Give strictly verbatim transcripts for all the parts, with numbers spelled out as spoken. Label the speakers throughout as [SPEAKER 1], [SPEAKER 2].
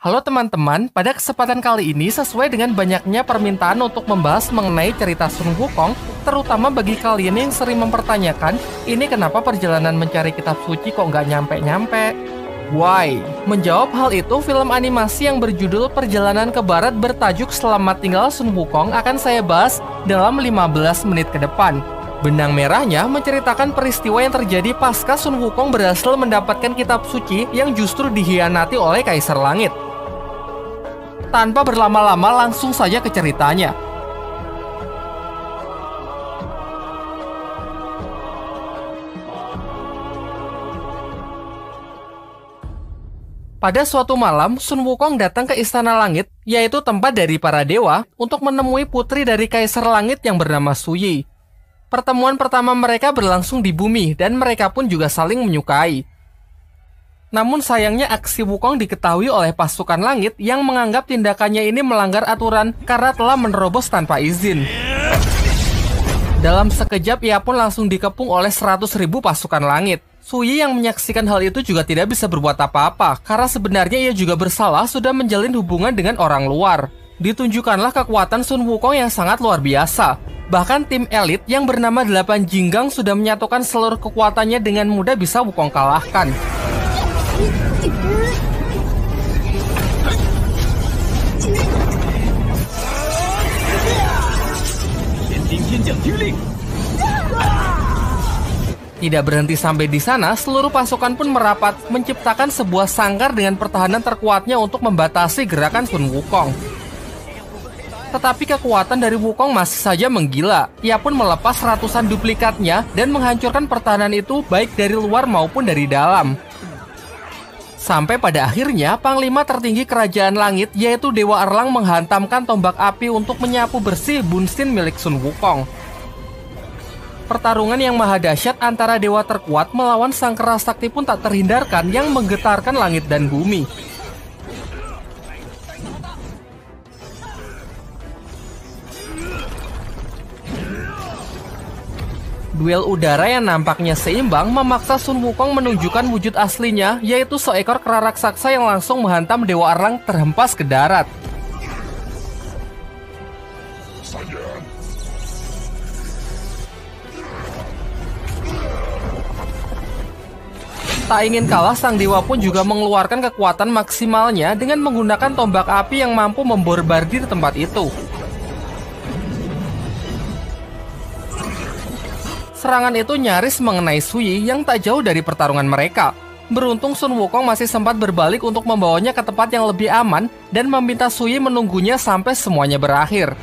[SPEAKER 1] Halo teman-teman, pada kesempatan kali ini sesuai dengan banyaknya permintaan untuk membahas mengenai cerita Sun Wukong, terutama bagi kalian yang sering mempertanyakan, ini kenapa perjalanan mencari kitab suci kok nggak nyampe-nyampe? Why? Menjawab hal itu, film animasi yang berjudul Perjalanan ke Barat bertajuk Selamat Tinggal Sun Wukong akan saya bahas dalam lima belas menit ke depan. Benang merahnya menceritakan peristiwa yang terjadi pasca Sun Wukong berhasil mendapatkan kitab suci yang justru dikhianati oleh Kaisar Langit. Tanpa berlama-lama langsung saja ke ceritanya. Pada suatu malam, Sun Wukong datang ke Istana Langit, yaitu tempat dari para dewa, untuk menemui putri dari Kaisar Langit yang bernama Su Yi. Pertemuan pertama mereka berlangsung di bumi, dan mereka pun juga saling menyukai. Namun sayangnya aksi Wukong diketahui oleh pasukan langit yang menganggap tindakannya ini melanggar aturan karena telah menerobos tanpa izin. Dalam sekejap ia pun langsung dikepung oleh seratus ribu pasukan langit. Su Yi yang menyaksikan hal itu juga tidak bisa berbuat apa-apa karena sebenarnya ia juga bersalah sudah menjalin hubungan dengan orang luar. Ditunjukkanlah kekuatan Sun Wukong yang sangat luar biasa. Bahkan tim elit yang bernama Delapan Jinggang sudah menyatukan seluruh kekuatannya dengan mudah bisa Wukong kalahkan. Tidak berhenti sampai di sana, seluruh pasukan pun merapat, menciptakan sebuah sangkar dengan pertahanan terkuatnya untuk membatasi gerakan Sun Wukong. Tetapi kekuatan dari Wukong masih saja menggila. Ia pun melepas ratusan duplikatnya dan menghancurkan pertahanan itu baik dari luar maupun dari dalam. Sampai pada akhirnya, Panglima tertinggi Kerajaan Langit, yaitu Dewa Erlang menghantamkan tombak api untuk menyapu bersih bunsin milik Sun Wukong. Pertarungan yang maha dahsyat antara dewa terkuat melawan sang kera sakti pun tak terhindarkan yang menggetarkan langit dan bumi. Duel udara yang nampaknya seimbang memaksa Sun Wukong menunjukkan wujud aslinya, yaitu seekor kera raksasa yang langsung menghantam Dewa Erlang terhempas ke darat. Tak ingin kalah, sang dewa pun juga mengeluarkan kekuatan maksimalnya dengan menggunakan tombak api yang mampu memborbardir tempat itu. Serangan itu nyaris mengenai Su Yi yang tak jauh dari pertarungan mereka. Beruntung Sun Wukong masih sempat berbalik untuk membawanya ke tempat yang lebih aman dan meminta Su Yi menunggunya sampai semuanya berakhir.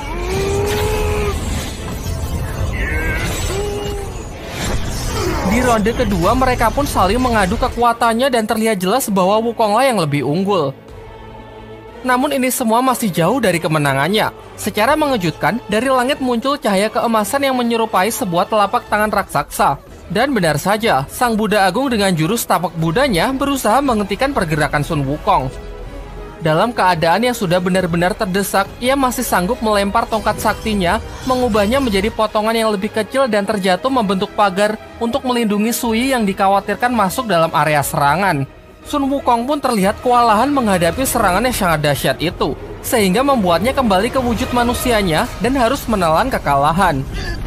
[SPEAKER 1] Di ronde kedua mereka pun saling mengadu kekuatannya dan terlihat jelas bahwa Wukonglah yang lebih unggul. Namun ini semua masih jauh dari kemenangannya. Secara mengejutkan, dari langit muncul cahaya keemasan yang menyerupai sebuah telapak tangan raksasa. Dan benar saja, sang Buddha Agung dengan jurus tapak Budanya berusaha menghentikan pergerakan Sun Wukong. Dalam keadaan yang sudah benar-benar terdesak, ia masih sanggup melempar tongkat saktinya, mengubahnya menjadi potongan yang lebih kecil dan terjatuh membentuk pagar untuk melindungi Su Yi yang dikhawatirkan masuk dalam area serangan. Sun Wukong pun terlihat kewalahan menghadapi serangan yang sangat dahsyat itu, sehingga membuatnya kembali ke wujud manusianya dan harus menelan kekalahan.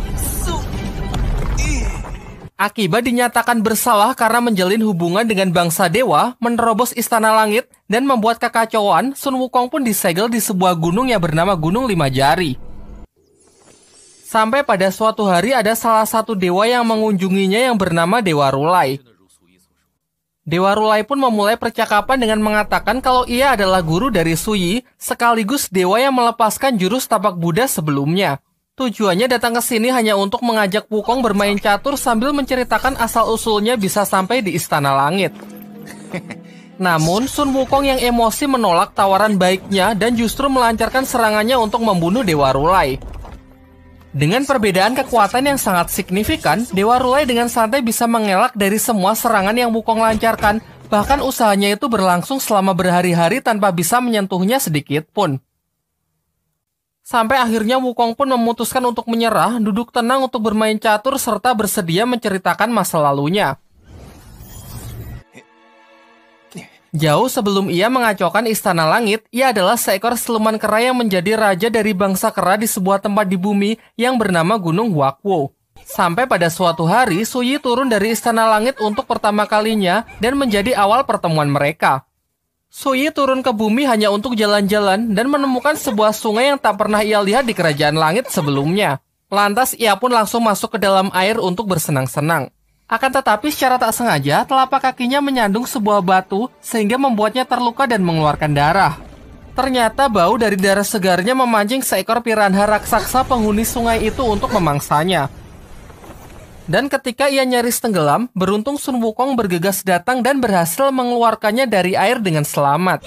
[SPEAKER 1] Akibat dinyatakan bersalah karena menjalin hubungan dengan bangsa dewa, menerobos Istana Langit, dan membuat kekacauan, Sun Wukong pun disegel di sebuah gunung yang bernama Gunung Lima Jari. Sampai pada suatu hari ada salah satu dewa yang mengunjunginya yang bernama Dewa Rulai. Dewa Rulai pun memulai percakapan dengan mengatakan kalau ia adalah guru dari Su Yi, sekaligus dewa yang melepaskan jurus tapak Buddha sebelumnya. Tujuannya datang ke sini hanya untuk mengajak Wukong bermain catur sambil menceritakan asal-usulnya bisa sampai di Istana Langit. Namun, Sun Wukong yang emosi menolak tawaran baiknya dan justru melancarkan serangannya untuk membunuh Dewa Rulai. Dengan perbedaan kekuatan yang sangat signifikan, Dewa Rulai dengan santai bisa mengelak dari semua serangan yang Wukong lancarkan, bahkan usahanya itu berlangsung selama berhari-hari tanpa bisa menyentuhnya sedikit pun. Sampai akhirnya Wukong pun memutuskan untuk menyerah, duduk tenang untuk bermain catur serta bersedia menceritakan masa lalunya. Jauh sebelum ia mengacaukan Istana Langit, ia adalah seekor siluman kera yang menjadi raja dari bangsa kera di sebuah tempat di bumi yang bernama Gunung Huakwo. Sampai pada suatu hari, Suyi turun dari Istana Langit untuk pertama kalinya dan menjadi awal pertemuan mereka. Suyi turun ke bumi hanya untuk jalan-jalan dan menemukan sebuah sungai yang tak pernah ia lihat di Kerajaan Langit sebelumnya. Lantas ia pun langsung masuk ke dalam air untuk bersenang-senang. Akan tetapi secara tak sengaja, telapak kakinya menyandung sebuah batu sehingga membuatnya terluka dan mengeluarkan darah. Ternyata bau dari darah segarnya memancing seekor piranha raksasa penghuni sungai itu untuk memangsanya. Dan ketika ia nyaris tenggelam, beruntung Sun Wukong bergegas datang dan berhasil mengeluarkannya dari air dengan selamat.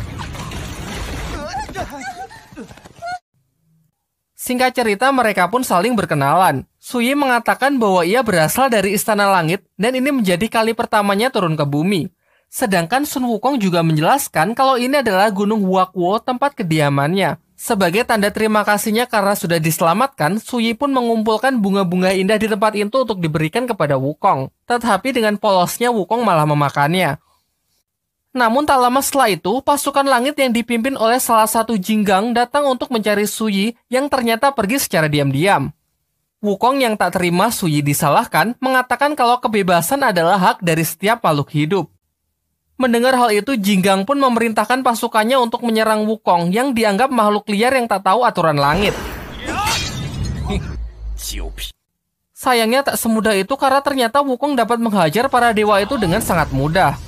[SPEAKER 1] Singkat cerita, mereka pun saling berkenalan. Suyi mengatakan bahwa ia berasal dari Istana Langit dan ini menjadi kali pertamanya turun ke bumi. Sedangkan Sun Wukong juga menjelaskan kalau ini adalah Gunung Huakwo, tempat kediamannya. Sebagai tanda terima kasihnya karena sudah diselamatkan, Suyi pun mengumpulkan bunga-bunga indah di tempat itu untuk diberikan kepada Wukong. Tetapi dengan polosnya Wukong malah memakannya. Namun tak lama setelah itu, pasukan langit yang dipimpin oleh salah satu Jinggang datang untuk mencari Suyi yang ternyata pergi secara diam-diam. Wukong yang tak terima Suyi disalahkan, mengatakan kalau kebebasan adalah hak dari setiap makhluk hidup. Mendengar hal itu, Jinggang pun memerintahkan pasukannya untuk menyerang Wukong yang dianggap makhluk liar yang tak tahu aturan langit. Sayangnya tak semudah itu karena ternyata Wukong dapat menghajar para dewa itu dengan sangat mudah.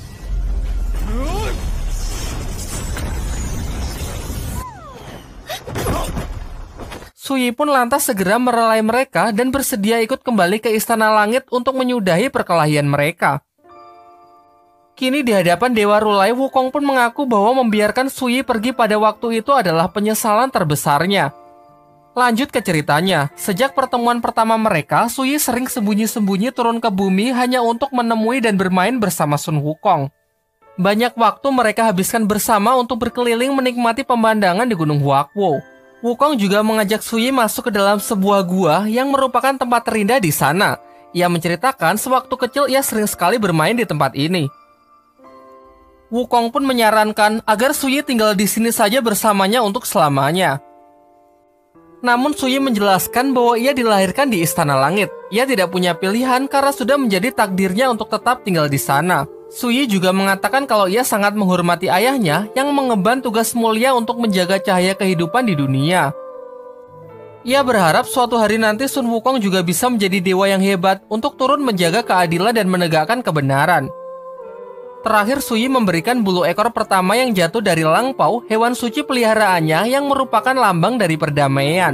[SPEAKER 1] Suyi pun lantas segera merelai mereka dan bersedia ikut kembali ke Istana Langit untuk menyudahi perkelahian mereka. Kini di hadapan Dewa Rulai, Wukong pun mengaku bahwa membiarkan Suyi pergi pada waktu itu adalah penyesalan terbesarnya. Lanjut ke ceritanya, sejak pertemuan pertama mereka, Suyi sering sembunyi-sembunyi turun ke bumi hanya untuk menemui dan bermain bersama Sun Wukong. Banyak waktu mereka habiskan bersama untuk berkeliling menikmati pemandangan di Gunung Huakwo. Wukong juga mengajak Suyi masuk ke dalam sebuah gua yang merupakan tempat terindah di sana. Ia menceritakan sewaktu kecil ia sering sekali bermain di tempat ini. Wukong pun menyarankan agar Suyi tinggal di sini saja bersamanya untuk selamanya. Namun Suyi menjelaskan bahwa ia dilahirkan di Istana Langit. Ia tidak punya pilihan karena sudah menjadi takdirnya untuk tetap tinggal di sana. Suyi juga mengatakan kalau ia sangat menghormati ayahnya yang mengemban tugas mulia untuk menjaga cahaya kehidupan di dunia. Ia berharap suatu hari nanti Sun Wukong juga bisa menjadi dewa yang hebat untuk turun menjaga keadilan dan menegakkan kebenaran. Terakhir, Suyi memberikan bulu ekor pertama yang jatuh dari Lang Pao, hewan suci peliharaannya yang merupakan lambang dari perdamaian.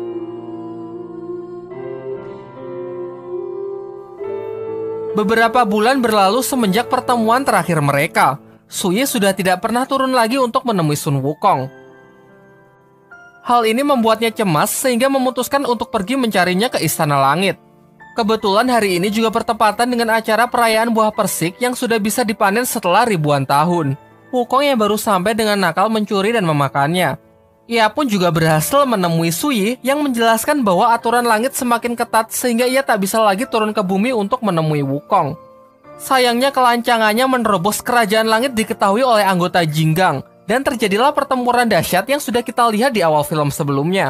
[SPEAKER 1] Beberapa bulan berlalu semenjak pertemuan terakhir mereka. Suyi sudah tidak pernah turun lagi untuk menemui Sun Wukong. Hal ini membuatnya cemas sehingga memutuskan untuk pergi mencarinya ke Istana Langit. Kebetulan hari ini juga bertepatan dengan acara perayaan buah persik yang sudah bisa dipanen setelah ribuan tahun. Wukong yang baru sampai dengan nakal mencuri dan memakannya. Ia pun juga berhasil menemui Suyi yang menjelaskan bahwa aturan langit semakin ketat sehingga ia tak bisa lagi turun ke bumi untuk menemui Wukong. Sayangnya kelancangannya menerobos kerajaan langit diketahui oleh anggota Jinggang dan terjadilah pertempuran dahsyat yang sudah kita lihat di awal film sebelumnya.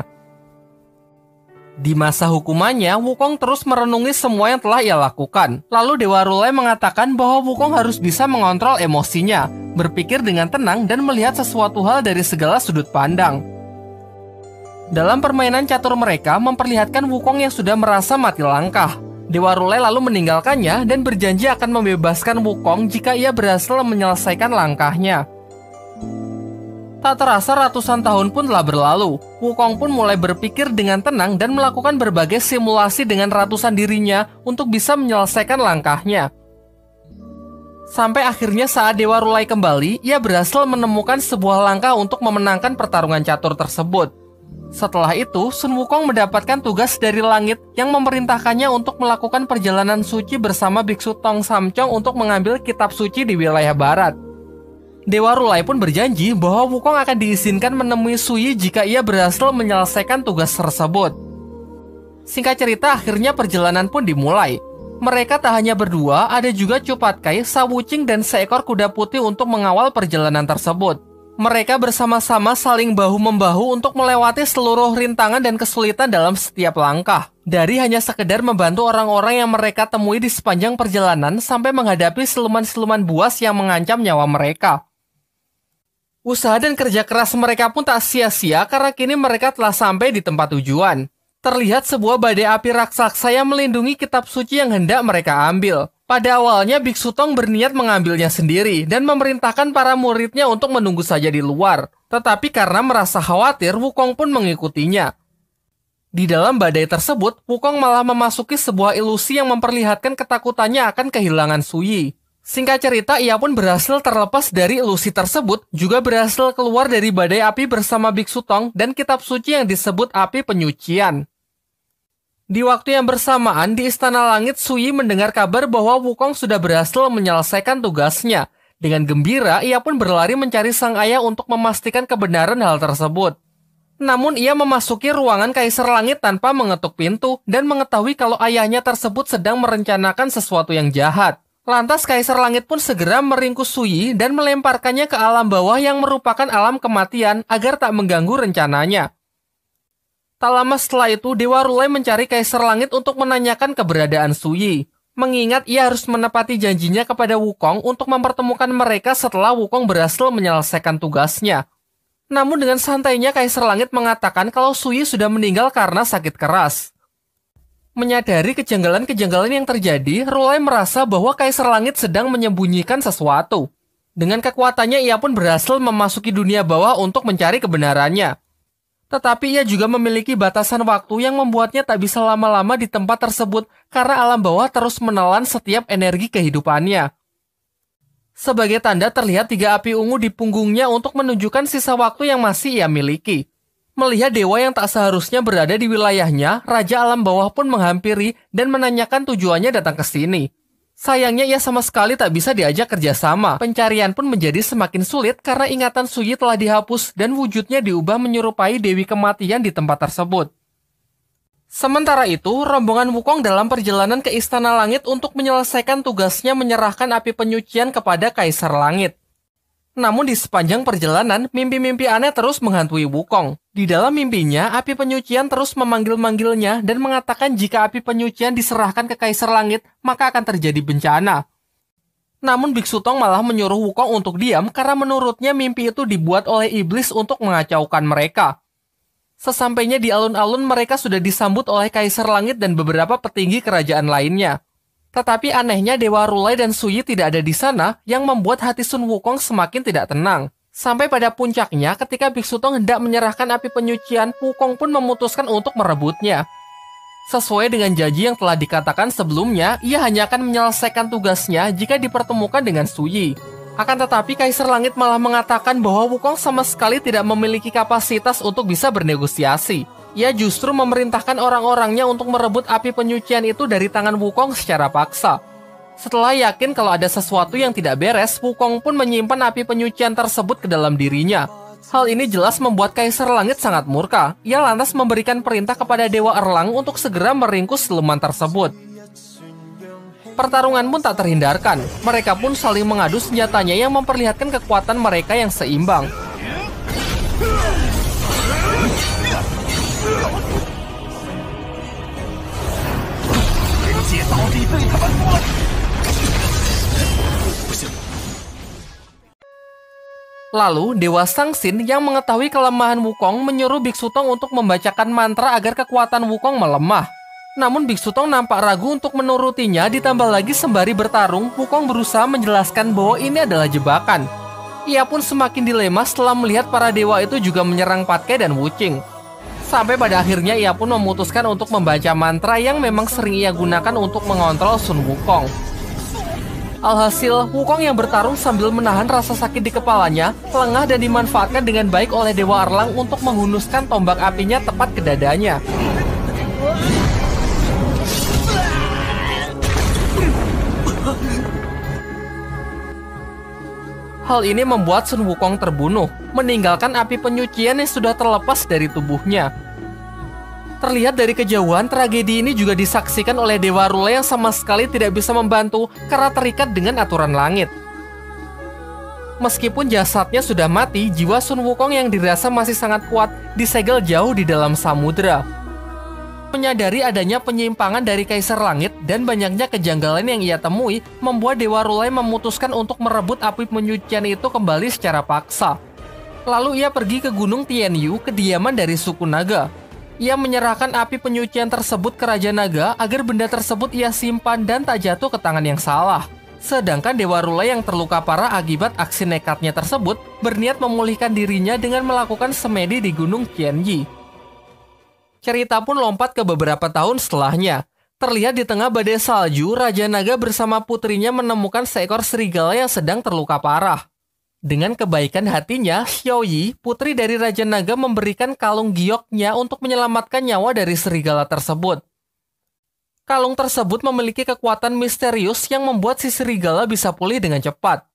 [SPEAKER 1] Di masa hukumannya, Wukong terus merenungi semua yang telah ia lakukan. Lalu Dewa Rulai mengatakan bahwa Wukong harus bisa mengontrol emosinya, berpikir dengan tenang dan melihat sesuatu hal dari segala sudut pandang. Dalam permainan catur mereka memperlihatkan Wukong yang sudah merasa mati langkah. Dewa Rulai lalu meninggalkannya dan berjanji akan membebaskan Wukong jika ia berhasil menyelesaikan langkahnya. Tak terasa ratusan tahun pun telah berlalu. Wukong pun mulai berpikir dengan tenang dan melakukan berbagai simulasi dengan ratusan dirinya untuk bisa menyelesaikan langkahnya. Sampai akhirnya saat Dewa Rulai kembali, ia berhasil menemukan sebuah langkah untuk memenangkan pertarungan catur tersebut. Setelah itu, Sun Wukong mendapatkan tugas dari langit yang memerintahkannya untuk melakukan perjalanan suci bersama Biksu Tong Samcong untuk mengambil kitab suci di wilayah barat. Dewa Rulai pun berjanji bahwa Wukong akan diizinkan menemui Suyi jika ia berhasil menyelesaikan tugas tersebut. Singkat cerita, akhirnya perjalanan pun dimulai. Mereka tak hanya berdua, ada juga Chu Patkai, Sa Wuqing, dan seekor kuda putih untuk mengawal perjalanan tersebut. Mereka bersama-sama saling bahu-membahu untuk melewati seluruh rintangan dan kesulitan dalam setiap langkah. Dari hanya sekedar membantu orang-orang yang mereka temui di sepanjang perjalanan sampai menghadapi siluman-siluman buas yang mengancam nyawa mereka. Usaha dan kerja keras mereka pun tak sia-sia karena kini mereka telah sampai di tempat tujuan. Terlihat sebuah badai api raksasa yang melindungi kitab suci yang hendak mereka ambil. Pada awalnya, Biksu Tong berniat mengambilnya sendiri dan memerintahkan para muridnya untuk menunggu saja di luar. Tetapi karena merasa khawatir, Wukong pun mengikutinya. Di dalam badai tersebut, Wukong malah memasuki sebuah ilusi yang memperlihatkan ketakutannya akan kehilangan Suyi. Singkat cerita, ia pun berhasil terlepas dari ilusi tersebut, juga berhasil keluar dari badai api bersama Biksu Tong dan kitab suci yang disebut api penyucian. Di waktu yang bersamaan, di Istana Langit, Suyi mendengar kabar bahwa Wukong sudah berhasil menyelesaikan tugasnya. Dengan gembira, ia pun berlari mencari sang ayah untuk memastikan kebenaran hal tersebut. Namun ia memasuki ruangan Kaisar Langit tanpa mengetuk pintu dan mengetahui kalau ayahnya tersebut sedang merencanakan sesuatu yang jahat. Lantas Kaisar Langit pun segera meringkus Suyi dan melemparkannya ke alam bawah yang merupakan alam kematian agar tak mengganggu rencananya. Tak lama setelah itu, Dewa Rulai mencari Kaisar Langit untuk menanyakan keberadaan Suyi. Mengingat ia harus menepati janjinya kepada Wukong untuk mempertemukan mereka setelah Wukong berhasil menyelesaikan tugasnya. Namun dengan santainya Kaisar Langit mengatakan kalau Suyi sudah meninggal karena sakit keras. Menyadari kejanggalan-kejanggalan yang terjadi, Rulai merasa bahwa Kaisar Langit sedang menyembunyikan sesuatu. Dengan kekuatannya, ia pun berhasil memasuki dunia bawah untuk mencari kebenarannya. Tetapi ia juga memiliki batasan waktu yang membuatnya tak bisa lama-lama di tempat tersebut karena alam bawah terus menelan setiap energi kehidupannya. Sebagai tanda terlihat tiga api ungu di punggungnya untuk menunjukkan sisa waktu yang masih ia miliki. Melihat dewa yang tak seharusnya berada di wilayahnya, Raja Alam Bawah pun menghampiri dan menanyakan tujuannya datang ke sini. Sayangnya ia sama sekali tak bisa diajak kerjasama. Pencarian pun menjadi semakin sulit karena ingatan Suyi telah dihapus dan wujudnya diubah menyerupai Dewi Kematian di tempat tersebut. Sementara itu, rombongan Wukong dalam perjalanan ke Istana Langit untuk menyelesaikan tugasnya menyerahkan api penyucian kepada Kaisar Langit. Namun di sepanjang perjalanan, mimpi-mimpi aneh terus menghantui Wukong. Di dalam mimpinya, api penyucian terus memanggil-manggilnya dan mengatakan jika api penyucian diserahkan ke Kaisar Langit, maka akan terjadi bencana. Namun Biksu Tong malah menyuruh Wukong untuk diam karena menurutnya mimpi itu dibuat oleh iblis untuk mengacaukan mereka. Sesampainya di alun-alun, mereka sudah disambut oleh Kaisar Langit dan beberapa petinggi kerajaan lainnya. Tetapi anehnya Dewa Rulai dan Suyi tidak ada di sana yang membuat hati Sun Wukong semakin tidak tenang. Sampai pada puncaknya ketika Biksu Tong hendak menyerahkan api penyucian, Wukong pun memutuskan untuk merebutnya. Sesuai dengan janji yang telah dikatakan sebelumnya, ia hanya akan menyelesaikan tugasnya jika dipertemukan dengan Suyi. Akan tetapi Kaisar Langit malah mengatakan bahwa Wukong sama sekali tidak memiliki kapasitas untuk bisa bernegosiasi. Ia justru memerintahkan orang-orangnya untuk merebut api penyucian itu dari tangan Wukong secara paksa. Setelah yakin kalau ada sesuatu yang tidak beres, Wukong pun menyimpan api penyucian tersebut ke dalam dirinya. Hal ini jelas membuat Kaisar Langit sangat murka. Ia lantas memberikan perintah kepada Dewa Erlang untuk segera meringkus siluman tersebut. Pertarungan pun tak terhindarkan. Mereka pun saling mengadu senjatanya yang memperlihatkan kekuatan mereka yang seimbang. Lalu, Dewa Sangsin yang mengetahui kelemahan Wukong menyuruh Biksu Tong untuk membacakan mantra agar kekuatan Wukong melemah. Namun Biksu Tong nampak ragu untuk menurutinya, ditambah lagi sembari bertarung, Wukong berusaha menjelaskan bahwa ini adalah jebakan. Ia pun semakin dilema setelah melihat para dewa itu juga menyerang Patkai dan Wuqing. Sampai pada akhirnya ia pun memutuskan untuk membaca mantra yang memang sering ia gunakan untuk mengontrol Sun Wukong. Alhasil, Wukong yang bertarung sambil menahan rasa sakit di kepalanya, lengah dan dimanfaatkan dengan baik oleh Dewa Erlang untuk menghunuskan tombak apinya tepat ke dadanya. Hal ini membuat Sun Wukong terbunuh, meninggalkan api penyucian yang sudah terlepas dari tubuhnya. Terlihat dari kejauhan, tragedi ini juga disaksikan oleh Dewa Rula yang sama sekali tidak bisa membantu karena terikat dengan aturan langit. Meskipun jasadnya sudah mati, jiwa Sun Wukong yang dirasa masih sangat kuat disegel jauh di dalam samudera. Menyadari adanya penyimpangan dari Kaisar Langit dan banyaknya kejanggalan yang ia temui, membuat Dewa Rulai memutuskan untuk merebut api penyucian itu kembali secara paksa. Lalu ia pergi ke Gunung Tianyu, kediaman dari suku naga. Ia menyerahkan api penyucian tersebut ke Raja Naga agar benda tersebut ia simpan dan tak jatuh ke tangan yang salah. Sedangkan Dewa Rulai yang terluka parah akibat aksi nekatnya tersebut berniat memulihkan dirinya dengan melakukan semedi di Gunung Tianyi. Cerita pun lompat ke beberapa tahun setelahnya. Terlihat di tengah badai salju, Raja Naga bersama putrinya menemukan seekor serigala yang sedang terluka parah. Dengan kebaikan hatinya, Xiaoyi, putri dari Raja Naga, memberikan kalung gioknya untuk menyelamatkan nyawa dari serigala tersebut. Kalung tersebut memiliki kekuatan misterius yang membuat si serigala bisa pulih dengan cepat.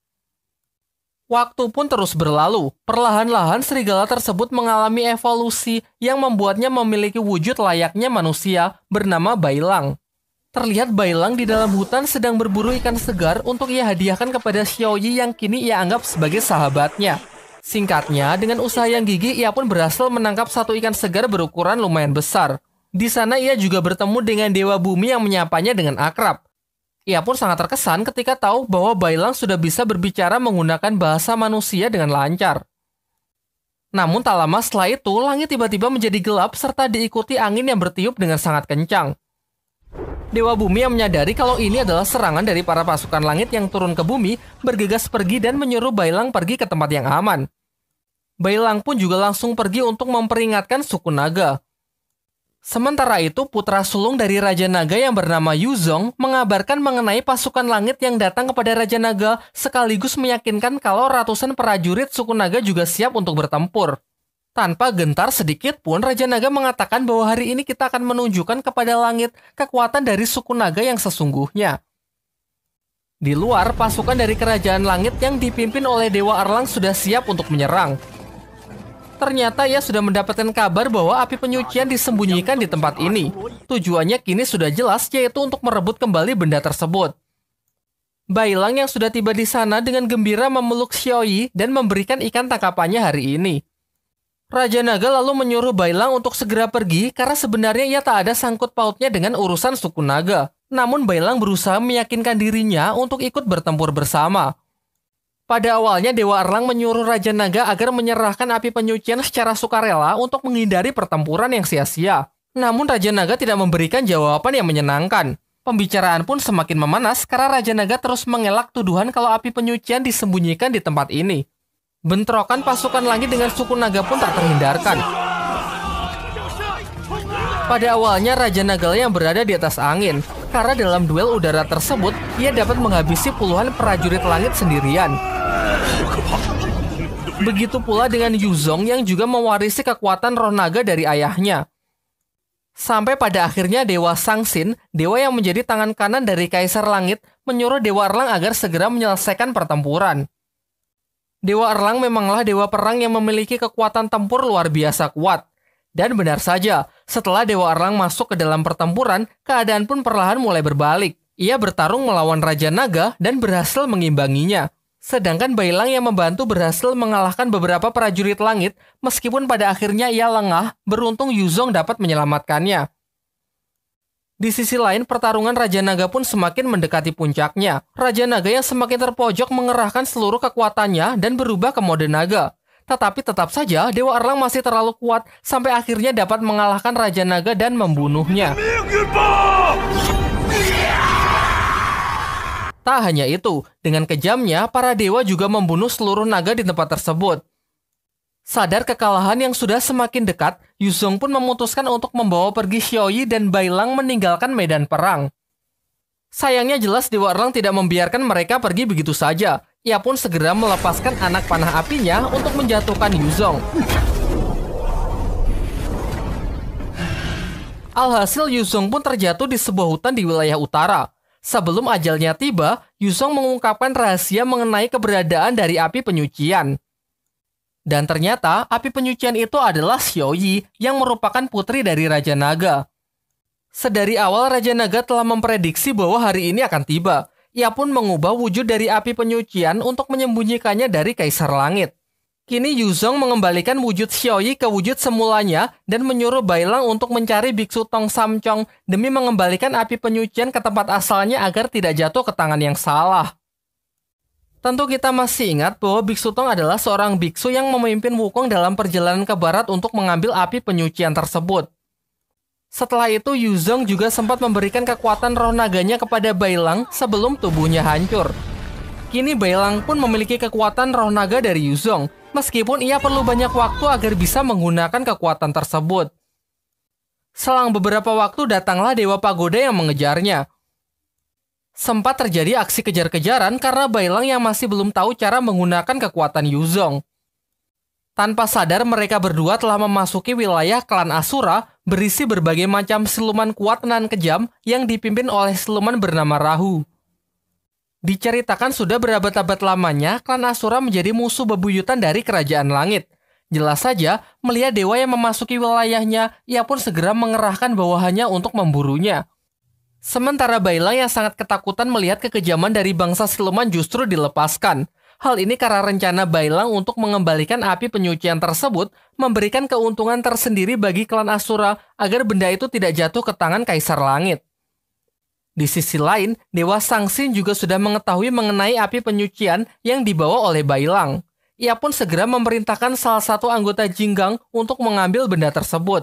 [SPEAKER 1] Waktu pun terus berlalu. Perlahan-lahan serigala tersebut mengalami evolusi yang membuatnya memiliki wujud layaknya manusia bernama Bailang. Terlihat Bailang di dalam hutan sedang berburu ikan segar untuk ia hadiahkan kepada Xiaoyi yang kini ia anggap sebagai sahabatnya. Singkatnya, dengan usaha yang gigih ia pun berhasil menangkap satu ikan segar berukuran lumayan besar. Di sana ia juga bertemu dengan Dewa Bumi yang menyapanya dengan akrab. Ia pun sangat terkesan ketika tahu bahwa Bailang sudah bisa berbicara menggunakan bahasa manusia dengan lancar. Namun tak lama setelah itu, langit tiba-tiba menjadi gelap serta diikuti angin yang bertiup dengan sangat kencang. Dewa Bumi yang menyadari kalau ini adalah serangan dari para pasukan langit yang turun ke bumi, bergegas pergi dan menyuruh Bailang pergi ke tempat yang aman. Bailang pun juga langsung pergi untuk memperingatkan suku naga. Sementara itu, putra sulung dari Raja Naga yang bernama Yuzong mengabarkan mengenai pasukan langit yang datang kepada Raja Naga, sekaligus meyakinkan kalau ratusan prajurit suku naga juga siap untuk bertempur. Tanpa gentar sedikit pun, Raja Naga mengatakan bahwa hari ini kita akan menunjukkan kepada langit kekuatan dari suku naga yang sesungguhnya. Di luar, pasukan dari kerajaan langit yang dipimpin oleh Dewa Erlang sudah siap untuk menyerang. Ternyata ia sudah mendapatkan kabar bahwa api penyucian disembunyikan di tempat ini. Tujuannya kini sudah jelas, yaitu untuk merebut kembali benda tersebut. Bailang yang sudah tiba di sana dengan gembira memeluk Xiaoyi dan memberikan ikan tangkapannya hari ini. Raja Naga lalu menyuruh Bailang untuk segera pergi karena sebenarnya ia tak ada sangkut pautnya dengan urusan suku naga. Namun Bailang berusaha meyakinkan dirinya untuk ikut bertempur bersama. Pada awalnya Dewa Erlang menyuruh Raja Naga agar menyerahkan api penyucian secara sukarela untuk menghindari pertempuran yang sia-sia. Namun Raja Naga tidak memberikan jawaban yang menyenangkan. Pembicaraan pun semakin memanas karena Raja Naga terus mengelak tuduhan kalau api penyucian disembunyikan di tempat ini. Bentrokan pasukan langit dengan suku naga pun tak terhindarkan. Pada awalnya Raja Naga yang berada di atas angin, karena dalam duel udara tersebut ia dapat menghabisi puluhan prajurit langit sendirian. Begitu pula dengan Yuzong yang juga mewarisi kekuatan roh naga dari ayahnya. Sampai pada akhirnya Dewa Sangsin, dewa yang menjadi tangan kanan dari Kaisar Langit, menyuruh Dewa Erlang agar segera menyelesaikan pertempuran. Dewa Erlang memanglah dewa perang yang memiliki kekuatan tempur luar biasa kuat. Dan benar saja, setelah Dewa Erlang masuk ke dalam pertempuran, keadaan pun perlahan mulai berbalik. Ia bertarung melawan Raja Naga dan berhasil mengimbanginya. Sedangkan Bailang yang membantu berhasil mengalahkan beberapa prajurit langit, meskipun pada akhirnya ia lengah, beruntung Yuzong dapat menyelamatkannya. Di sisi lain, pertarungan Raja Naga pun semakin mendekati puncaknya. Raja Naga yang semakin terpojok mengerahkan seluruh kekuatannya dan berubah ke mode naga. Tetapi tetap saja, Dewa Erlang masih terlalu kuat sampai akhirnya dapat mengalahkan Raja Naga dan membunuhnya. Tak hanya itu, dengan kejamnya, para dewa juga membunuh seluruh naga di tempat tersebut. Sadar kekalahan yang sudah semakin dekat, Yuzong pun memutuskan untuk membawa pergi Xiaoyi dan Bailang meninggalkan medan perang. Sayangnya jelas Dewa Erlang tidak membiarkan mereka pergi begitu saja. Ia pun segera melepaskan anak panah apinya untuk menjatuhkan Yuzong. Alhasil Yuzong pun terjatuh di sebuah hutan di wilayah utara. Sebelum ajalnya tiba, Yuzong mengungkapkan rahasia mengenai keberadaan dari api penyucian. Dan ternyata api penyucian itu adalah Xiaoyi yang merupakan putri dari Raja Naga. Sedari awal Raja Naga telah memprediksi bahwa hari ini akan tiba. Ia pun mengubah wujud dari api penyucian untuk menyembunyikannya dari Kaisar Langit. Kini Yuzong mengembalikan wujud Xiaoyi ke wujud semulanya dan menyuruh Bailang untuk mencari Biksu Tong Samcong demi mengembalikan api penyucian ke tempat asalnya agar tidak jatuh ke tangan yang salah. Tentu kita masih ingat bahwa Biksu Tong adalah seorang biksu yang memimpin Wukong dalam perjalanan ke barat untuk mengambil api penyucian tersebut. Setelah itu, Yuzong juga sempat memberikan kekuatan roh naganya kepada Bailang sebelum tubuhnya hancur. Kini Bailang pun memiliki kekuatan roh naga dari Yuzong, meskipun ia perlu banyak waktu agar bisa menggunakan kekuatan tersebut. Selang beberapa waktu datanglah Dewa Pagoda yang mengejarnya. Sempat terjadi aksi kejar-kejaran karena Bailang yang masih belum tahu cara menggunakan kekuatan Yuzong. Tanpa sadar mereka berdua telah memasuki wilayah klan Asura berisi berbagai macam siluman kuat nan kejam yang dipimpin oleh siluman bernama Rahu. Diceritakan sudah berabad-abad lamanya klan Asura menjadi musuh bebuyutan dari kerajaan langit. Jelas saja, melihat dewa yang memasuki wilayahnya, ia pun segera mengerahkan bawahannya untuk memburunya. Sementara Bailang yang sangat ketakutan melihat kekejaman dari bangsa siluman justru dilepaskan. Hal ini karena rencana Bailang untuk mengembalikan api penyucian tersebut memberikan keuntungan tersendiri bagi klan Asura agar benda itu tidak jatuh ke tangan Kaisar Langit. Di sisi lain, Dewa Sangsin juga sudah mengetahui mengenai api penyucian yang dibawa oleh Bailang. Ia pun segera memerintahkan salah satu anggota Jinggang untuk mengambil benda tersebut.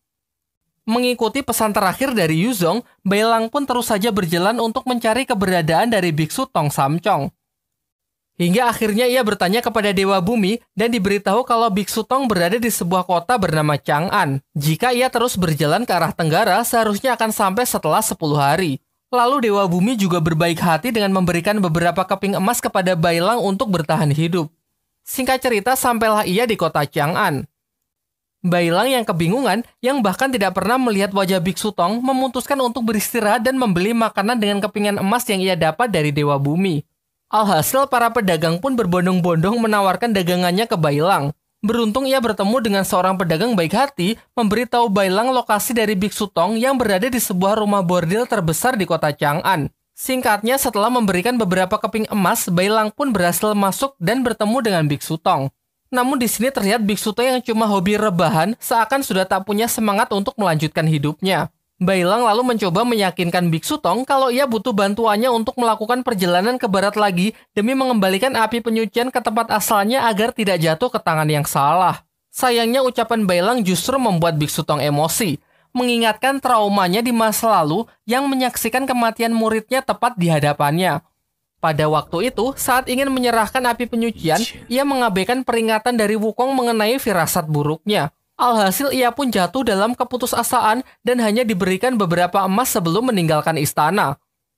[SPEAKER 1] Mengikuti pesan terakhir dari Yuzong, Bailang pun terus saja berjalan untuk mencari keberadaan dari Biksu Tong Samcong. Hingga akhirnya ia bertanya kepada Dewa Bumi dan diberitahu kalau Biksu Tong berada di sebuah kota bernama Chang'an. Jika ia terus berjalan ke arah tenggara, seharusnya akan sampai setelah sepuluh hari. Lalu Dewa Bumi juga berbaik hati dengan memberikan beberapa keping emas kepada Bailang untuk bertahan hidup. Singkat cerita, sampailah ia di kota Chang'an. Bailang yang kebingungan, yang bahkan tidak pernah melihat wajah Biksu Tong, memutuskan untuk beristirahat dan membeli makanan dengan kepingan emas yang ia dapat dari Dewa Bumi. Alhasil, para pedagang pun berbondong-bondong menawarkan dagangannya ke Bailang. Beruntung ia bertemu dengan seorang pedagang baik hati, memberitahu Bailang lokasi dari Biksu Tong yang berada di sebuah rumah bordil terbesar di kota Chang'an. Singkatnya, setelah memberikan beberapa keping emas, Bailang pun berhasil masuk dan bertemu dengan Biksu Tong. Namun di sini terlihat Biksu Tong yang cuma hobi rebahan, seakan sudah tak punya semangat untuk melanjutkan hidupnya. Bailang lalu mencoba meyakinkan Biksu Tong kalau ia butuh bantuannya untuk melakukan perjalanan ke barat lagi demi mengembalikan api penyucian ke tempat asalnya agar tidak jatuh ke tangan yang salah. Sayangnya ucapan Bailang justru membuat Biksu Tong emosi, mengingatkan traumanya di masa lalu yang menyaksikan kematian muridnya tepat di hadapannya. Pada waktu itu, saat ingin menyerahkan api penyucian, ia mengabaikan peringatan dari Wukong mengenai firasat buruknya. Alhasil ia pun jatuh dalam keputusasaan dan hanya diberikan beberapa emas sebelum meninggalkan istana.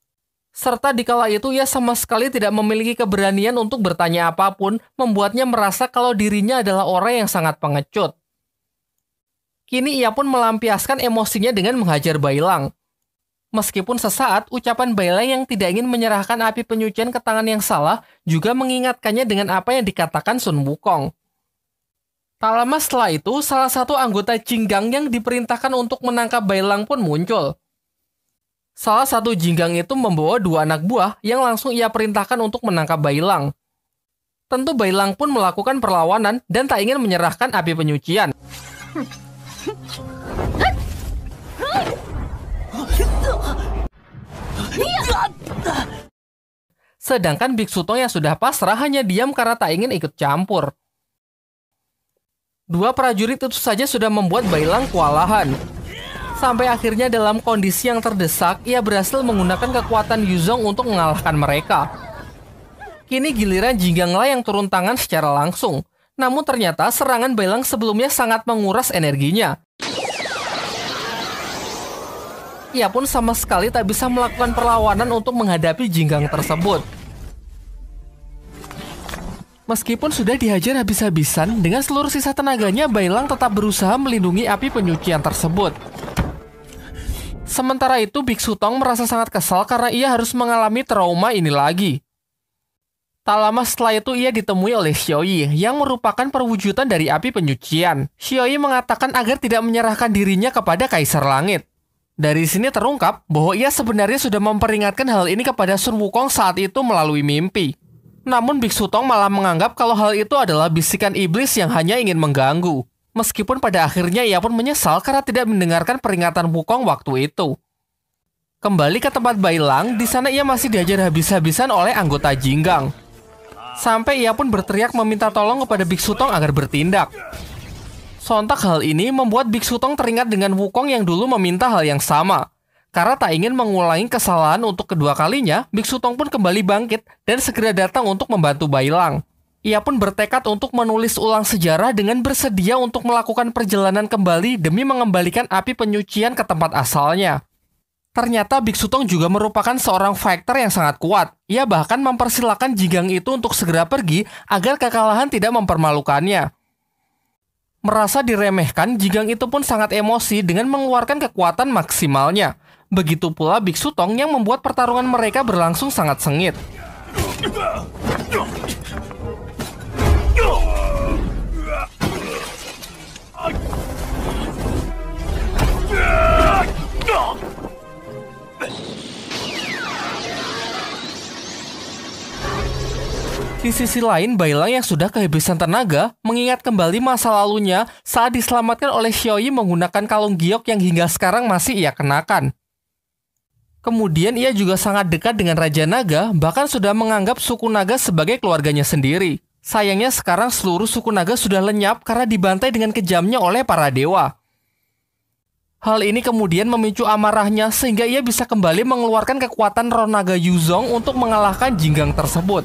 [SPEAKER 1] Serta dikala itu ia sama sekali tidak memiliki keberanian untuk bertanya apapun, membuatnya merasa kalau dirinya adalah orang yang sangat pengecut. Kini ia pun melampiaskan emosinya dengan menghajar Bailang. Meskipun sesaat, ucapan Bailang yang tidak ingin menyerahkan api penyucian ke tangan yang salah juga mengingatkannya dengan apa yang dikatakan Sun Wukong. Tak lama setelah itu, salah satu anggota Jinggang yang diperintahkan untuk menangkap Bailang pun muncul. Salah satu Jinggang itu membawa dua anak buah yang langsung ia perintahkan untuk menangkap Bailang. Tentu Bailang pun melakukan perlawanan dan tak ingin menyerahkan api penyucian. Sedangkan Biksu Tong yang sudah pasrah hanya diam karena tak ingin ikut campur. Dua prajurit itu saja sudah membuat Bailang kewalahan. Sampai akhirnya dalam kondisi yang terdesak, ia berhasil menggunakan kekuatan Yuzong untuk mengalahkan mereka. Kini giliran Jingganglah yang turun tangan secara langsung. Namun ternyata serangan Bailang sebelumnya sangat menguras energinya. Ia pun sama sekali tak bisa melakukan perlawanan untuk menghadapi Jinggang tersebut. Meskipun sudah dihajar habis-habisan, dengan seluruh sisa tenaganya, Bailang tetap berusaha melindungi api penyucian tersebut. Sementara itu, Biksu Tong merasa sangat kesal karena ia harus mengalami trauma ini lagi. Tak lama setelah itu ia ditemui oleh Xiaoyi yang merupakan perwujudan dari api penyucian. Xiaoyi mengatakan agar tidak menyerahkan dirinya kepada Kaisar Langit. Dari sini terungkap bahwa ia sebenarnya sudah memperingatkan hal ini kepada Sun Wukong saat itu melalui mimpi. Namun Biksu Tong malah menganggap kalau hal itu adalah bisikan iblis yang hanya ingin mengganggu. Meskipun pada akhirnya ia pun menyesal karena tidak mendengarkan peringatan Wukong waktu itu. Kembali ke tempat Bailang, di sana ia masih diajar habis-habisan oleh anggota Jinggang. Sampai ia pun berteriak meminta tolong kepada Biksu Tong agar bertindak. Sontak hal ini membuat Biksu Tong teringat dengan Wukong yang dulu meminta hal yang sama. Karena tak ingin mengulangi kesalahan untuk kedua kalinya, Biksu Tong pun kembali bangkit dan segera datang untuk membantu Bailang. Ia pun bertekad untuk menulis ulang sejarah dengan bersedia untuk melakukan perjalanan kembali demi mengembalikan api penyucian ke tempat asalnya. Ternyata Biksu Tong juga merupakan seorang fighter yang sangat kuat. Ia bahkan mempersilahkan Jinggang itu untuk segera pergi agar kekalahan tidak mempermalukannya. Merasa diremehkan, Jinggang itu pun sangat emosi dengan mengeluarkan kekuatan maksimalnya. Begitu pula Biksu Tong yang membuat pertarungan mereka berlangsung sangat sengit. Di sisi lain, Bailang yang sudah kehabisan tenaga mengingat kembali masa lalunya saat diselamatkan oleh Xiaoyi menggunakan kalung giok yang hingga sekarang masih ia kenakan. Kemudian ia juga sangat dekat dengan Raja Naga, bahkan sudah menganggap suku Naga sebagai keluarganya sendiri. Sayangnya sekarang seluruh suku Naga sudah lenyap karena dibantai dengan kejamnya oleh para dewa. Hal ini kemudian memicu amarahnya sehingga ia bisa kembali mengeluarkan kekuatan roh naga Yuzong untuk mengalahkan Jinggang tersebut.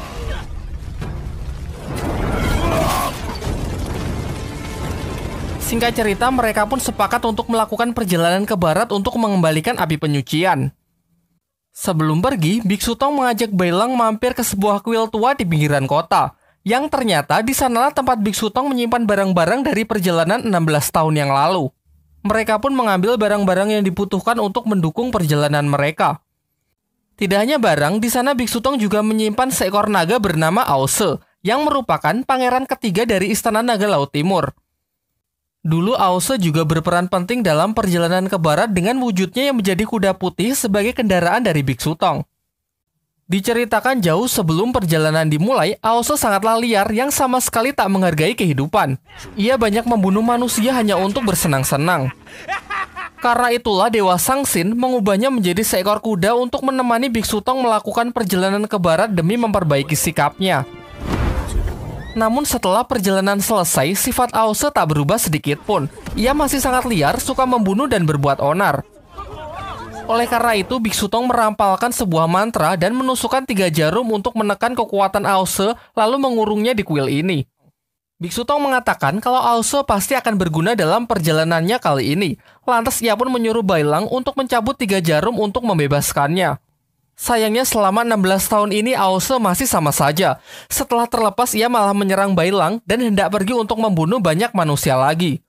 [SPEAKER 1] Singkat cerita, mereka pun sepakat untuk melakukan perjalanan ke barat untuk mengembalikan api penyucian. Sebelum pergi, Biksu Tong mengajak Bailang mampir ke sebuah kuil tua di pinggiran kota, yang ternyata di sanalah tempat Biksu Tong menyimpan barang-barang dari perjalanan enam belas tahun yang lalu. Mereka pun mengambil barang-barang yang dibutuhkan untuk mendukung perjalanan mereka. Tidak hanya barang, di sana Biksu Tong juga menyimpan seekor naga bernama Aose, yang merupakan pangeran ketiga dari Istana Naga Laut Timur. Dulu Aose juga berperan penting dalam perjalanan ke barat dengan wujudnya yang menjadi kuda putih sebagai kendaraan dari Biksu Tong. Diceritakan jauh sebelum perjalanan dimulai, Aose sangatlah liar yang sama sekali tak menghargai kehidupan. Ia banyak membunuh manusia hanya untuk bersenang-senang. Karena itulah Dewa Sangsin mengubahnya menjadi seekor kuda untuk menemani Biksu Tong melakukan perjalanan ke barat demi memperbaiki sikapnya. Namun setelah perjalanan selesai, sifat Aose tak berubah sedikit pun. Ia masih sangat liar, suka membunuh dan berbuat onar. Oleh karena itu, Biksu Tong merampalkan sebuah mantra dan menusukkan tiga jarum untuk menekan kekuatan Aose, lalu mengurungnya di kuil ini. Biksu Tong mengatakan kalau Aose pasti akan berguna dalam perjalanannya kali ini. Lantas ia pun menyuruh Bailang untuk mencabut tiga jarum untuk membebaskannya. Sayangnya selama enam belas tahun ini Aose masih sama saja. Setelah terlepas ia malah menyerang Bailang dan hendak pergi untuk membunuh banyak manusia lagi.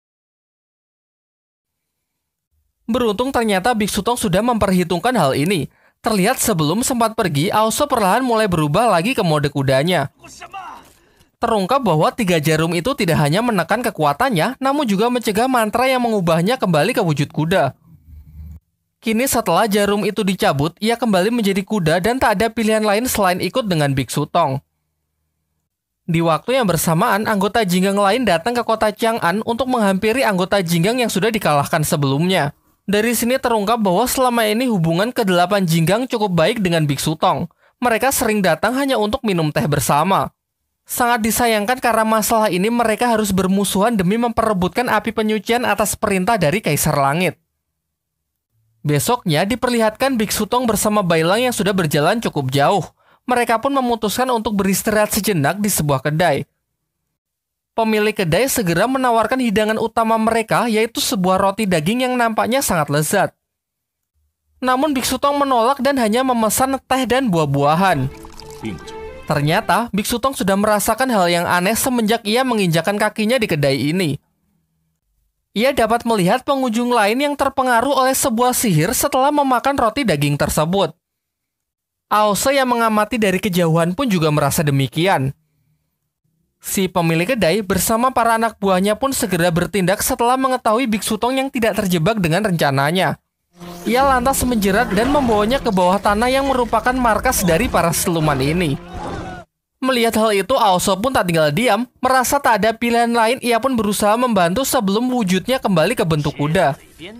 [SPEAKER 1] Beruntung ternyata Biksu Tong sudah memperhitungkan hal ini. Terlihat sebelum sempat pergi, Aose perlahan mulai berubah lagi ke mode kudanya. Terungkap bahwa tiga jarum itu tidak hanya menekan kekuatannya, namun juga mencegah mantra yang mengubahnya kembali ke wujud kuda. Kini setelah jarum itu dicabut, ia kembali menjadi kuda dan tak ada pilihan lain selain ikut dengan Biksu Tong. Di waktu yang bersamaan, anggota Jinggang lain datang ke kota Chang'an untuk menghampiri anggota Jinggang yang sudah dikalahkan sebelumnya. Dari sini terungkap bahwa selama ini hubungan kedelapan Jinggang cukup baik dengan Biksu Tong. Mereka sering datang hanya untuk minum teh bersama. Sangat disayangkan karena masalah ini mereka harus bermusuhan demi memperebutkan api penyucian atas perintah dari Kaisar Langit. Besoknya diperlihatkan Biksu Tong bersama Bailang yang sudah berjalan cukup jauh. Mereka pun memutuskan untuk beristirahat sejenak di sebuah kedai. Pemilik kedai segera menawarkan hidangan utama mereka, yaitu sebuah roti daging yang nampaknya sangat lezat. Namun Biksu Tong menolak dan hanya memesan teh dan buah-buahan. Ternyata Biksu Tong sudah merasakan hal yang aneh semenjak ia menginjakan kakinya di kedai ini. Ia dapat melihat pengunjung lain yang terpengaruh oleh sebuah sihir setelah memakan roti daging tersebut. Aose yang mengamati dari kejauhan pun juga merasa demikian. Si pemilik kedai bersama para anak buahnya pun segera bertindak setelah mengetahui Biksu Tong yang tidak terjebak dengan rencananya. Ia lantas menjerat dan membawanya ke bawah tanah yang merupakan markas dari para siluman ini. Melihat hal itu, Aose pun tak tinggal diam. Merasa tak ada pilihan lain, ia pun berusaha membantu sebelum wujudnya kembali ke bentuk kuda.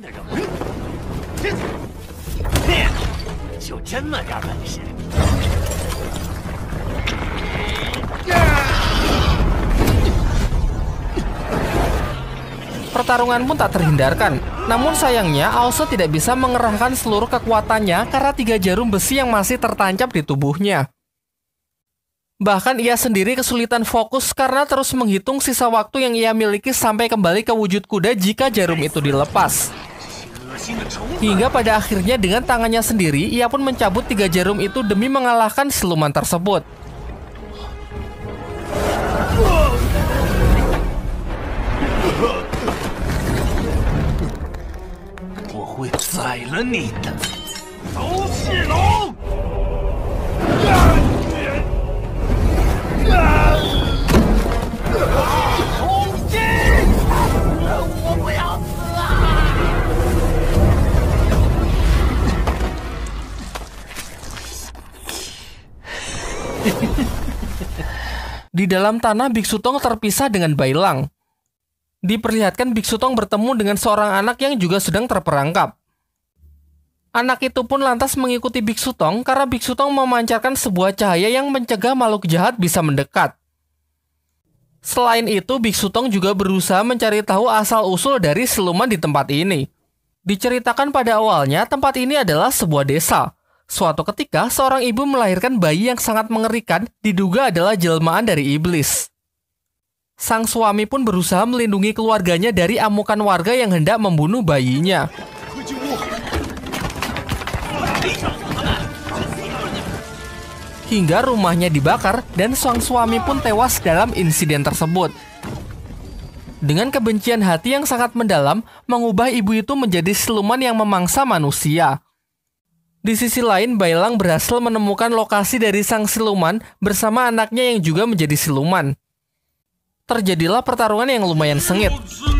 [SPEAKER 1] Pertarungan pun tak terhindarkan. Namun sayangnya, Aose tidak bisa mengerahkan seluruh kekuatannya karena tiga jarum besi yang masih tertancap di tubuhnya. Bahkan ia sendiri kesulitan fokus karena terus menghitung sisa waktu yang ia miliki sampai kembali ke wujud kuda jika jarum itu dilepas. Hingga pada akhirnya dengan tangannya sendiri, ia pun mencabut tiga jarum itu demi mengalahkan siluman tersebut. Di dalam tanah, Biksu Tong terpisah dengan Bailang. Diperlihatkan Biksu Tong bertemu dengan seorang anak yang juga sedang terperangkap. Anak itu pun lantas mengikuti Biksu Tong karena Biksu Tong memancarkan sebuah cahaya yang mencegah makhluk jahat bisa mendekat. Selain itu, Biksu Tong juga berusaha mencari tahu asal-usul dari siluman di tempat ini. Diceritakan pada awalnya, tempat ini adalah sebuah desa. Suatu ketika, seorang ibu melahirkan bayi yang sangat mengerikan, diduga adalah jelmaan dari iblis. Sang suami pun berusaha melindungi keluarganya dari amukan warga yang hendak membunuh bayinya. Hingga rumahnya dibakar dan sang suami pun tewas dalam insiden tersebut. Dengan kebencian hati yang sangat mendalam, mengubah ibu itu menjadi siluman yang memangsa manusia. Di sisi lain, Bailang berhasil menemukan lokasi dari sang siluman bersama anaknya yang juga menjadi siluman. Terjadilah pertarungan yang lumayan sengit.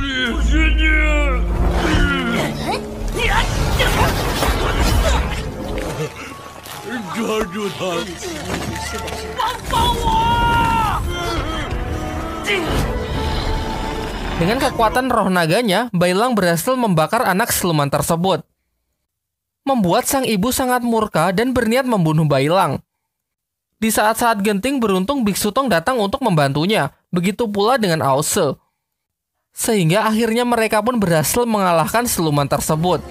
[SPEAKER 1] Dengan kekuatan roh naganya, Bailang berhasil membakar anak siluman tersebut. Membuat sang ibu sangat murka dan berniat membunuh Bailang. Di saat-saat genting beruntung Biksu Tong datang untuk membantunya, begitu pula dengan Aose. Sehingga akhirnya mereka pun berhasil mengalahkan siluman tersebut.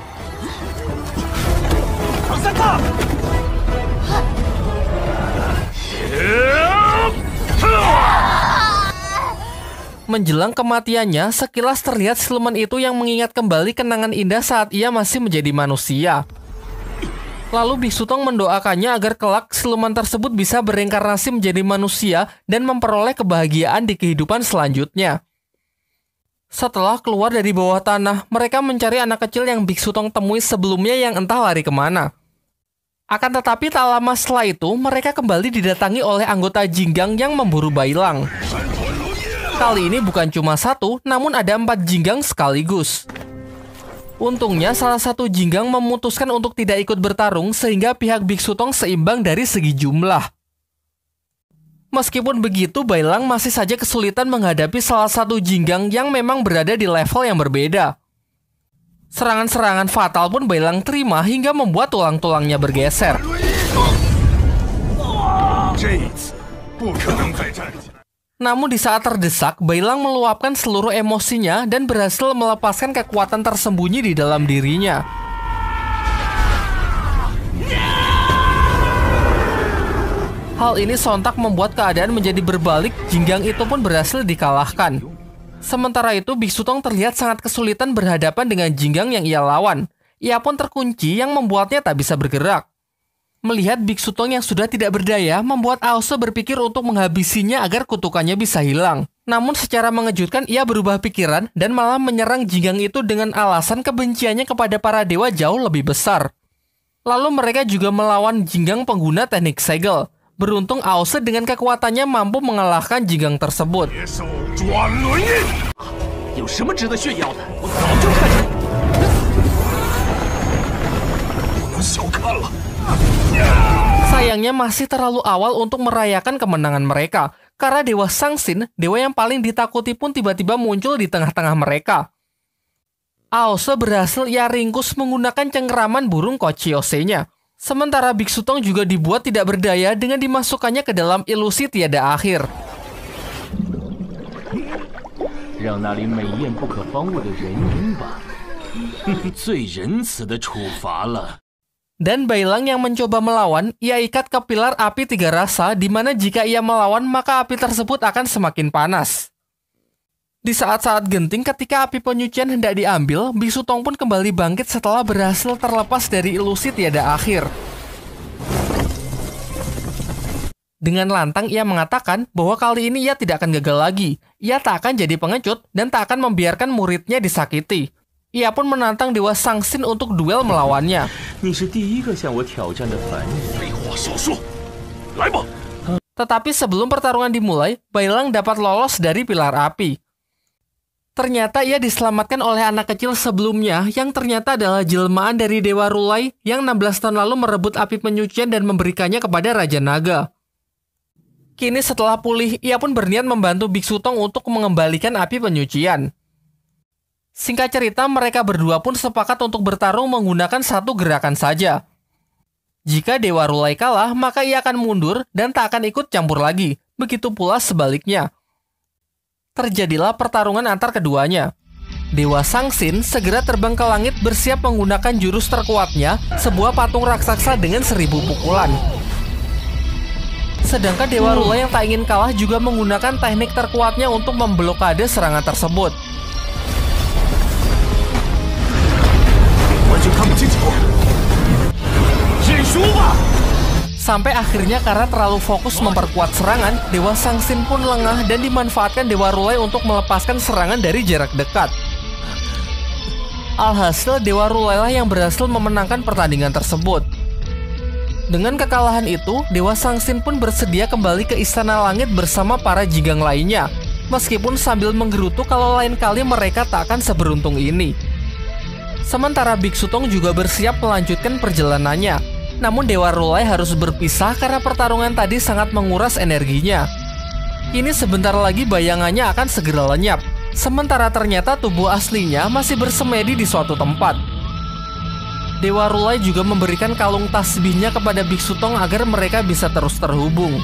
[SPEAKER 1] Menjelang kematiannya, sekilas terlihat siluman itu yang mengingat kembali kenangan indah saat ia masih menjadi manusia. Lalu Biksu Tong mendoakannya agar kelak siluman tersebut bisa bereinkarnasi menjadi manusia dan memperoleh kebahagiaan di kehidupan selanjutnya. Setelah keluar dari bawah tanah, mereka mencari anak kecil yang Biksu Tong temui sebelumnya yang entah lari kemana. Akan tetapi tak lama setelah itu, mereka kembali didatangi oleh anggota Jinggang yang memburu Bailang. Kali ini bukan cuma satu, namun ada empat jinggang sekaligus. Untungnya salah satu jinggang memutuskan untuk tidak ikut bertarung sehingga pihak Biksu Tong seimbang dari segi jumlah. Meskipun begitu, Bailang masih saja kesulitan menghadapi salah satu jinggang yang memang berada di level yang berbeda. Serangan-serangan fatal pun Bailang terima hingga membuat tulang-tulangnya bergeser. Namun di saat terdesak, Bailang meluapkan seluruh emosinya dan berhasil melepaskan kekuatan tersembunyi di dalam dirinya. Hal ini sontak membuat keadaan menjadi berbalik, jinggang itu pun berhasil dikalahkan. Sementara itu, Biksu Tong terlihat sangat kesulitan berhadapan dengan jinggang yang ia lawan. Ia pun terkunci yang membuatnya tak bisa bergerak. Melihat Biksu Tong yang sudah tidak berdaya, membuat Aose berpikir untuk menghabisinya agar kutukannya bisa hilang. Namun secara mengejutkan ia berubah pikiran dan malah menyerang jinggang itu dengan alasan kebenciannya kepada para dewa jauh lebih besar. Lalu mereka juga melawan Jinggang pengguna teknik segel. Beruntung Aose dengan kekuatannya mampu mengalahkan Jinggang tersebut. Sayangnya masih terlalu awal untuk merayakan kemenangan mereka, karena Dewa Sangsin, dewa yang paling ditakuti pun tiba-tiba muncul di tengah-tengah mereka. Aose berhasil ia ringkus menggunakan cengkeraman burung Kochiose-nya. Sementara Biksu Tong juga dibuat tidak berdaya dengan dimasukkannya ke dalam ilusi tiada akhir. Dan Bailang yang mencoba melawan, ia ikat ke pilar api tiga rasa, di mana jika ia melawan maka api tersebut akan semakin panas. Di saat-saat genting ketika api penyucian hendak diambil, Biksu Tong pun kembali bangkit setelah berhasil terlepas dari ilusi tiada akhir. Dengan lantang ia mengatakan bahwa kali ini ia tidak akan gagal lagi. Ia tak akan jadi pengecut dan tak akan membiarkan muridnya disakiti. Ia pun menantang Dewa Sangsin untuk duel melawannya. Tetapi sebelum pertarungan dimulai, Bailang dapat lolos dari pilar api. Ternyata ia diselamatkan oleh anak kecil sebelumnya yang ternyata adalah jelmaan dari Dewa Rulai yang enam belas tahun lalu merebut api penyucian dan memberikannya kepada Raja Naga. Kini setelah pulih, ia pun berniat membantu Biksu Tong untuk mengembalikan api penyucian. Singkat cerita, mereka berdua pun sepakat untuk bertarung menggunakan satu gerakan saja. Jika Dewa Rulai kalah, maka ia akan mundur dan tak akan ikut campur lagi. Begitu pula sebaliknya. Terjadilah pertarungan antar keduanya. Dewa Sangsin segera terbang ke langit bersiap menggunakan jurus terkuatnya, sebuah patung raksasa dengan seribu pukulan. Sedangkan Dewa Rulai yang tak ingin kalah juga menggunakan teknik terkuatnya untuk memblokade serangan tersebut. Sampai akhirnya karena terlalu fokus memperkuat serangan, Dewa Sangsin pun lengah dan dimanfaatkan Dewa Rulai untuk melepaskan serangan dari jarak dekat. Alhasil Dewa Rulai lah yang berhasil memenangkan pertandingan tersebut. Dengan kekalahan itu, Dewa Sangsin pun bersedia kembali ke Istana Langit bersama para jinggang lainnya, meskipun sambil menggerutu kalau lain kali mereka tak akan seberuntung ini. Sementara Biksu Tong juga bersiap melanjutkan perjalanannya. Namun Dewa Rulai harus berpisah karena pertarungan tadi sangat menguras energinya. Kini sebentar lagi bayangannya akan segera lenyap, sementara ternyata tubuh aslinya masih bersemedi di suatu tempat. Dewa Rulai juga memberikan kalung tasbihnya kepada Biksu Tong agar mereka bisa terus terhubung.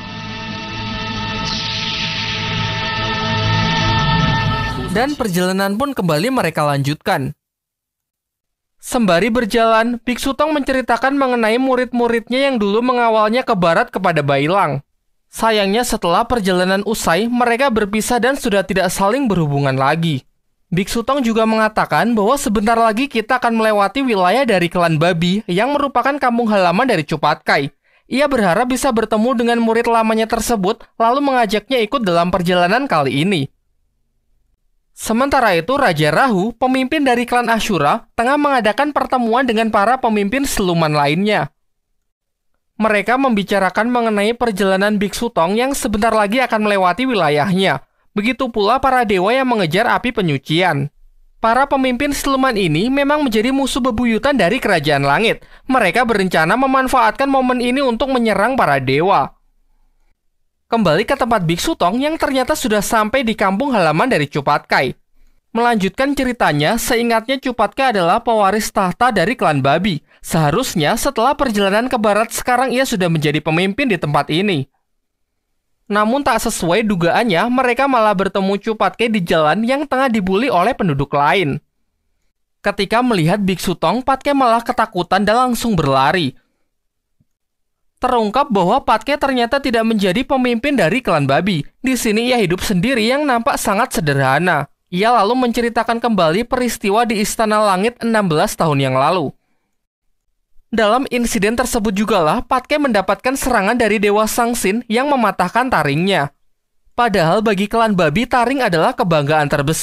[SPEAKER 1] Dan perjalanan pun kembali mereka lanjutkan. Sembari berjalan, Biksu Tong menceritakan mengenai murid-muridnya yang dulu mengawalnya ke barat kepada Bailang. Sayangnya setelah perjalanan usai, mereka berpisah dan sudah tidak saling berhubungan lagi. Biksu Tong juga mengatakan bahwa sebentar lagi kita akan melewati wilayah dari klan Babi yang merupakan kampung halaman dari Cupatkai. Ia berharap bisa bertemu dengan murid lamanya tersebut, lalu mengajaknya ikut dalam perjalanan kali ini. Sementara itu, Raja Rahu, pemimpin dari klan Ashura, tengah mengadakan pertemuan dengan para pemimpin siluman lainnya. Mereka membicarakan mengenai perjalanan Biksu Tong yang sebentar lagi akan melewati wilayahnya. Begitu pula para dewa yang mengejar api penyucian. Para pemimpin siluman ini memang menjadi musuh bebuyutan dari Kerajaan Langit. Mereka berencana memanfaatkan momen ini untuk menyerang para dewa. Kembali ke tempat Biksu Tong yang ternyata sudah sampai di kampung halaman dari Cupatkai. Melanjutkan ceritanya, seingatnya Cupatkai adalah pewaris tahta dari klan Babi. Seharusnya setelah perjalanan ke barat sekarang ia sudah menjadi pemimpin di tempat ini. Namun tak sesuai dugaannya, mereka malah bertemu Cupatkai di jalan yang tengah dibuli oleh penduduk lain. Ketika melihat Biksu Tong, Patkai malah ketakutan dan langsung berlari. Terungkap bahwa Patkai ternyata tidak menjadi pemimpin dari klan Babi. Di sini ia hidup sendiri yang nampak sangat sederhana. Ia lalu menceritakan kembali peristiwa di Istana Langit enam belas tahun yang lalu. Dalam insiden tersebut jugalah Patkai mendapatkan serangan dari Dewa Sangsin yang mematahkan taringnya. Padahal bagi klan Babi taring adalah kebanggaan terbesar.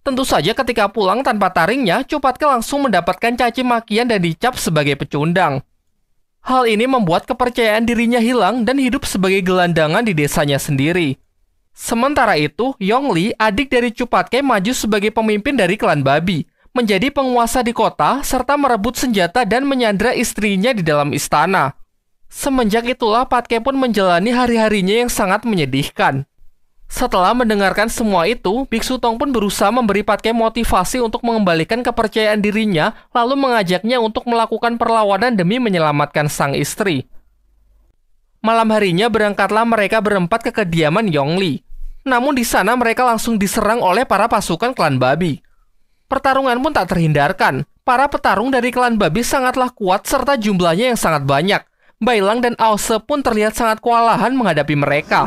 [SPEAKER 1] Tentu saja ketika pulang tanpa taringnya, Cupatke langsung mendapatkan caci makian dan dicap sebagai pecundang. Hal ini membuat kepercayaan dirinya hilang dan hidup sebagai gelandangan di desanya sendiri. Sementara itu, Yongli, adik dari Cupatke, maju sebagai pemimpin dari klan babi, menjadi penguasa di kota, serta merebut senjata dan menyandra istrinya di dalam istana. Semenjak itulah Patke pun menjalani hari-harinya yang sangat menyedihkan. Setelah mendengarkan semua itu, Biksu Tong pun berusaha memberi Patke motivasi untuk mengembalikan kepercayaan dirinya, lalu mengajaknya untuk melakukan perlawanan demi menyelamatkan sang istri. Malam harinya berangkatlah mereka berempat ke kediaman Yongli. Namun di sana mereka langsung diserang oleh para pasukan klan babi. Pertarungan pun tak terhindarkan. Para petarung dari klan babi sangatlah kuat serta jumlahnya yang sangat banyak. Bailang dan Aose pun terlihat sangat kewalahan menghadapi mereka.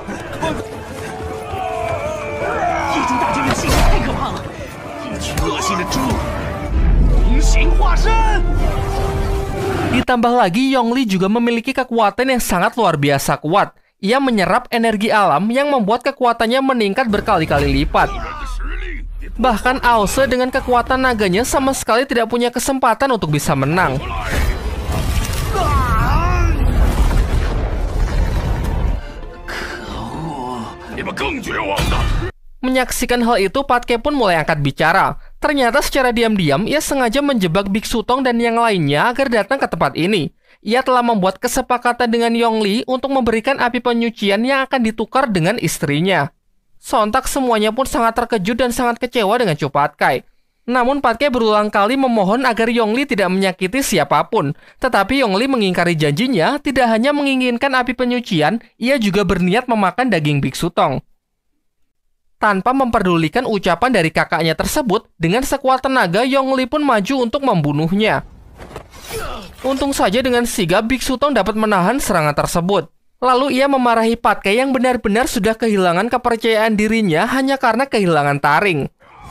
[SPEAKER 1] Ditambah lagi, Yongli juga memiliki kekuatan yang sangat luar biasa kuat. Ia menyerap energi alam yang membuat kekuatannya meningkat berkali-kali lipat. Bahkan Aose dengan kekuatan naganya sama sekali tidak punya kesempatan untuk bisa menang. Menyaksikan hal itu, Patke pun mulai angkat bicara. Ternyata secara diam-diam, ia sengaja menjebak Biksu Tong dan yang lainnya agar datang ke tempat ini. Ia telah membuat kesepakatan dengan Yongli untuk memberikan api penyucian yang akan ditukar dengan istrinya. Sontak semuanya pun sangat terkejut dan sangat kecewa dengan Cupatke. Namun Patke berulang kali memohon agar Yongli tidak menyakiti siapapun. Tetapi Yongli mengingkari janjinya, tidak hanya menginginkan api penyucian, ia juga berniat memakan daging Biksu Tong. Tanpa memperdulikan ucapan dari kakaknya tersebut, dengan sekuat tenaga Yongli pun maju untuk membunuhnya. Untung saja dengan sigap Biksu Tong dapat menahan serangan tersebut. Lalu ia memarahi Patke yang benar-benar sudah kehilangan kepercayaan dirinya hanya karena kehilangan taring.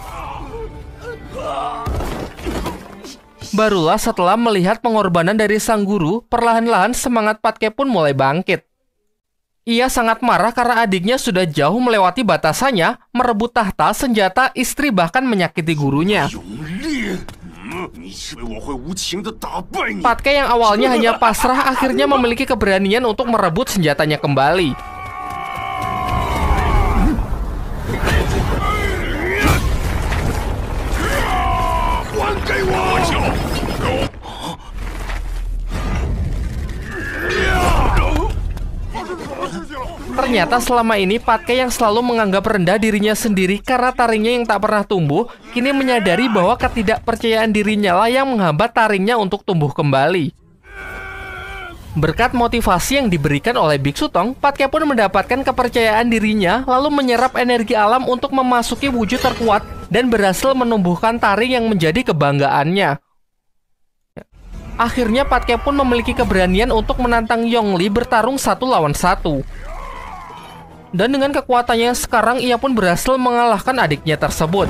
[SPEAKER 1] Barulah setelah melihat pengorbanan dari sang guru, perlahan-lahan semangat Patke pun mulai bangkit. Ia sangat marah karena adiknya sudah jauh melewati batasannya, merebut tahta, senjata, istri, bahkan menyakiti gurunya. Patke yang awalnya hanya pasrah akhirnya memiliki keberanian untuk merebut senjatanya kembali. Ternyata selama ini Patke yang selalu menganggap rendah dirinya sendiri karena taringnya yang tak pernah tumbuh, kini menyadari bahwa ketidakpercayaan dirinya lah yang menghambat taringnya untuk tumbuh kembali. Berkat motivasi yang diberikan oleh Biksu Tong, Patke pun mendapatkan kepercayaan dirinya, lalu menyerap energi alam untuk memasuki wujud terkuat dan berhasil menumbuhkan taring yang menjadi kebanggaannya. Akhirnya Patke pun memiliki keberanian untuk menantang Yongli bertarung satu lawan satu. Dan dengan kekuatannya sekarang, ia pun berhasil mengalahkan adiknya tersebut.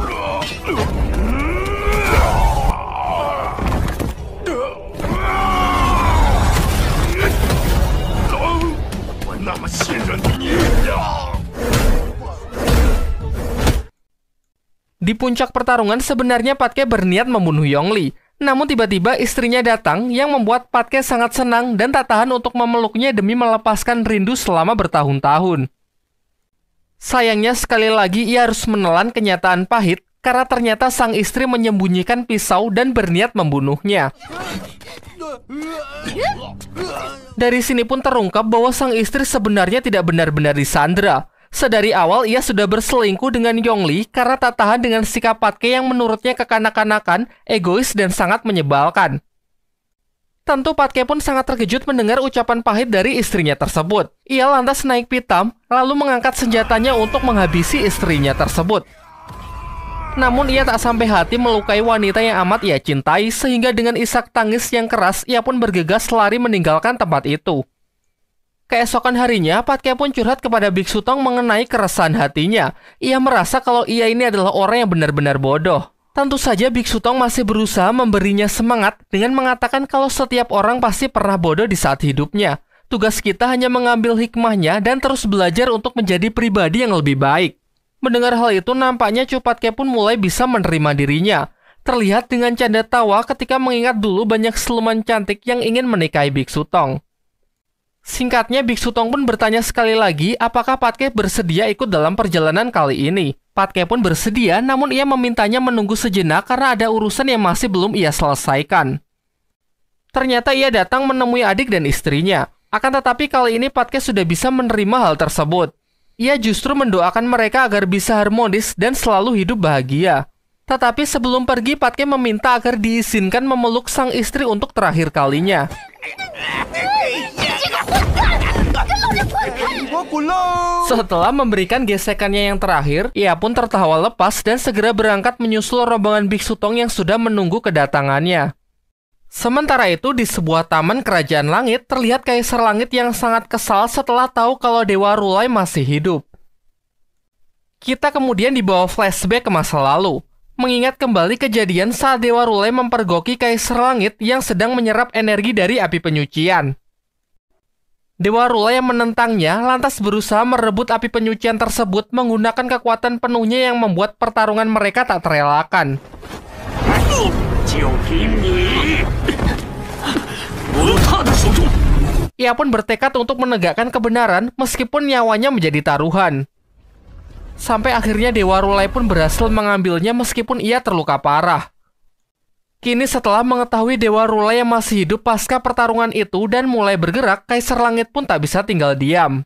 [SPEAKER 1] Di puncak pertarungan, sebenarnya Patke berniat membunuh Yongli. Namun tiba-tiba istrinya datang yang membuat Patke sangat senang dan tak tahan untuk memeluknya demi melepaskan rindu selama bertahun-tahun. Sayangnya sekali lagi ia harus menelan kenyataan pahit karena ternyata sang istri menyembunyikan pisau dan berniat membunuhnya. Dari sini pun terungkap bahwa sang istri sebenarnya tidak benar-benar disandra. Sedari awal ia sudah berselingkuh dengan Yongli karena tak tahan dengan sikap Patke yang menurutnya kekanak-kanakan, egois dan sangat menyebalkan. Tentu Patke pun sangat terkejut mendengar ucapan pahit dari istrinya tersebut. Ia lantas naik pitam, lalu mengangkat senjatanya untuk menghabisi istrinya tersebut. Namun ia tak sampai hati melukai wanita yang amat ia cintai, sehingga dengan isak tangis yang keras, ia pun bergegas lari meninggalkan tempat itu. Keesokan harinya, Patke pun curhat kepada Biksu Tong mengenai keresahan hatinya. Ia merasa kalau ia ini adalah orang yang benar-benar bodoh. Tentu saja Biksu Tong masih berusaha memberinya semangat dengan mengatakan kalau setiap orang pasti pernah bodoh di saat hidupnya. Tugas kita hanya mengambil hikmahnya dan terus belajar untuk menjadi pribadi yang lebih baik. Mendengar hal itu, nampaknya Cupatke pun mulai bisa menerima dirinya. Terlihat dengan canda tawa ketika mengingat dulu banyak siluman cantik yang ingin menikahi Biksu Tong. Singkatnya, Biksu Tong pun bertanya sekali lagi apakah Patke bersedia ikut dalam perjalanan kali ini. Patke pun bersedia, namun ia memintanya menunggu sejenak karena ada urusan yang masih belum ia selesaikan. Ternyata ia datang menemui adik dan istrinya. Akan tetapi kali ini Patke sudah bisa menerima hal tersebut. Ia justru mendoakan mereka agar bisa harmonis dan selalu hidup bahagia. Tetapi sebelum pergi, Patke meminta agar diizinkan memeluk sang istri untuk terakhir kalinya. Setelah memberikan gesekannya yang terakhir, ia pun tertawa lepas dan segera berangkat menyusul rombongan Biksu Tong yang sudah menunggu kedatangannya. Sementara itu, di sebuah taman kerajaan langit, terlihat Kaisar Langit yang sangat kesal setelah tahu kalau Dewa Rulai masih hidup. Kita kemudian dibawa flashback ke masa lalu, mengingat kembali kejadian saat Dewa Rulai mempergoki Kaisar Langit yang sedang menyerap energi dari api penyucian. Dewa Rulai yang menentangnya lantas berusaha merebut api penyucian tersebut menggunakan kekuatan penuhnya yang membuat pertarungan mereka tak terelakkan. Ia pun bertekad untuk menegakkan kebenaran meskipun nyawanya menjadi taruhan. Sampai akhirnya Dewa Rulai pun berhasil mengambilnya meskipun ia terluka parah. Kini setelah mengetahui Dewa Rulai yang masih hidup pasca pertarungan itu dan mulai bergerak, Kaisar Langit pun tak bisa tinggal diam.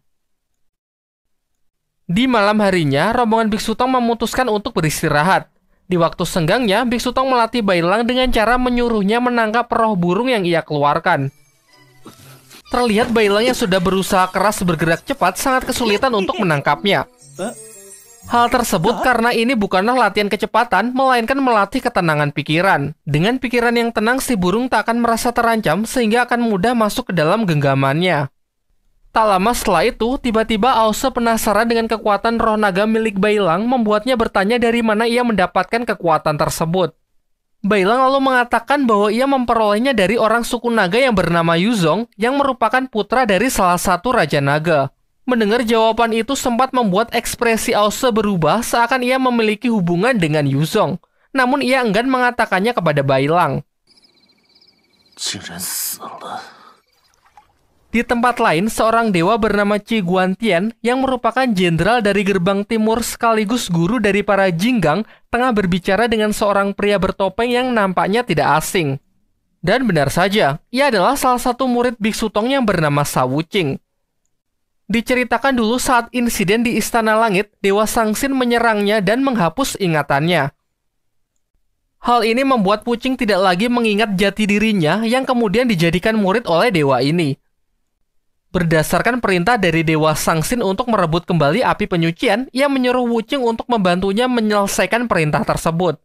[SPEAKER 1] Di malam harinya, rombongan Biksu Tong memutuskan untuk beristirahat. Di waktu senggangnya, Biksu Tong melatih Bailang dengan cara menyuruhnya menangkap roh burung yang ia keluarkan. Terlihat Bailang yang sudah berusaha keras bergerak cepat sangat kesulitan untuk menangkapnya. Hal tersebut karena ini bukanlah latihan kecepatan, melainkan melatih ketenangan pikiran. Dengan pikiran yang tenang, si burung tak akan merasa terancam sehingga akan mudah masuk ke dalam genggamannya. Tak lama setelah itu, tiba-tiba Ause penasaran dengan kekuatan roh naga milik Bailang, membuatnya bertanya dari mana ia mendapatkan kekuatan tersebut. Bailang lalu mengatakan bahwa ia memperolehnya dari orang suku naga yang bernama Yuzong, yang merupakan putra dari salah satu raja naga. Mendengar jawaban itu sempat membuat ekspresi Ause berubah seakan ia memiliki hubungan dengan Yuzong. Namun ia enggan mengatakannya kepada Bailang. Di tempat lain, seorang dewa bernama Qi Guantian yang merupakan jenderal dari gerbang timur sekaligus guru dari para Jinggang tengah berbicara dengan seorang pria bertopeng yang nampaknya tidak asing. Dan benar saja, ia adalah salah satu murid Biksu Tong yang bernama Sa Wuqing. Diceritakan dulu saat insiden di Istana Langit, Dewa Sangsin menyerangnya dan menghapus ingatannya. Hal ini membuat Wuqing tidak lagi mengingat jati dirinya yang kemudian dijadikan murid oleh dewa ini. Berdasarkan perintah dari Dewa Sangsin untuk merebut kembali api penyucian, ia menyuruh Wuqing untuk membantunya menyelesaikan perintah tersebut.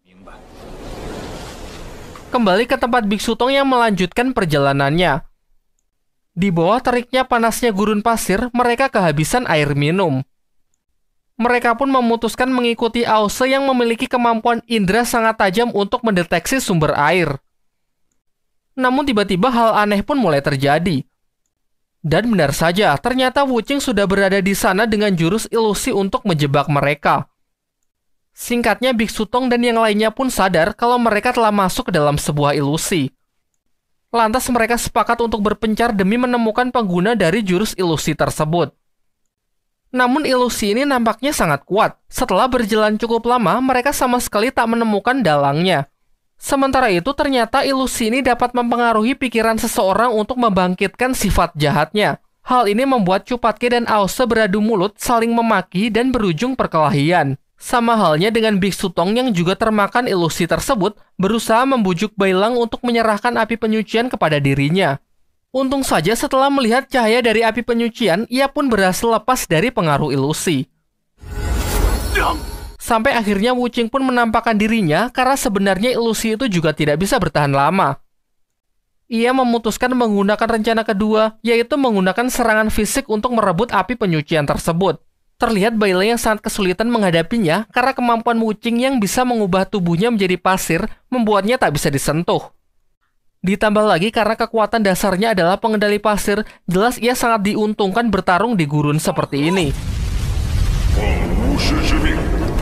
[SPEAKER 1] Kembali ke tempat Biksu Tong yang melanjutkan perjalanannya. Di bawah teriknya panasnya gurun pasir, mereka kehabisan air minum. Mereka pun memutuskan mengikuti Ause yang memiliki kemampuan indera sangat tajam untuk mendeteksi sumber air. Namun tiba-tiba hal aneh pun mulai terjadi. Dan benar saja, ternyata Wuqing sudah berada di sana dengan jurus ilusi untuk menjebak mereka. Singkatnya, Biksu Tong dan yang lainnya pun sadar kalau mereka telah masuk ke dalam sebuah ilusi. Lantas mereka sepakat untuk berpencar demi menemukan pengguna dari jurus ilusi tersebut. Namun ilusi ini nampaknya sangat kuat. Setelah berjalan cukup lama, mereka sama sekali tak menemukan dalangnya. Sementara itu, ternyata ilusi ini dapat mempengaruhi pikiran seseorang untuk membangkitkan sifat jahatnya. Hal ini membuat Cupatke dan Ause beradu mulut, saling memaki, dan berujung perkelahian. Sama halnya dengan Biksu Tong yang juga termakan ilusi tersebut, berusaha membujuk Bailang untuk menyerahkan api penyucian kepada dirinya. Untung saja setelah melihat cahaya dari api penyucian, ia pun berhasil lepas dari pengaruh ilusi. Sampai akhirnya Wuqing pun menampakkan dirinya karena sebenarnya ilusi itu juga tidak bisa bertahan lama. Ia memutuskan menggunakan rencana kedua, yaitu menggunakan serangan fisik untuk merebut api penyucian tersebut. Terlihat Bailang yang sangat kesulitan menghadapinya karena kemampuan Wuqing yang bisa mengubah tubuhnya menjadi pasir membuatnya tak bisa disentuh. Ditambah lagi karena kekuatan dasarnya adalah pengendali pasir, jelas ia sangat diuntungkan bertarung di gurun seperti ini.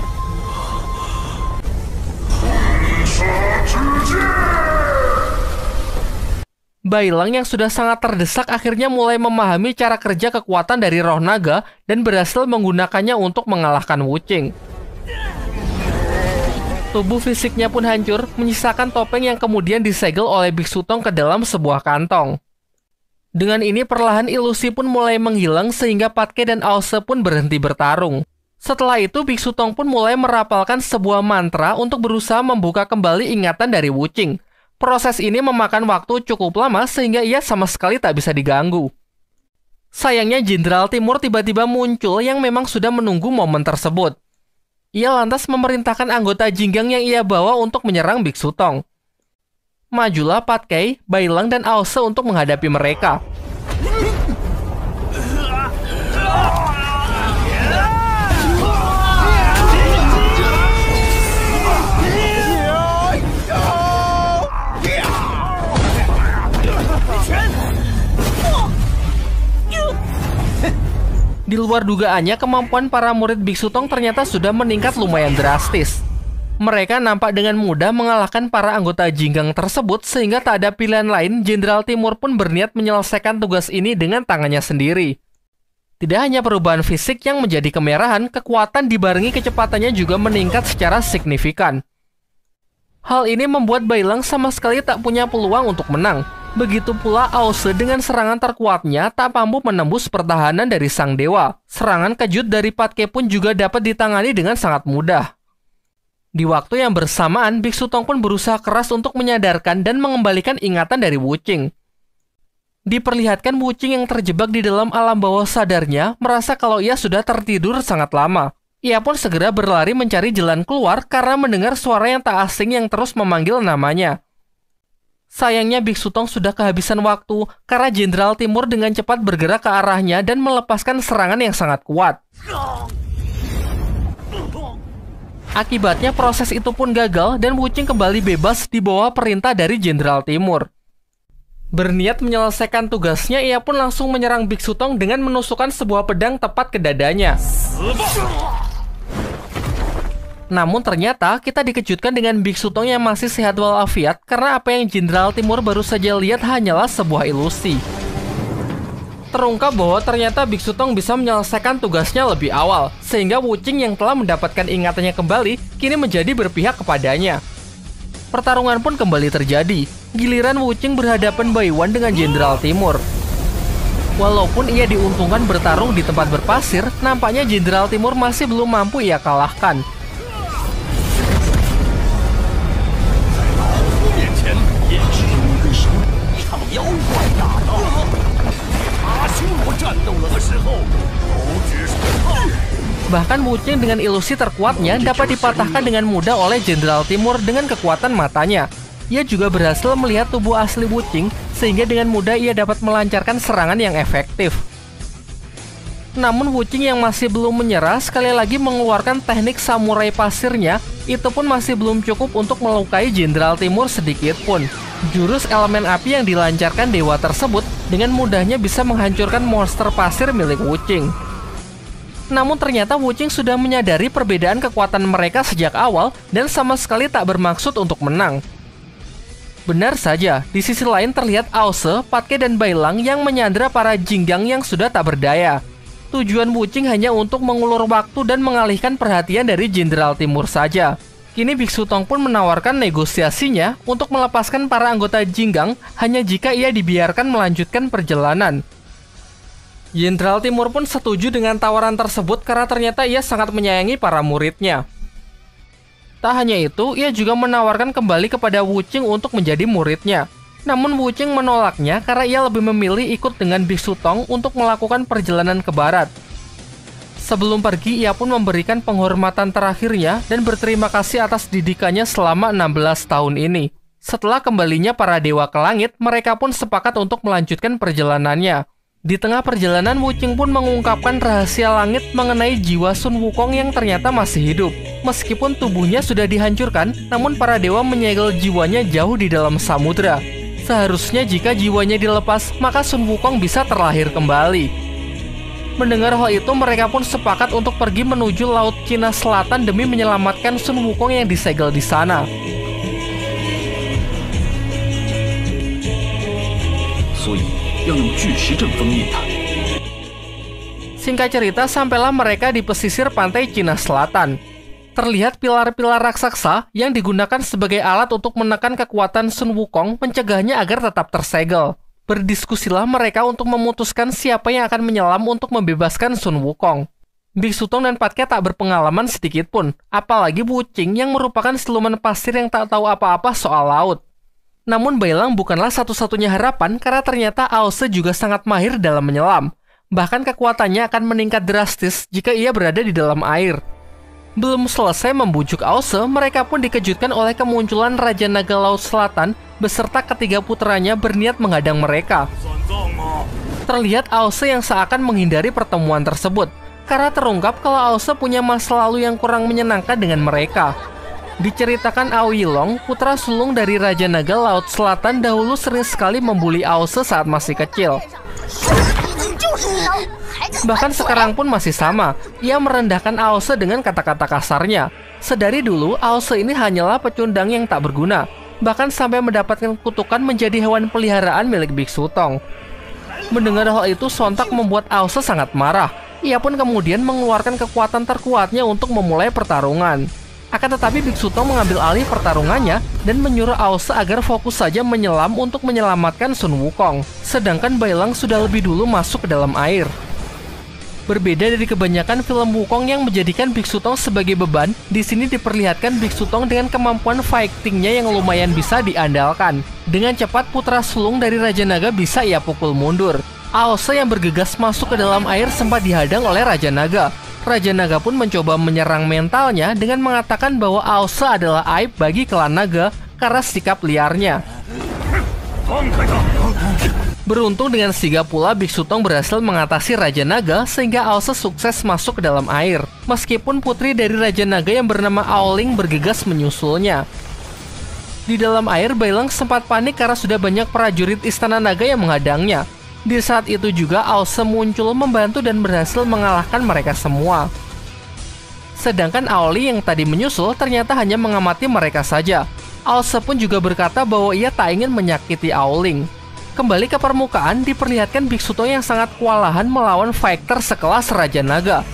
[SPEAKER 1] Bailang yang sudah sangat terdesak akhirnya mulai memahami cara kerja kekuatan dari roh naga dan berhasil menggunakannya untuk mengalahkan Wuqing. Tubuh fisiknya pun hancur, menyisakan topeng yang kemudian disegel oleh Biksu Tong ke dalam sebuah kantong. Dengan ini perlahan ilusi pun mulai menghilang sehingga Patke dan Ause pun berhenti bertarung. Setelah itu Biksu Tong pun mulai merapalkan sebuah mantra untuk berusaha membuka kembali ingatan dari Wuqing. Proses ini memakan waktu cukup lama sehingga ia sama sekali tak bisa diganggu. Sayangnya Jenderal Timur tiba-tiba muncul yang memang sudah menunggu momen tersebut. Ia lantas memerintahkan anggota Jinggang yang ia bawa untuk menyerang Biksu Tong. Majulah Patke, Bailang, dan Ause untuk menghadapi mereka. Di luar dugaannya, kemampuan para murid Biksu Tong ternyata sudah meningkat lumayan drastis. Mereka nampak dengan mudah mengalahkan para anggota Jinggang tersebut sehingga tak ada pilihan lain, Jenderal Timur pun berniat menyelesaikan tugas ini dengan tangannya sendiri. Tidak hanya perubahan fisik yang menjadi kemerahan, kekuatan dibarengi kecepatannya juga meningkat secara signifikan. Hal ini membuat Bailang sama sekali tak punya peluang untuk menang. Begitu pula Ause dengan serangan terkuatnya tak mampu menembus pertahanan dari sang dewa. Serangan kejut dari Patke pun juga dapat ditangani dengan sangat mudah. Di waktu yang bersamaan, Biksu Tong pun berusaha keras untuk menyadarkan dan mengembalikan ingatan dari Wuqing. Diperlihatkan Wuqing yang terjebak di dalam alam bawah sadarnya merasa kalau ia sudah tertidur sangat lama. Ia pun segera berlari mencari jalan keluar karena mendengar suara yang tak asing yang terus memanggil namanya. Sayangnya Biksu Tong sudah kehabisan waktu karena Jenderal Timur dengan cepat bergerak ke arahnya dan melepaskan serangan yang sangat kuat. Akibatnya proses itu pun gagal dan Wuqing kembali bebas di bawah perintah dari Jenderal Timur. Berniat menyelesaikan tugasnya, ia pun langsung menyerang Biksu Tong dengan menusukkan sebuah pedang tepat ke dadanya. Namun ternyata kita dikejutkan dengan Biksu Tong yang masih sehat walafiat karena apa yang Jenderal Timur baru saja lihat hanyalah sebuah ilusi. Terungkap bahwa ternyata Biksu Tong bisa menyelesaikan tugasnya lebih awal, sehingga Wuqing yang telah mendapatkan ingatannya kembali, kini menjadi berpihak kepadanya. Pertarungan pun kembali terjadi. Giliran Wuqing berhadapan Baiwan dengan Jenderal Timur. Walaupun ia diuntungkan bertarung di tempat berpasir, nampaknya Jenderal Timur masih belum mampu ia kalahkan. Bahkan Wuqing dengan ilusi terkuatnya dapat dipatahkan dengan mudah oleh Jenderal Timur dengan kekuatan matanya. Ia juga berhasil melihat tubuh asli Wuqing, sehingga dengan mudah ia dapat melancarkan serangan yang efektif. Namun Wuqing yang masih belum menyerah sekali lagi mengeluarkan teknik samurai pasirnya, itu pun masih belum cukup untuk melukai Jenderal Timur sedikit pun. Jurus elemen api yang dilancarkan dewa tersebut dengan mudahnya bisa menghancurkan monster pasir milik Wuqing. Namun ternyata Wuqing sudah menyadari perbedaan kekuatan mereka sejak awal dan sama sekali tak bermaksud untuk menang. Benar saja, di sisi lain terlihat Ause, Patke, dan Bailang yang menyandra para Jinggang yang sudah tak berdaya. Tujuan Wuqing hanya untuk mengulur waktu dan mengalihkan perhatian dari Jenderal Timur saja. Kini Biksu Tong pun menawarkan negosiasinya untuk melepaskan para anggota Jinggang hanya jika ia dibiarkan melanjutkan perjalanan. Jenderal Timur pun setuju dengan tawaran tersebut karena ternyata ia sangat menyayangi para muridnya. Tak hanya itu, ia juga menawarkan kembali kepada Wuqing untuk menjadi muridnya. Namun Wuqing menolaknya karena ia lebih memilih ikut dengan Biksu Tong untuk melakukan perjalanan ke barat. Sebelum pergi, ia pun memberikan penghormatan terakhirnya dan berterima kasih atas didikannya selama enam belas tahun ini. Setelah kembalinya para dewa ke langit, mereka pun sepakat untuk melanjutkan perjalanannya. Di tengah perjalanan, Wuqing pun mengungkapkan rahasia langit mengenai jiwa Sun Wukong yang ternyata masih hidup. Meskipun tubuhnya sudah dihancurkan, namun para dewa menyegel jiwanya jauh di dalam samudra. Seharusnya jika jiwanya dilepas, maka Sun Wukong bisa terlahir kembali. Mendengar hal itu, mereka pun sepakat untuk pergi menuju Laut Cina Selatan demi menyelamatkan Sun Wukong yang disegel di sana.
[SPEAKER 2] 所以要用巨石阵封印它。
[SPEAKER 1] Singkat cerita, sampailah mereka di pesisir pantai Cina Selatan. Terlihat pilar-pilar raksasa yang digunakan sebagai alat untuk menekan kekuatan Sun Wukong, mencegahnya agar tetap tersegel. Berdiskusilah mereka untuk memutuskan siapa yang akan menyelam untuk membebaskan Sun Wukong. Biksu Tong dan Patke tak berpengalaman sedikit pun, apalagi Wu Qing yang merupakan siluman pasir yang tak tahu apa-apa soal laut. Namun Bailang bukanlah satu-satunya harapan karena ternyata Aose juga sangat mahir dalam menyelam. Bahkan kekuatannya akan meningkat drastis jika ia berada di dalam air. Belum selesai membujuk Aose, mereka pun dikejutkan oleh kemunculan Raja Naga Laut Selatan beserta ketiga putranya berniat menghadang mereka. Terlihat Aose yang seakan menghindari pertemuan tersebut, karena terungkap kalau Aose punya masa lalu yang kurang menyenangkan dengan mereka. Diceritakan Aoi Long, putra sulung dari Raja Naga Laut Selatan, dahulu sering sekali membuli Aose saat masih kecil. Bahkan sekarang pun masih sama, ia merendahkan Aose dengan kata-kata kasarnya. Sedari dulu, Aose ini hanyalah pecundang yang tak berguna, bahkan sampai mendapatkan kutukan menjadi hewan peliharaan milik Biksu Tong. Mendengar hal itu sontak membuat Aose sangat marah. Ia pun kemudian mengeluarkan kekuatan terkuatnya untuk memulai pertarungan. Akan tetapi Biksu Tong mengambil alih pertarungannya dan menyuruh Aose agar fokus saja menyelam untuk menyelamatkan Sun Wukong. Sedangkan Bailang sudah lebih dulu masuk ke dalam air. Berbeda dari kebanyakan film Wukong yang menjadikan Biksu Tong sebagai beban, di sini diperlihatkan Biksu Tong dengan kemampuan fightingnya yang lumayan bisa diandalkan. Dengan cepat putra sulung dari Raja Naga bisa ia pukul mundur. Aose yang bergegas masuk ke dalam air sempat dihadang oleh Raja Naga. Raja Naga pun mencoba menyerang mentalnya dengan mengatakan bahwa Aose adalah aib bagi klan naga karena sikap liarnya. Beruntung dengan sigap pula Biksu Tong berhasil mengatasi Raja Naga sehingga Aose sukses masuk ke dalam air. Meskipun putri dari Raja Naga yang bernama Aoling bergegas menyusulnya. Di dalam air, Bailang sempat panik karena sudah banyak prajurit Istana Naga yang menghadangnya. Di saat itu juga Aose muncul membantu dan berhasil mengalahkan mereka semua. Sedangkan Aoli yang tadi menyusul ternyata hanya mengamati mereka saja. Aose pun juga berkata bahwa ia tak ingin menyakiti Aoling. Kembali ke permukaan, diperlihatkan Biksu Tong yang sangat kewalahan melawan fighter sekelas Raja Naga.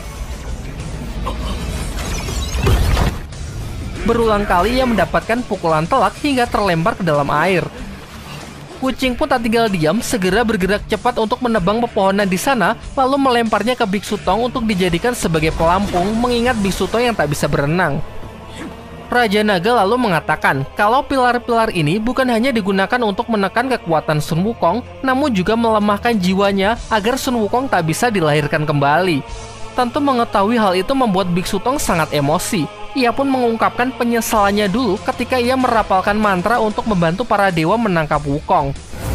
[SPEAKER 1] Berulang kali ia mendapatkan pukulan telak hingga terlempar ke dalam air. Kucing pun tak tinggal diam, segera bergerak cepat untuk menebang pepohonan di sana, lalu melemparnya ke Biksu Tong untuk dijadikan sebagai pelampung, mengingat Biksu Tong yang tak bisa berenang. Raja Naga lalu mengatakan kalau pilar-pilar ini bukan hanya digunakan untuk menekan kekuatan Sun Wukong, namun juga melemahkan jiwanya agar Sun Wukong tak bisa dilahirkan kembali. Tentu mengetahui hal itu membuat Biksu Tong sangat emosi. Ia pun mengungkapkan penyesalannya dulu ketika ia merapalkan mantra untuk membantu para dewa menangkap Wukong.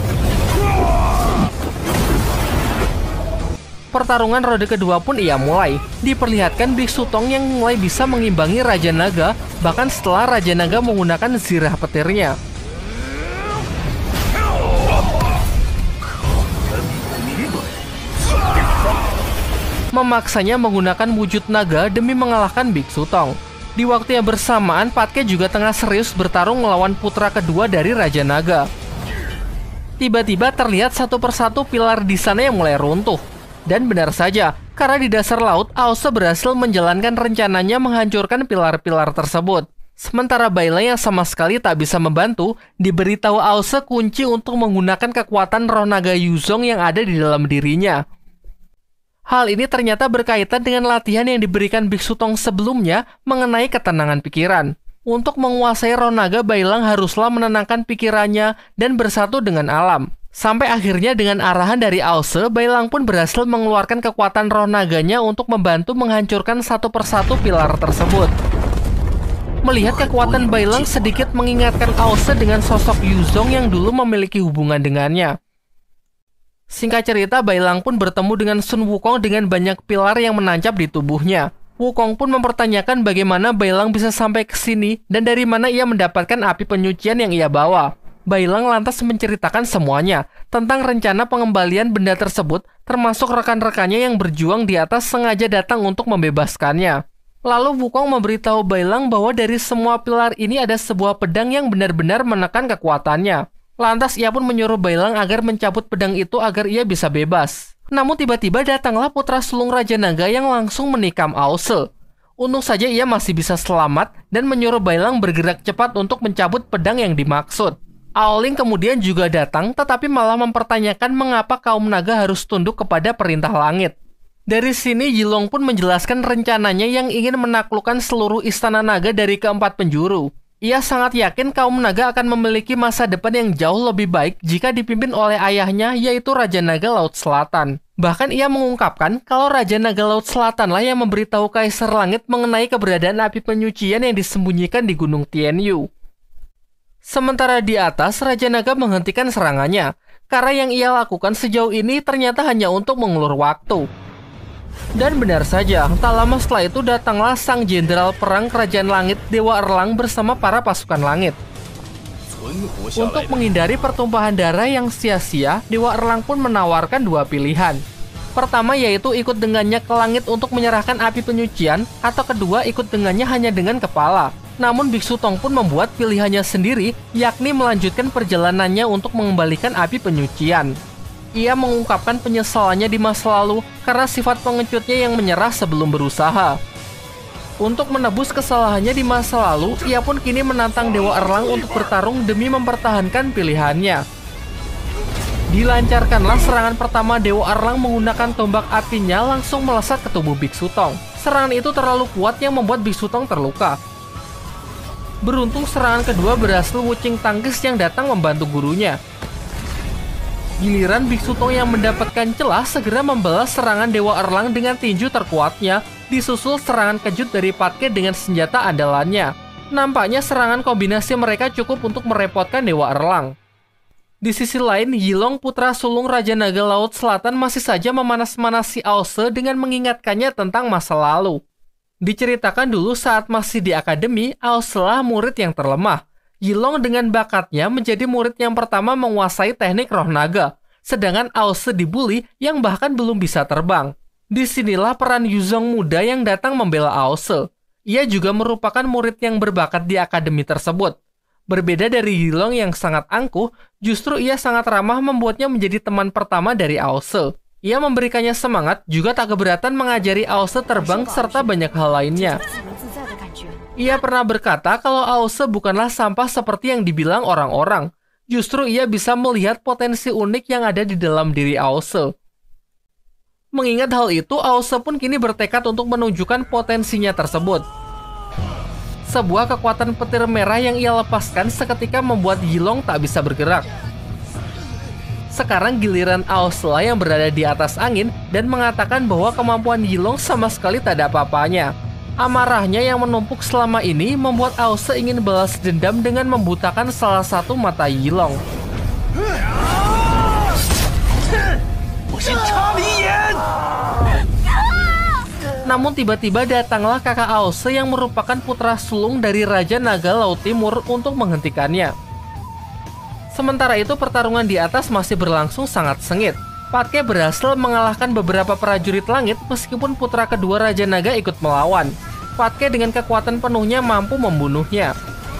[SPEAKER 1] Pertarungan rode kedua pun ia mulai. Diperlihatkan Biksu Tong yang mulai bisa mengimbangi Raja Naga, bahkan setelah Raja Naga menggunakan zirah petirnya. Memaksanya menggunakan wujud naga demi mengalahkan Biksu Tong. Di waktu yang bersamaan, Patke juga tengah serius bertarung melawan putra kedua dari Raja Naga. Tiba-tiba terlihat satu persatu pilar di sana yang mulai runtuh. Dan benar saja, karena di dasar laut, Aose berhasil menjalankan rencananya menghancurkan pilar-pilar tersebut. Sementara Bailang yang sama sekali tak bisa membantu, diberitahu Aose kunci untuk menggunakan kekuatan roh naga Yuzong yang ada di dalam dirinya. Hal ini ternyata berkaitan dengan latihan yang diberikan Biksu Tong sebelumnya mengenai ketenangan pikiran. Untuk menguasai roh naga, Bailang haruslah menenangkan pikirannya dan bersatu dengan alam. Sampai akhirnya dengan arahan dari Aose, Bailang pun berhasil mengeluarkan kekuatan roh naganya untuk membantu menghancurkan satu persatu pilar tersebut. Melihat kekuatan Bailang sedikit mengingatkan Aose dengan sosok Yuzong yang dulu memiliki hubungan dengannya. Singkat cerita, Bailang pun bertemu dengan Sun Wukong dengan banyak pilar yang menancap di tubuhnya. Wukong pun mempertanyakan bagaimana Bailang bisa sampai ke sini dan dari mana ia mendapatkan api penyucian yang ia bawa. Bailang lantas menceritakan semuanya tentang rencana pengembalian benda tersebut, termasuk rekan-rekannya yang berjuang di atas sengaja datang untuk membebaskannya. Lalu Wukong memberitahu Bailang bahwa dari semua pilar ini ada sebuah pedang yang benar-benar menekan kekuatannya. Lantas ia pun menyuruh Bailang agar mencabut pedang itu agar ia bisa bebas. Namun tiba-tiba datanglah putra sulung Raja Naga yang langsung menikam Ause. Untung saja ia masih bisa selamat dan menyuruh Bailang bergerak cepat untuk mencabut pedang yang dimaksud. Aoling kemudian juga datang tetapi malah mempertanyakan mengapa kaum naga harus tunduk kepada perintah langit. Dari sini Yilong pun menjelaskan rencananya yang ingin menaklukkan seluruh istana naga dari keempat penjuru. Ia sangat yakin kaum naga akan memiliki masa depan yang jauh lebih baik jika dipimpin oleh ayahnya, yaitu Raja Naga Laut Selatan. Bahkan ia mengungkapkan kalau Raja Naga Laut Selatanlah yang memberitahu Kaisar Langit mengenai keberadaan api penyucian yang disembunyikan di Gunung Tianyu. Sementara di atas, Raja Naga menghentikan serangannya, karena yang ia lakukan sejauh ini ternyata hanya untuk mengulur waktu. Dan benar saja, tak lama setelah itu datanglah sang jenderal perang Kerajaan Langit Dewa Erlang bersama para pasukan langit. Untuk menghindari pertumpahan darah yang sia-sia, Dewa Erlang pun menawarkan dua pilihan. Pertama yaitu ikut dengannya ke langit untuk menyerahkan api penyucian, atau kedua ikut dengannya hanya dengan kepala. Namun Biksu Tong pun membuat pilihannya sendiri, yakni melanjutkan perjalanannya untuk mengembalikan api penyucian. Ia mengungkapkan penyesalannya di masa lalu karena sifat pengecutnya yang menyerah sebelum berusaha. Untuk menebus kesalahannya di masa lalu, ia pun kini menantang Dewa Erlang untuk bertarung demi mempertahankan pilihannya. Dilancarkanlah serangan pertama Dewa Erlang menggunakan tombak apinya langsung melesat ke tubuh Biksu Tong. Serangan itu terlalu kuat yang membuat Biksu Tong terluka. Beruntung serangan kedua berhasil Wuching Tangkis yang datang membantu gurunya. Giliran Biksu Tong yang mendapatkan celah segera membalas serangan Dewa Erlang dengan tinju terkuatnya, disusul serangan kejut dari Patke dengan senjata andalannya. Nampaknya serangan kombinasi mereka cukup untuk merepotkan Dewa Erlang. Di sisi lain, Yilong putra sulung Raja Naga Laut Selatan masih saja memanas-manasi Ause dengan mengingatkannya tentang masa lalu. Diceritakan dulu saat masih di akademi, Ause lah murid yang terlemah. Yilong dengan bakatnya menjadi murid yang pertama menguasai teknik roh naga, sedangkan Ause dibully yang bahkan belum bisa terbang. Disinilah peran Yuzong muda yang datang membela Ause. Ia juga merupakan murid yang berbakat di akademi tersebut. Berbeda dari Yilong yang sangat angkuh, justru ia sangat ramah membuatnya menjadi teman pertama dari Ause. Ia memberikannya semangat, juga tak keberatan mengajari Ause terbang serta banyak hal lainnya. Ia pernah berkata kalau Ause bukanlah sampah seperti yang dibilang orang-orang. Justru ia bisa melihat potensi unik yang ada di dalam diri Ause. Mengingat hal itu, Ause pun kini bertekad untuk menunjukkan potensinya tersebut. Sebuah kekuatan petir merah yang ia lepaskan seketika membuat Yilong tak bisa bergerak. Sekarang giliran Ause lah yang berada di atas angin dan mengatakan bahwa kemampuan Yilong sama sekali tak ada apa-apanya. Amarahnya yang menumpuk selama ini membuat Ause ingin balas dendam dengan membutakan salah satu mata Yilong. Namun tiba-tiba datanglah kakak Ause yang merupakan putra sulung dari Raja Naga Laut Timur untuk menghentikannya. Sementara itu pertarungan di atas masih berlangsung sangat sengit. Patke berhasil mengalahkan beberapa prajurit langit meskipun putra kedua Raja Naga ikut melawan. Patke dengan kekuatan penuhnya mampu membunuhnya.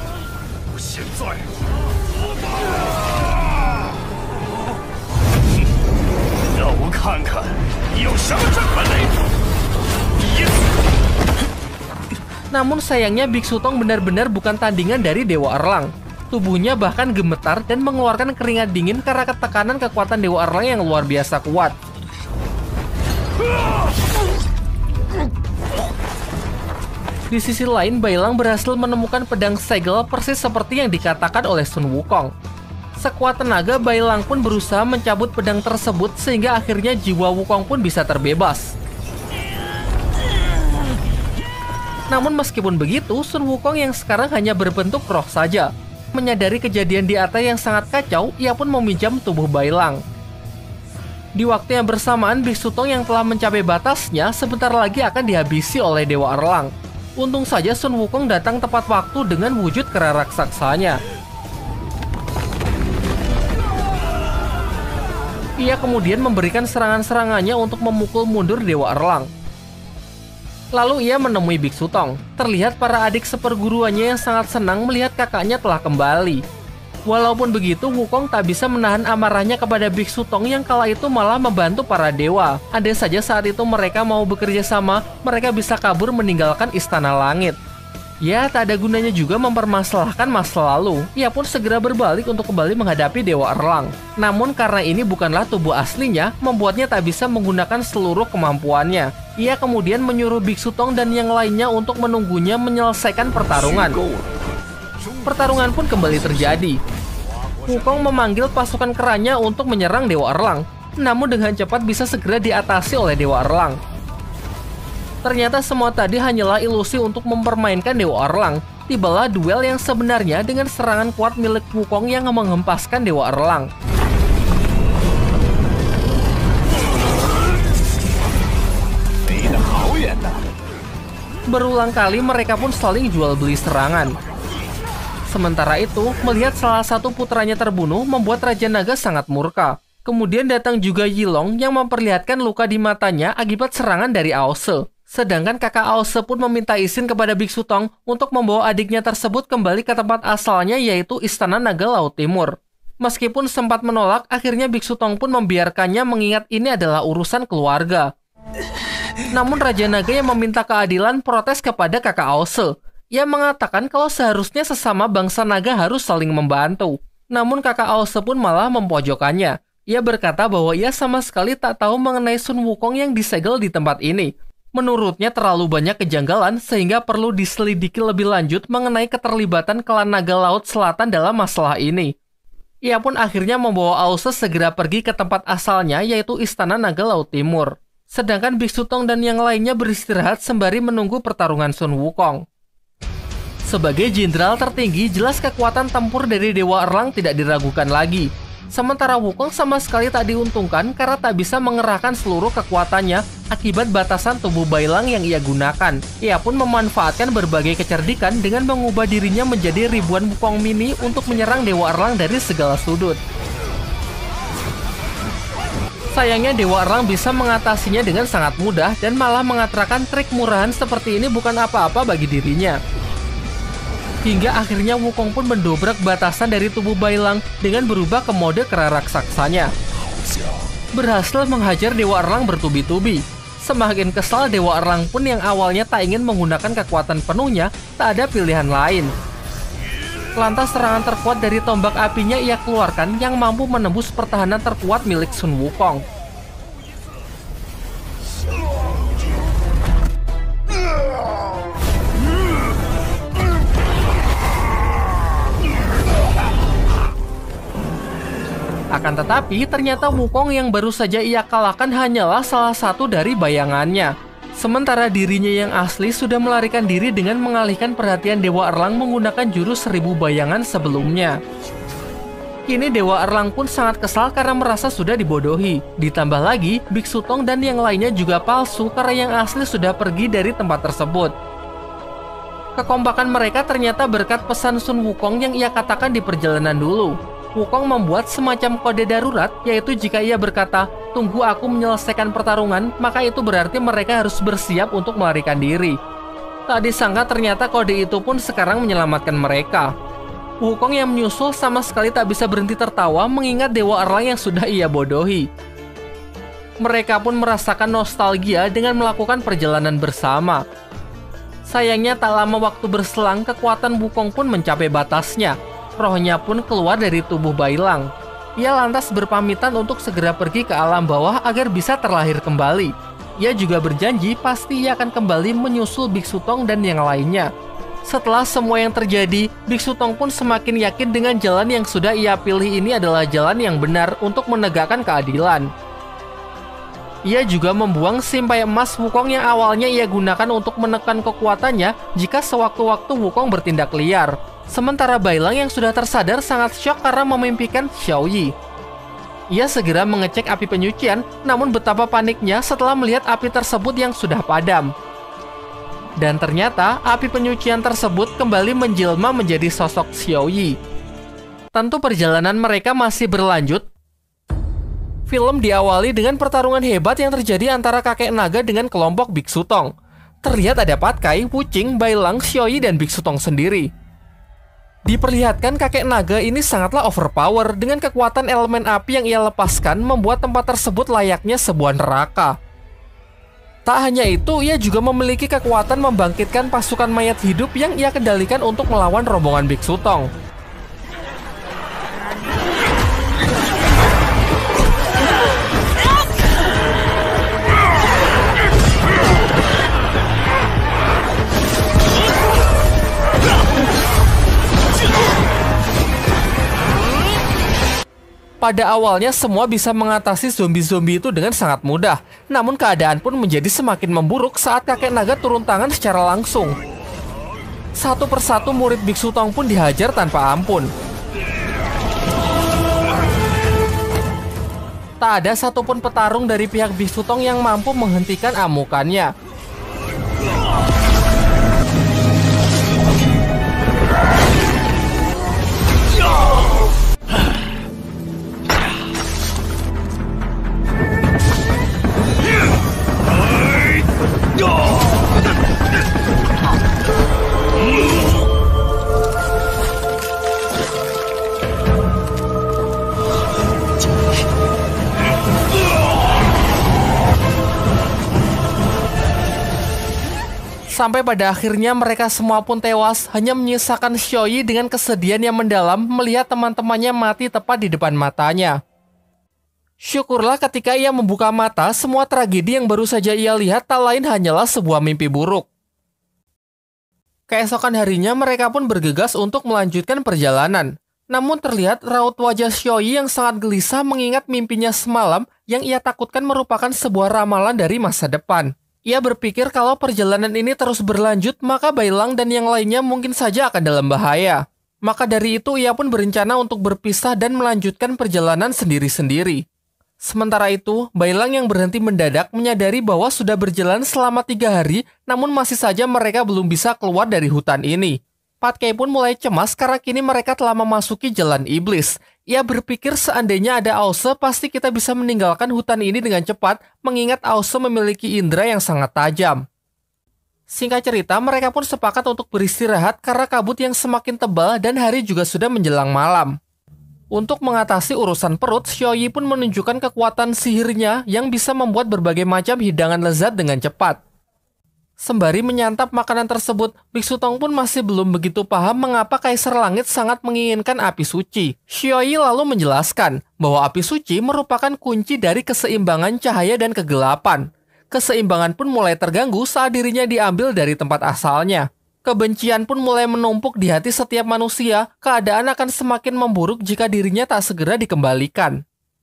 [SPEAKER 1] Namun sayangnya Biksu Tong benar-benar bukan tandingan dari Dewa Erlang. Tubuhnya bahkan gemetar dan mengeluarkan keringat dingin karena ketekanan kekuatan Dewa Erlang yang luar biasa kuat. Di sisi lain, Bailang berhasil menemukan pedang segel persis seperti yang dikatakan oleh Sun Wukong. Sekuat tenaga, Bailang pun berusaha mencabut pedang tersebut sehingga akhirnya jiwa Wukong pun bisa terbebas. Namun meskipun begitu, Sun Wukong yang sekarang hanya berbentuk roh saja. Menyadari kejadian di atas yang sangat kacau, ia pun meminjam tubuh Bailang. Di waktu yang bersamaan, Biksu Tong yang telah mencapai batasnya sebentar lagi akan dihabisi oleh Dewa Erlang. Untung saja Sun Wukong datang tepat waktu dengan wujud kera raksasanya. Ia kemudian memberikan serangan-serangannya untuk memukul mundur Dewa Erlang. Lalu ia menemui Biksu Tong. Terlihat para adik seperguruannya yang sangat senang melihat kakaknya telah kembali. Walaupun begitu, Wukong tak bisa menahan amarahnya kepada Biksu Tong yang kala itu malah membantu para dewa. Andai saja saat itu mereka mau bekerja sama, mereka bisa kabur meninggalkan Istana Langit. Ya, tak ada gunanya juga mempermasalahkan masa lalu. Ia pun segera berbalik untuk kembali menghadapi Dewa Erlang. Namun karena ini bukanlah tubuh aslinya, membuatnya tak bisa menggunakan seluruh kemampuannya. Ia kemudian menyuruh Biksu Tong dan yang lainnya untuk menunggunya menyelesaikan pertarungan. Pertarungan pun kembali terjadi. Wukong memanggil pasukan keranya untuk menyerang Dewa Erlang, namun dengan cepat bisa segera diatasi oleh Dewa Erlang. Ternyata semua tadi hanyalah ilusi untuk mempermainkan Dewa Erlang. Tibalah duel yang sebenarnya dengan serangan kuat milik Wukong yang menghempaskan Dewa Erlang. Berulang kali mereka pun saling jual beli serangan. Sementara itu, melihat salah satu putranya terbunuh membuat Raja Naga sangat murka. Kemudian datang juga Yilong yang memperlihatkan luka di matanya akibat serangan dari Aose. Sedangkan kakak Aose pun meminta izin kepada Biksu Tong untuk membawa adiknya tersebut kembali ke tempat asalnya, yaitu Istana Naga Laut Timur. Meskipun sempat menolak, akhirnya Biksu Tong pun membiarkannya mengingat ini adalah urusan keluarga. Namun Raja Naga yang meminta keadilan protes kepada kakak Aose. Ia mengatakan kalau seharusnya sesama bangsa naga harus saling membantu. Namun kakak Aose pun malah mempojokannya. Ia berkata bahwa ia sama sekali tak tahu mengenai Sun Wukong yang disegel di tempat ini. Menurutnya terlalu banyak kejanggalan sehingga perlu diselidiki lebih lanjut mengenai keterlibatan klan naga laut selatan dalam masalah ini. Ia pun akhirnya membawa Aose segera pergi ke tempat asalnya, yaitu Istana Naga Laut Timur. Sedangkan Biksu Tong dan yang lainnya beristirahat sembari menunggu pertarungan Sun Wukong. Sebagai jenderal tertinggi, jelas kekuatan tempur dari Dewa Erlang tidak diragukan lagi. Sementara Wukong sama sekali tak diuntungkan karena tak bisa mengerahkan seluruh kekuatannya akibat batasan tubuh Bailang yang ia gunakan. Ia pun memanfaatkan berbagai kecerdikan dengan mengubah dirinya menjadi ribuan Wukong mini untuk menyerang Dewa Erlang dari segala sudut. Sayangnya Dewa Erlang bisa mengatasinya dengan sangat mudah dan malah mengatakan trik murahan seperti ini bukan apa-apa bagi dirinya. Hingga akhirnya Wukong pun mendobrak batasan dari tubuh Bailang dengan berubah ke mode kera raksasanya. Berhasil menghajar Dewa Erlang bertubi-tubi. Semakin kesal, Dewa Erlang pun yang awalnya tak ingin menggunakan kekuatan penuhnya, tak ada pilihan lain. Lantas serangan terkuat dari tombak apinya ia keluarkan yang mampu menembus pertahanan terkuat milik Sun Wukong. Akan tetapi, ternyata Wukong yang baru saja ia kalahkan hanyalah salah satu dari bayangannya. Sementara dirinya yang asli sudah melarikan diri dengan mengalihkan perhatian Dewa Erlang menggunakan jurus seribu bayangan sebelumnya. Kini Dewa Erlang pun sangat kesal karena merasa sudah dibodohi. Ditambah lagi, Biksu Tong dan yang lainnya juga palsu karena yang asli sudah pergi dari tempat tersebut. Kekompakan mereka ternyata berkat pesan Sun Wukong yang ia katakan di perjalanan dulu. Wukong membuat semacam kode darurat, yaitu jika ia berkata, "Tunggu aku menyelesaikan pertarungan," maka itu berarti mereka harus bersiap untuk melarikan diri. Tak disangka ternyata kode itu pun sekarang menyelamatkan mereka. Wukong yang menyusul sama sekali tak bisa berhenti tertawa mengingat Dewa Erlang yang sudah ia bodohi. Mereka pun merasakan nostalgia dengan melakukan perjalanan bersama. Sayangnya tak lama waktu berselang, kekuatan Wukong pun mencapai batasnya. Rohnya pun keluar dari tubuh Bailang. Ia lantas berpamitan untuk segera pergi ke alam bawah agar bisa terlahir kembali. Ia juga berjanji pasti ia akan kembali menyusul Biksu Tong dan yang lainnya. Setelah semua yang terjadi, Biksu Tong pun semakin yakin dengan jalan yang sudah ia pilih ini adalah jalan yang benar untuk menegakkan keadilan. Ia juga membuang simpai emas Wukong yang awalnya ia gunakan untuk menekan kekuatannya jika sewaktu-waktu Wukong bertindak liar. Sementara Bailang yang sudah tersadar sangat syok karena memimpikan Xiao Yi. Ia segera mengecek api penyucian, namun betapa paniknya setelah melihat api tersebut yang sudah padam. Dan ternyata api penyucian tersebut kembali menjelma menjadi sosok Xiao Yi. Tentu perjalanan mereka masih berlanjut. Film diawali dengan pertarungan hebat yang terjadi antara kakek naga dengan kelompok Biksu Tong. Terlihat ada Patkai, Wuqing, Bailang, Xiao Yi, dan Biksu Tong sendiri. Diperlihatkan kakek naga ini sangatlah overpower dengan kekuatan elemen api yang ia lepaskan membuat tempat tersebut layaknya sebuah neraka. Tak hanya itu, ia juga memiliki kekuatan membangkitkan pasukan mayat hidup yang ia kendalikan untuk melawan rombongan Biksu Tong. Pada awalnya semua bisa mengatasi zombie-zombie itu dengan sangat mudah, namun keadaan pun menjadi semakin memburuk saat kakek naga turun tangan secara langsung. Satu persatu murid Biksu Tong pun dihajar tanpa ampun. Tak ada satupun petarung dari pihak Biksu Tong yang mampu menghentikan amukannya. Sampai pada akhirnya mereka semua pun tewas, hanya menyisakan Xiaoyi dengan kesedihan yang mendalam melihat teman-temannya mati tepat di depan matanya. Syukurlah ketika ia membuka mata, semua tragedi yang baru saja ia lihat tak lain hanyalah sebuah mimpi buruk. Keesokan harinya mereka pun bergegas untuk melanjutkan perjalanan. Namun terlihat raut wajah Xiaoyi yang sangat gelisah mengingat mimpinya semalam yang ia takutkan merupakan sebuah ramalan dari masa depan. Ia berpikir kalau perjalanan ini terus berlanjut, maka Bailang dan yang lainnya mungkin saja akan dalam bahaya. Maka dari itu ia pun berencana untuk berpisah dan melanjutkan perjalanan sendiri-sendiri. Sementara itu, Bailang yang berhenti mendadak menyadari bahwa sudah berjalan selama tiga hari, namun masih saja mereka belum bisa keluar dari hutan ini. Pat Kei pun mulai cemas karena kini mereka telah memasuki jalan iblis. Ia berpikir seandainya ada Ause, pasti kita bisa meninggalkan hutan ini dengan cepat, mengingat Ause memiliki indera yang sangat tajam. Singkat cerita, mereka pun sepakat untuk beristirahat karena kabut yang semakin tebal dan hari juga sudah menjelang malam. Untuk mengatasi urusan perut, Xiaoyi pun menunjukkan kekuatan sihirnya yang bisa membuat berbagai macam hidangan lezat dengan cepat. Sembari menyantap makanan tersebut, Biksu Tong pun masih belum begitu paham mengapa Kaisar Langit sangat menginginkan api suci. Xiaoyi lalu menjelaskan bahwa api suci merupakan kunci dari keseimbangan cahaya dan kegelapan. Keseimbangan pun mulai terganggu saat dirinya diambil dari tempat asalnya. Kebencian pun mulai menumpuk di hati setiap manusia, keadaan akan semakin memburuk jika dirinya tak segera dikembalikan.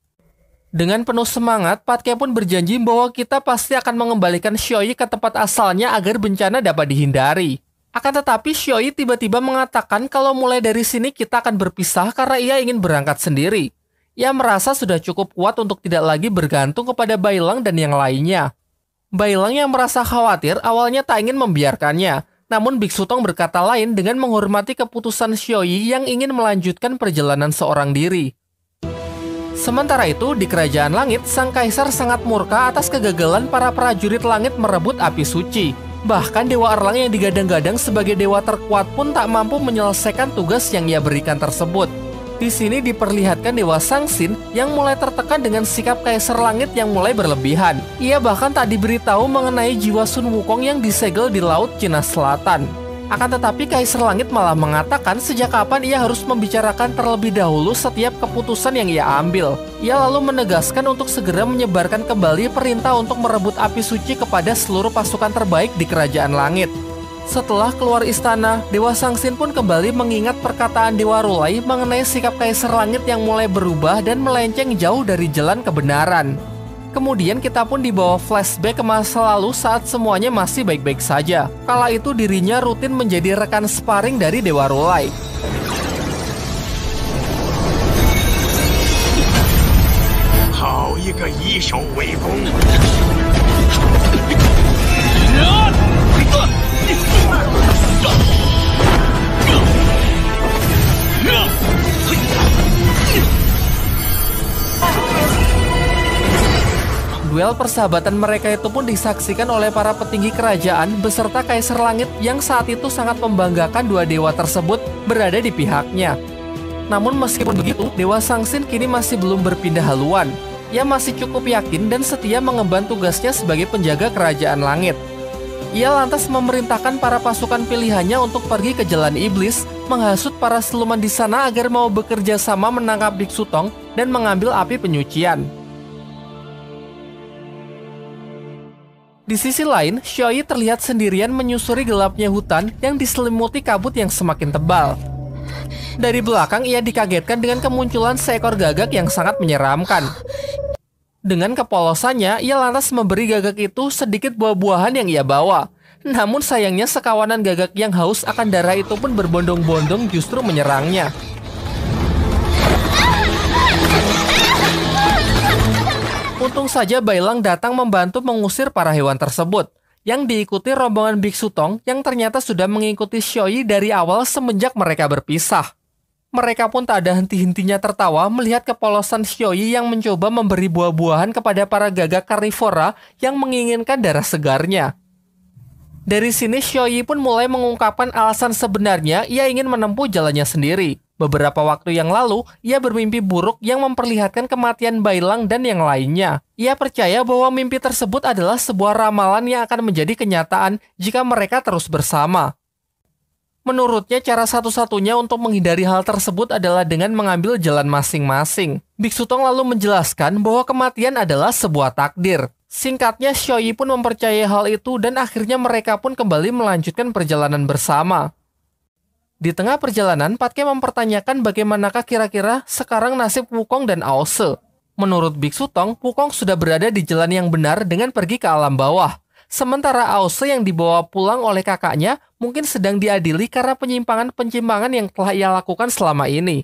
[SPEAKER 1] Dengan penuh semangat, Pat Kei pun berjanji bahwa kita pasti akan mengembalikan Xiaoyi ke tempat asalnya agar bencana dapat dihindari. Akan tetapi Xiaoyi tiba-tiba mengatakan kalau mulai dari sini kita akan berpisah karena ia ingin berangkat sendiri. Ia merasa sudah cukup kuat untuk tidak lagi bergantung kepada Bailang dan yang lainnya. Bailang yang merasa khawatir awalnya tak ingin membiarkannya. Namun Biksu Tong berkata lain dengan menghormati keputusan Xiaoyi yang ingin melanjutkan perjalanan seorang diri. Sementara itu, di Kerajaan Langit, Sang Kaisar sangat murka atas kegagalan para prajurit langit merebut api suci. Bahkan Dewa Erlang yang digadang-gadang sebagai dewa terkuat pun tak mampu menyelesaikan tugas yang ia berikan tersebut. Di sini diperlihatkan Dewa Sangsin yang mulai tertekan dengan sikap Kaisar Langit yang mulai berlebihan. Ia bahkan tak diberitahu mengenai jiwa Sun Wukong yang disegel di Laut Cina Selatan. Akan tetapi Kaisar Langit malah mengatakan sejak kapan ia harus membicarakan terlebih dahulu setiap keputusan yang ia ambil. Ia lalu menegaskan untuk segera menyebarkan kembali perintah untuk merebut api suci kepada seluruh pasukan terbaik di Kerajaan Langit. Setelah keluar istana, Dewa Sangsin pun kembali mengingat perkataan Dewa Rulai mengenai sikap Kaisar Langit yang mulai berubah dan melenceng jauh dari jalan kebenaran. Kemudian kita pun dibawa flashback ke masa lalu saat semuanya masih baik-baik saja. Kala itu dirinya rutin menjadi rekan sparring dari Dewa Rulai. Duel persahabatan mereka itu pun disaksikan oleh para petinggi kerajaan beserta Kaisar Langit yang saat itu sangat membanggakan dua dewa tersebut berada di pihaknya. Namun meskipun begitu, Dewa Sangsin kini masih belum berpindah haluan. Ia masih cukup yakin dan setia mengemban tugasnya sebagai penjaga kerajaan langit. Ia lantas memerintahkan para pasukan pilihannya untuk pergi ke Jalan Iblis, menghasut para siluman di sana agar mau bekerja sama menangkap Biksu Tong dan mengambil api penyucian. Di sisi lain, Xiaoyi terlihat sendirian menyusuri gelapnya hutan yang diselimuti kabut yang semakin tebal. Dari belakang, ia dikagetkan dengan kemunculan seekor gagak yang sangat menyeramkan. Dengan kepolosannya, ia lantas memberi gagak itu sedikit buah-buahan yang ia bawa. Namun sayangnya sekawanan gagak yang haus akan darah itu pun berbondong-bondong justru menyerangnya. Untung saja Bailang datang membantu mengusir para hewan tersebut, yang diikuti rombongan Biksu Tong yang ternyata sudah mengikuti Xiaoyi dari awal semenjak mereka berpisah. Mereka pun tak ada henti-hentinya tertawa melihat kepolosan Xiaoyi yang mencoba memberi buah-buahan kepada para gagak karnivora yang menginginkan darah segarnya. Dari sini Xiaoyi pun mulai mengungkapkan alasan sebenarnya ia ingin menempuh jalannya sendiri. Beberapa waktu yang lalu, ia bermimpi buruk yang memperlihatkan kematian Bailang dan yang lainnya. Ia percaya bahwa mimpi tersebut adalah sebuah ramalan yang akan menjadi kenyataan jika mereka terus bersama. Menurutnya, cara satu-satunya untuk menghindari hal tersebut adalah dengan mengambil jalan masing-masing. Biksu Tong lalu menjelaskan bahwa kematian adalah sebuah takdir. Singkatnya, Xiaoyi pun mempercayai hal itu dan akhirnya mereka pun kembali melanjutkan perjalanan bersama. Di tengah perjalanan, Patke mempertanyakan bagaimanakah kira-kira sekarang nasib Wukong dan Aose. Menurut Biksu Tong, Wukong sudah berada di jalan yang benar dengan pergi ke alam bawah. Sementara Aose yang dibawa pulang oleh kakaknya mungkin sedang diadili karena penyimpangan-penyimpangan yang telah ia lakukan selama ini.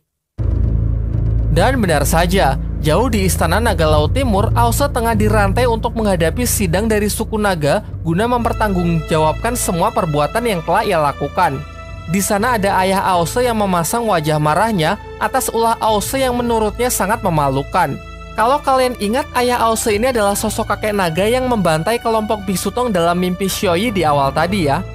[SPEAKER 1] Dan benar saja, jauh di Istana Naga Laut Timur, Aose tengah dirantai untuk menghadapi sidang dari suku naga guna mempertanggungjawabkan semua perbuatan yang telah ia lakukan. Di sana ada ayah Aose yang memasang wajah marahnya atas ulah Aose yang menurutnya sangat memalukan. Kalau kalian ingat, ayah Aose ini adalah sosok kakek naga yang membantai kelompok Biksu Tong dalam mimpi Xiaoyi di awal tadi ya.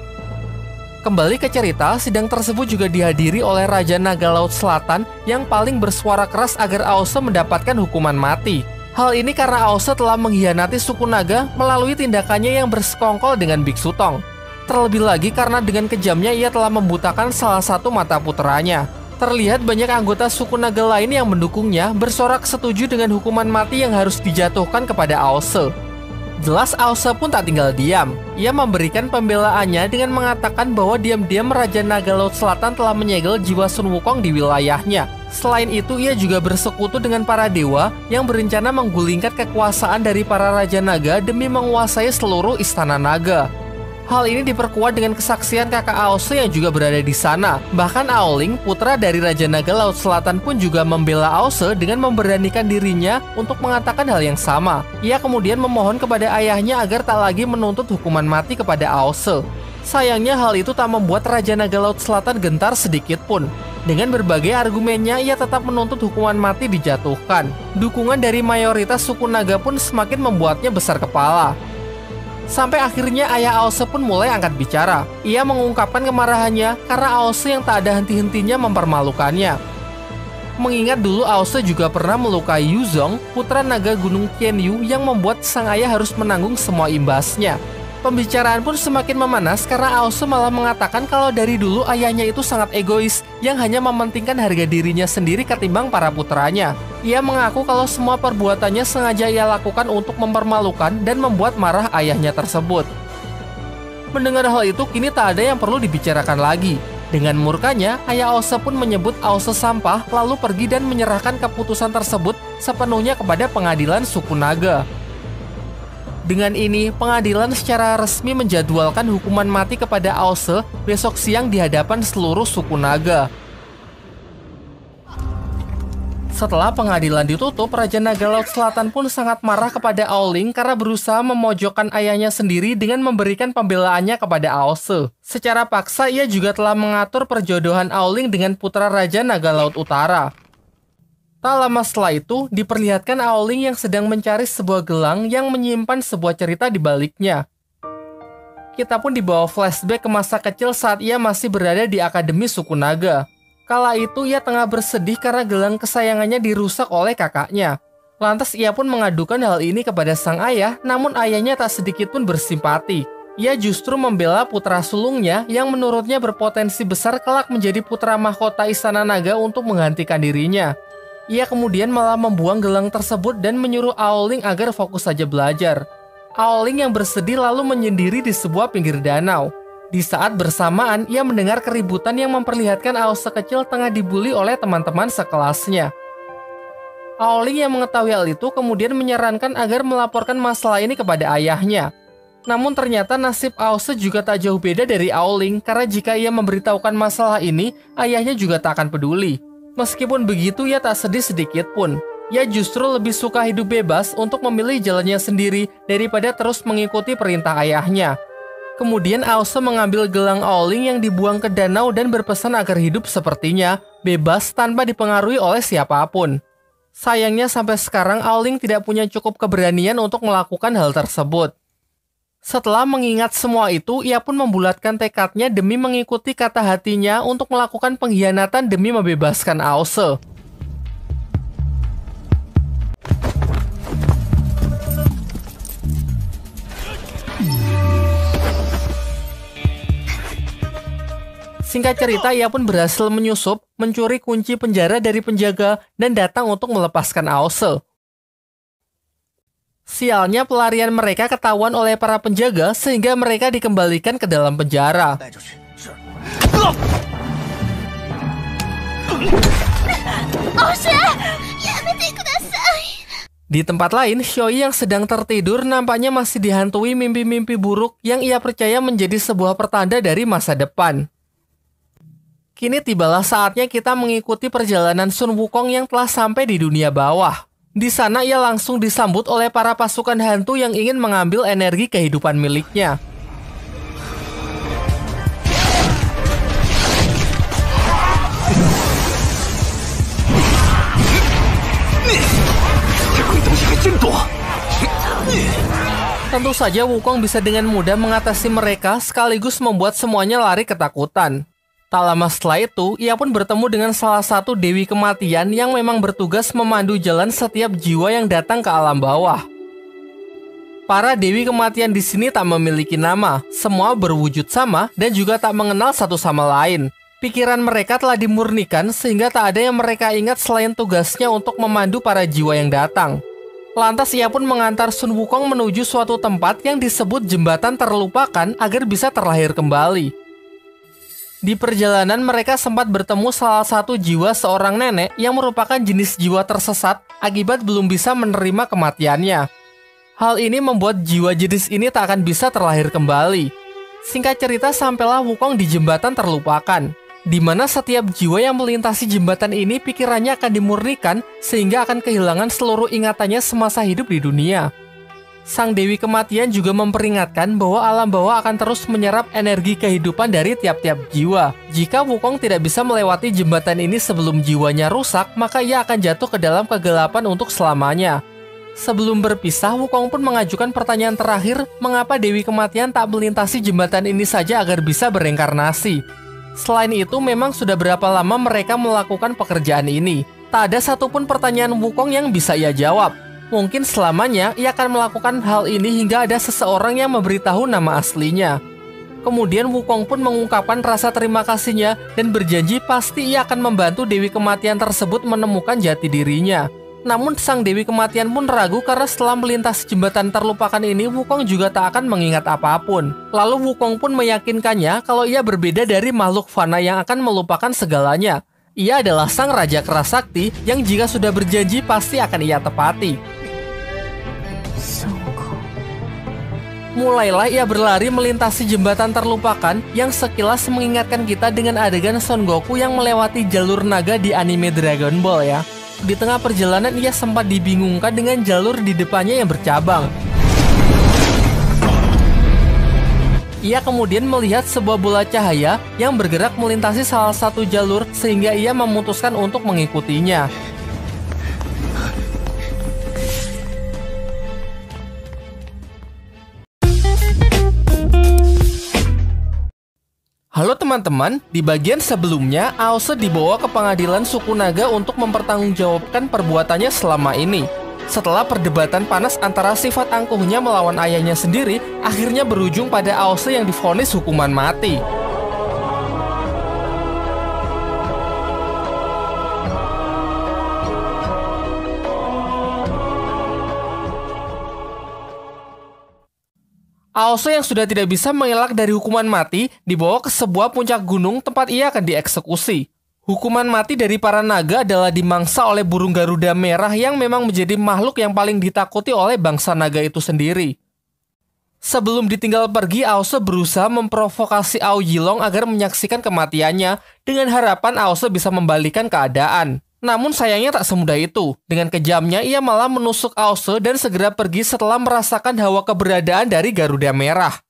[SPEAKER 1] Kembali ke cerita, sidang tersebut juga dihadiri oleh Raja Naga Laut Selatan yang paling bersuara keras agar Aose mendapatkan hukuman mati. Hal ini karena Aose telah mengkhianati suku naga melalui tindakannya yang bersekongkol dengan Biksu Tong. Terlebih lagi karena dengan kejamnya ia telah membutakan salah satu mata puteranya. Terlihat banyak anggota suku naga lain yang mendukungnya bersorak setuju dengan hukuman mati yang harus dijatuhkan kepada Aose. Jelas Aose pun tak tinggal diam. Ia memberikan pembelaannya dengan mengatakan bahwa diam-diam Raja Naga Laut Selatan telah menyegel jiwa Sun Wukong di wilayahnya. Selain itu, ia juga bersekutu dengan para dewa yang berencana menggulingkan kekuasaan dari para Raja Naga demi menguasai seluruh Istana Naga. Hal ini diperkuat dengan kesaksian kakak Aose yang juga berada di sana. Bahkan Aoling, putra dari Raja Naga Laut Selatan pun juga membela Aose dengan memberanikan dirinya untuk mengatakan hal yang sama. Ia kemudian memohon kepada ayahnya agar tak lagi menuntut hukuman mati kepada Aose. Sayangnya hal itu tak membuat Raja Naga Laut Selatan gentar sedikit pun. Dengan berbagai argumennya, ia tetap menuntut hukuman mati dijatuhkan. Dukungan dari mayoritas suku naga pun semakin membuatnya besar kepala. Sampai akhirnya ayah Aose pun mulai angkat bicara. Ia mengungkapkan kemarahannya karena Aose yang tak ada henti-hentinya mempermalukannya. Mengingat dulu Aose juga pernah melukai Yuzong, putra naga gunung Qianyu yang membuat sang ayah harus menanggung semua imbasnya. Pembicaraan pun semakin memanas karena Aose malah mengatakan kalau dari dulu ayahnya itu sangat egois yang hanya mementingkan harga dirinya sendiri ketimbang para putranya. Ia mengaku kalau semua perbuatannya sengaja ia lakukan untuk mempermalukan dan membuat marah ayahnya tersebut. Mendengar hal itu, kini tak ada yang perlu dibicarakan lagi. Dengan murkanya, ayah Aose pun menyebut Aose sampah lalu pergi dan menyerahkan keputusan tersebut sepenuhnya kepada pengadilan suku naga. Dengan ini, pengadilan secara resmi menjadwalkan hukuman mati kepada Aose besok siang di hadapan seluruh suku naga. Setelah pengadilan ditutup, Raja Naga Laut Selatan pun sangat marah kepada Aoling karena berusaha memojokkan ayahnya sendiri dengan memberikan pembelaannya kepada Aose. Secara paksa, ia juga telah mengatur perjodohan Aoling dengan putra Raja Naga Laut Utara. Tak lama setelah itu, diperlihatkan Aoling yang sedang mencari sebuah gelang yang menyimpan sebuah cerita di baliknya. Kita pun dibawa flashback ke masa kecil saat ia masih berada di Akademi Suku Naga. Kala itu ia tengah bersedih karena gelang kesayangannya dirusak oleh kakaknya. Lantas ia pun mengadukan hal ini kepada sang ayah, namun ayahnya tak sedikit pun bersimpati. Ia justru membela putra sulungnya yang menurutnya berpotensi besar kelak menjadi putra mahkota Istana Naga untuk menggantikan dirinya. Ia kemudian malah membuang gelang tersebut dan menyuruh Aoling agar fokus saja belajar. Aoling yang bersedih lalu menyendiri di sebuah pinggir danau. Di saat bersamaan, ia mendengar keributan yang memperlihatkan Aos sekecil tengah dibully oleh teman-teman sekelasnya. Aoling yang mengetahui hal itu kemudian menyarankan agar melaporkan masalah ini kepada ayahnya. Namun ternyata nasib Aos juga tak jauh beda dari Aoling, karena jika ia memberitahukan masalah ini, ayahnya juga tak akan peduli. Meskipun begitu, ia tak sedih sedikit pun. Ia justru lebih suka hidup bebas untuk memilih jalannya sendiri daripada terus mengikuti perintah ayahnya. Kemudian Aose mengambil gelang Aoling yang dibuang ke danau dan berpesan agar hidup sepertinya, bebas tanpa dipengaruhi oleh siapapun. Sayangnya sampai sekarang Aoling tidak punya cukup keberanian untuk melakukan hal tersebut. Setelah mengingat semua itu, ia pun membulatkan tekadnya demi mengikuti kata hatinya untuk melakukan pengkhianatan demi membebaskan Aose. Singkat cerita, ia pun berhasil menyusup, mencuri kunci penjara dari penjaga, dan datang untuk melepaskan Aose. Sialnya pelarian mereka ketahuan oleh para penjaga sehingga mereka dikembalikan ke dalam penjara. Di tempat lain, Xioi yang sedang tertidur nampaknya masih dihantui mimpi-mimpi buruk yang ia percaya menjadi sebuah pertanda dari masa depan. Kini tibalah saatnya kita mengikuti perjalanan Sun Wukong yang telah sampai di dunia bawah. Di sana ia langsung disambut oleh para pasukan hantu yang ingin mengambil energi kehidupan miliknya. Tentu saja Wukong bisa dengan mudah mengatasi mereka sekaligus membuat semuanya lari ketakutan. Tak lama setelah itu, ia pun bertemu dengan salah satu Dewi Kematian yang memang bertugas memandu jalan setiap jiwa yang datang ke alam bawah. Para Dewi Kematian di sini tak memiliki nama, semua berwujud sama dan juga tak mengenal satu sama lain. Pikiran mereka telah dimurnikan sehingga tak ada yang mereka ingat selain tugasnya untuk memandu para jiwa yang datang. Lantas ia pun mengantar Sun Wukong menuju suatu tempat yang disebut jembatan terlupakan agar bisa terlahir kembali. Di perjalanan mereka sempat bertemu salah satu jiwa seorang nenek yang merupakan jenis jiwa tersesat akibat belum bisa menerima kematiannya. Hal ini membuat jiwa jenis ini tak akan bisa terlahir kembali. Singkat cerita, sampailah Wukong di jembatan terlupakan, di mana setiap jiwa yang melintasi jembatan ini pikirannya akan dimurnikan sehingga akan kehilangan seluruh ingatannya semasa hidup di dunia. Sang Dewi Kematian juga memperingatkan bahwa alam bawah akan terus menyerap energi kehidupan dari tiap-tiap jiwa. Jika Wukong tidak bisa melewati jembatan ini sebelum jiwanya rusak, maka ia akan jatuh ke dalam kegelapan untuk selamanya. Sebelum berpisah, Wukong pun mengajukan pertanyaan terakhir, mengapa Dewi Kematian tak melintasi jembatan ini saja agar bisa bereinkarnasi. Selain itu, memang sudah berapa lama mereka melakukan pekerjaan ini. Tak ada satupun pertanyaan Wukong yang bisa ia jawab. Mungkin selamanya ia akan melakukan hal ini hingga ada seseorang yang memberitahu nama aslinya. Kemudian Wukong pun mengungkapkan rasa terima kasihnya dan berjanji pasti ia akan membantu Dewi Kematian tersebut menemukan jati dirinya. Namun sang Dewi Kematian pun ragu karena setelah melintasi jembatan terlupakan ini, Wukong juga tak akan mengingat apapun. Lalu Wukong pun meyakinkannya kalau ia berbeda dari makhluk fana yang akan melupakan segalanya. Ia adalah sang Raja Keras Sakti yang jika sudah berjanji pasti akan ia tepati. Mulailah ia berlari melintasi jembatan terlupakan yang sekilas mengingatkan kita dengan adegan Son Goku yang melewati jalur naga di anime Dragon Ball ya. Di tengah perjalanan ia sempat dibingungkan dengan jalur di depannya yang bercabang. Ia kemudian melihat sebuah bola cahaya yang bergerak melintasi salah satu jalur sehingga ia memutuskan untuk mengikutinya. teman-teman, di bagian sebelumnya, Aose dibawa ke pengadilan suku naga untuk mempertanggungjawabkan perbuatannya selama ini. Setelah perdebatan panas antara sifat angkuhnya melawan ayahnya sendiri, akhirnya berujung pada Aose yang divonis hukuman mati. Aose yang sudah tidak bisa mengelak dari hukuman mati dibawa ke sebuah puncak gunung tempat ia akan dieksekusi. Hukuman mati dari para naga adalah dimangsa oleh burung Garuda merah yang memang menjadi makhluk yang paling ditakuti oleh bangsa naga itu sendiri. Sebelum ditinggal pergi, Aose berusaha memprovokasi Aoyilong agar menyaksikan kematiannya dengan harapan Aose bisa membalikan keadaan. Namun sayangnya tak semudah itu. Dengan kejamnya, ia malah menusuk Aose dan segera pergi setelah merasakan hawa keberadaan dari Garuda Merah.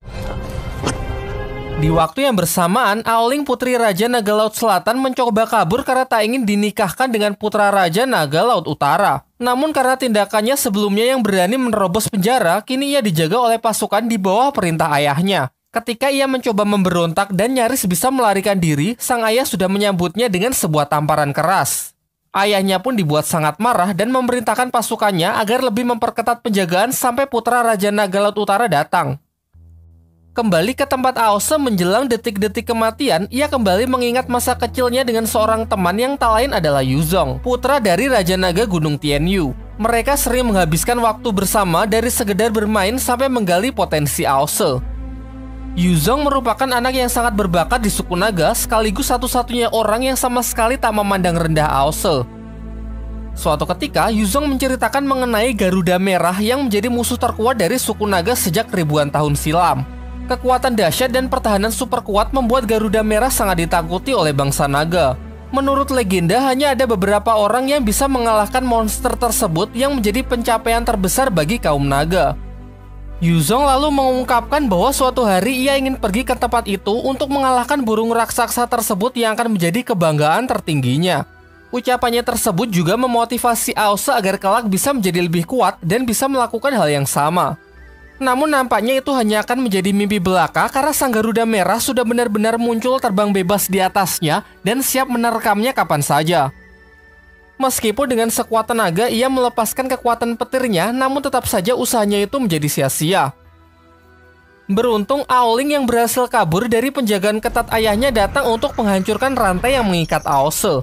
[SPEAKER 1] Di waktu yang bersamaan, Aoling putri Raja Naga Laut Selatan mencoba kabur karena tak ingin dinikahkan dengan putra Raja Naga Laut Utara. Namun karena tindakannya sebelumnya yang berani menerobos penjara, kini ia dijaga oleh pasukan di bawah perintah ayahnya. Ketika ia mencoba memberontak dan nyaris bisa melarikan diri, sang ayah sudah menyambutnya dengan sebuah tamparan keras. Ayahnya pun dibuat sangat marah dan memerintahkan pasukannya agar lebih memperketat penjagaan sampai putra Raja Naga Laut Utara datang. Kembali ke tempat Aose menjelang detik-detik kematian, ia kembali mengingat masa kecilnya dengan seorang teman yang tak lain adalah Yuzong, putra dari Raja Naga Gunung Tianyu. Mereka sering menghabiskan waktu bersama dari sekedar bermain sampai menggali potensi Aose. Yuzong merupakan anak yang sangat berbakat di suku naga, sekaligus satu-satunya orang yang sama sekali tak memandang rendah Aose. Suatu ketika, Yuzong menceritakan mengenai Garuda Merah yang menjadi musuh terkuat dari suku naga sejak ribuan tahun silam. Kekuatan dahsyat dan pertahanan super kuat membuat Garuda Merah sangat ditakuti oleh bangsa naga. Menurut legenda, hanya ada beberapa orang yang bisa mengalahkan monster tersebut yang menjadi pencapaian terbesar bagi kaum naga. Yuzong lalu mengungkapkan bahwa suatu hari ia ingin pergi ke tempat itu untuk mengalahkan burung raksasa tersebut yang akan menjadi kebanggaan tertingginya. Ucapannya tersebut juga memotivasi Aose agar kelak bisa menjadi lebih kuat dan bisa melakukan hal yang sama. Namun nampaknya itu hanya akan menjadi mimpi belaka karena sang Garuda Merah sudah benar-benar muncul terbang bebas di atasnya dan siap menerkamnya kapan saja. Meskipun dengan sekuat tenaga ia melepaskan kekuatan petirnya, namun tetap saja usahanya itu menjadi sia-sia. Beruntung Aoling yang berhasil kabur dari penjagaan ketat ayahnya datang untuk menghancurkan rantai yang mengikat Aose.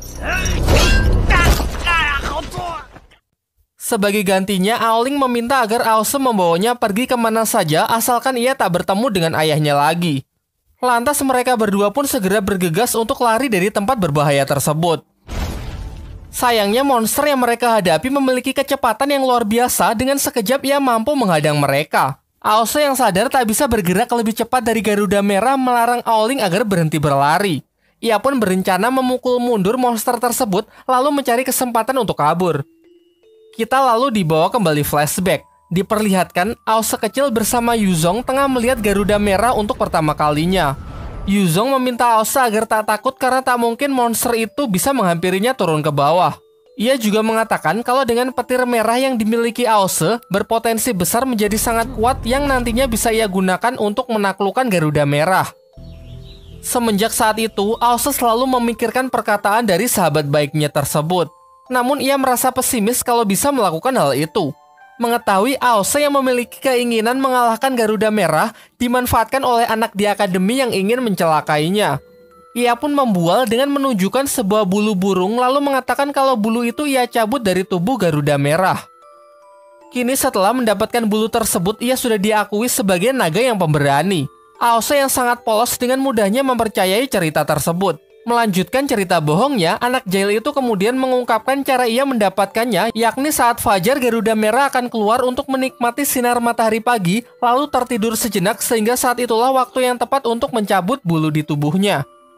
[SPEAKER 1] Sebagai gantinya, Aoling meminta agar Aose membawanya pergi kemana saja asalkan ia tak bertemu dengan ayahnya lagi. Lantas mereka berdua pun segera bergegas untuk lari dari tempat berbahaya tersebut. Sayangnya monster yang mereka hadapi memiliki kecepatan yang luar biasa, dengan sekejap ia mampu menghadang mereka. Aose yang sadar tak bisa bergerak lebih cepat dari Garuda Merah melarang Aoling agar berhenti berlari. Ia pun berencana memukul mundur monster tersebut lalu mencari kesempatan untuk kabur. Kita lalu dibawa kembali flashback. Diperlihatkan Aose kecil bersama Yuzong tengah melihat Garuda Merah untuk pertama kalinya. Yuzong meminta Aose agar tak takut karena tak mungkin monster itu bisa menghampirinya turun ke bawah. Ia juga mengatakan kalau dengan petir merah yang dimiliki Aose berpotensi besar menjadi sangat kuat yang nantinya bisa ia gunakan untuk menaklukkan Garuda Merah. Semenjak saat itu, Aose selalu memikirkan perkataan dari sahabat baiknya tersebut. Namun ia merasa pesimis kalau bisa melakukan hal itu. Mengetahui Aose yang memiliki keinginan mengalahkan Garuda Merah dimanfaatkan oleh anak di akademi yang ingin mencelakainya. Ia pun membual dengan menunjukkan sebuah bulu burung lalu mengatakan kalau bulu itu ia cabut dari tubuh Garuda Merah. Kini setelah mendapatkan bulu tersebut, ia sudah diakui sebagai naga yang pemberani. Aose yang sangat polos dengan mudahnya mempercayai cerita tersebut. Melanjutkan cerita bohongnya, anak jahil itu kemudian mengungkapkan cara ia mendapatkannya, yakni saat fajar Garuda Merah akan keluar untuk menikmati sinar matahari pagi, lalu tertidur sejenak sehingga saat itulah waktu yang tepat untuk mencabut bulu di tubuhnya.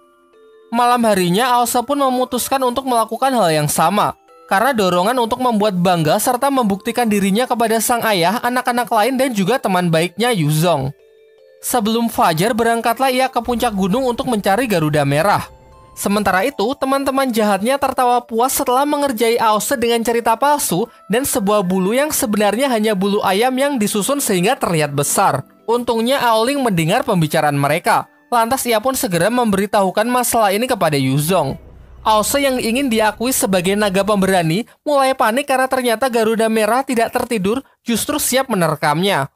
[SPEAKER 1] Malam harinya, Aose pun memutuskan untuk melakukan hal yang sama. Karena dorongan untuk membuat bangga serta membuktikan dirinya kepada sang ayah, anak-anak lain dan juga teman baiknya Yuzong. Sebelum fajar, berangkatlah ia ke puncak gunung untuk mencari Garuda Merah. Sementara itu, teman-teman jahatnya tertawa puas setelah mengerjai Aose dengan cerita palsu dan sebuah bulu yang sebenarnya hanya bulu ayam yang disusun sehingga terlihat besar. Untungnya Aoling mendengar pembicaraan mereka. Lantas ia pun segera memberitahukan masalah ini kepada Yuzong. Aose yang ingin diakui sebagai naga pemberani mulai panik karena ternyata Garuda Merah tidak tertidur, justru siap menerkamnya.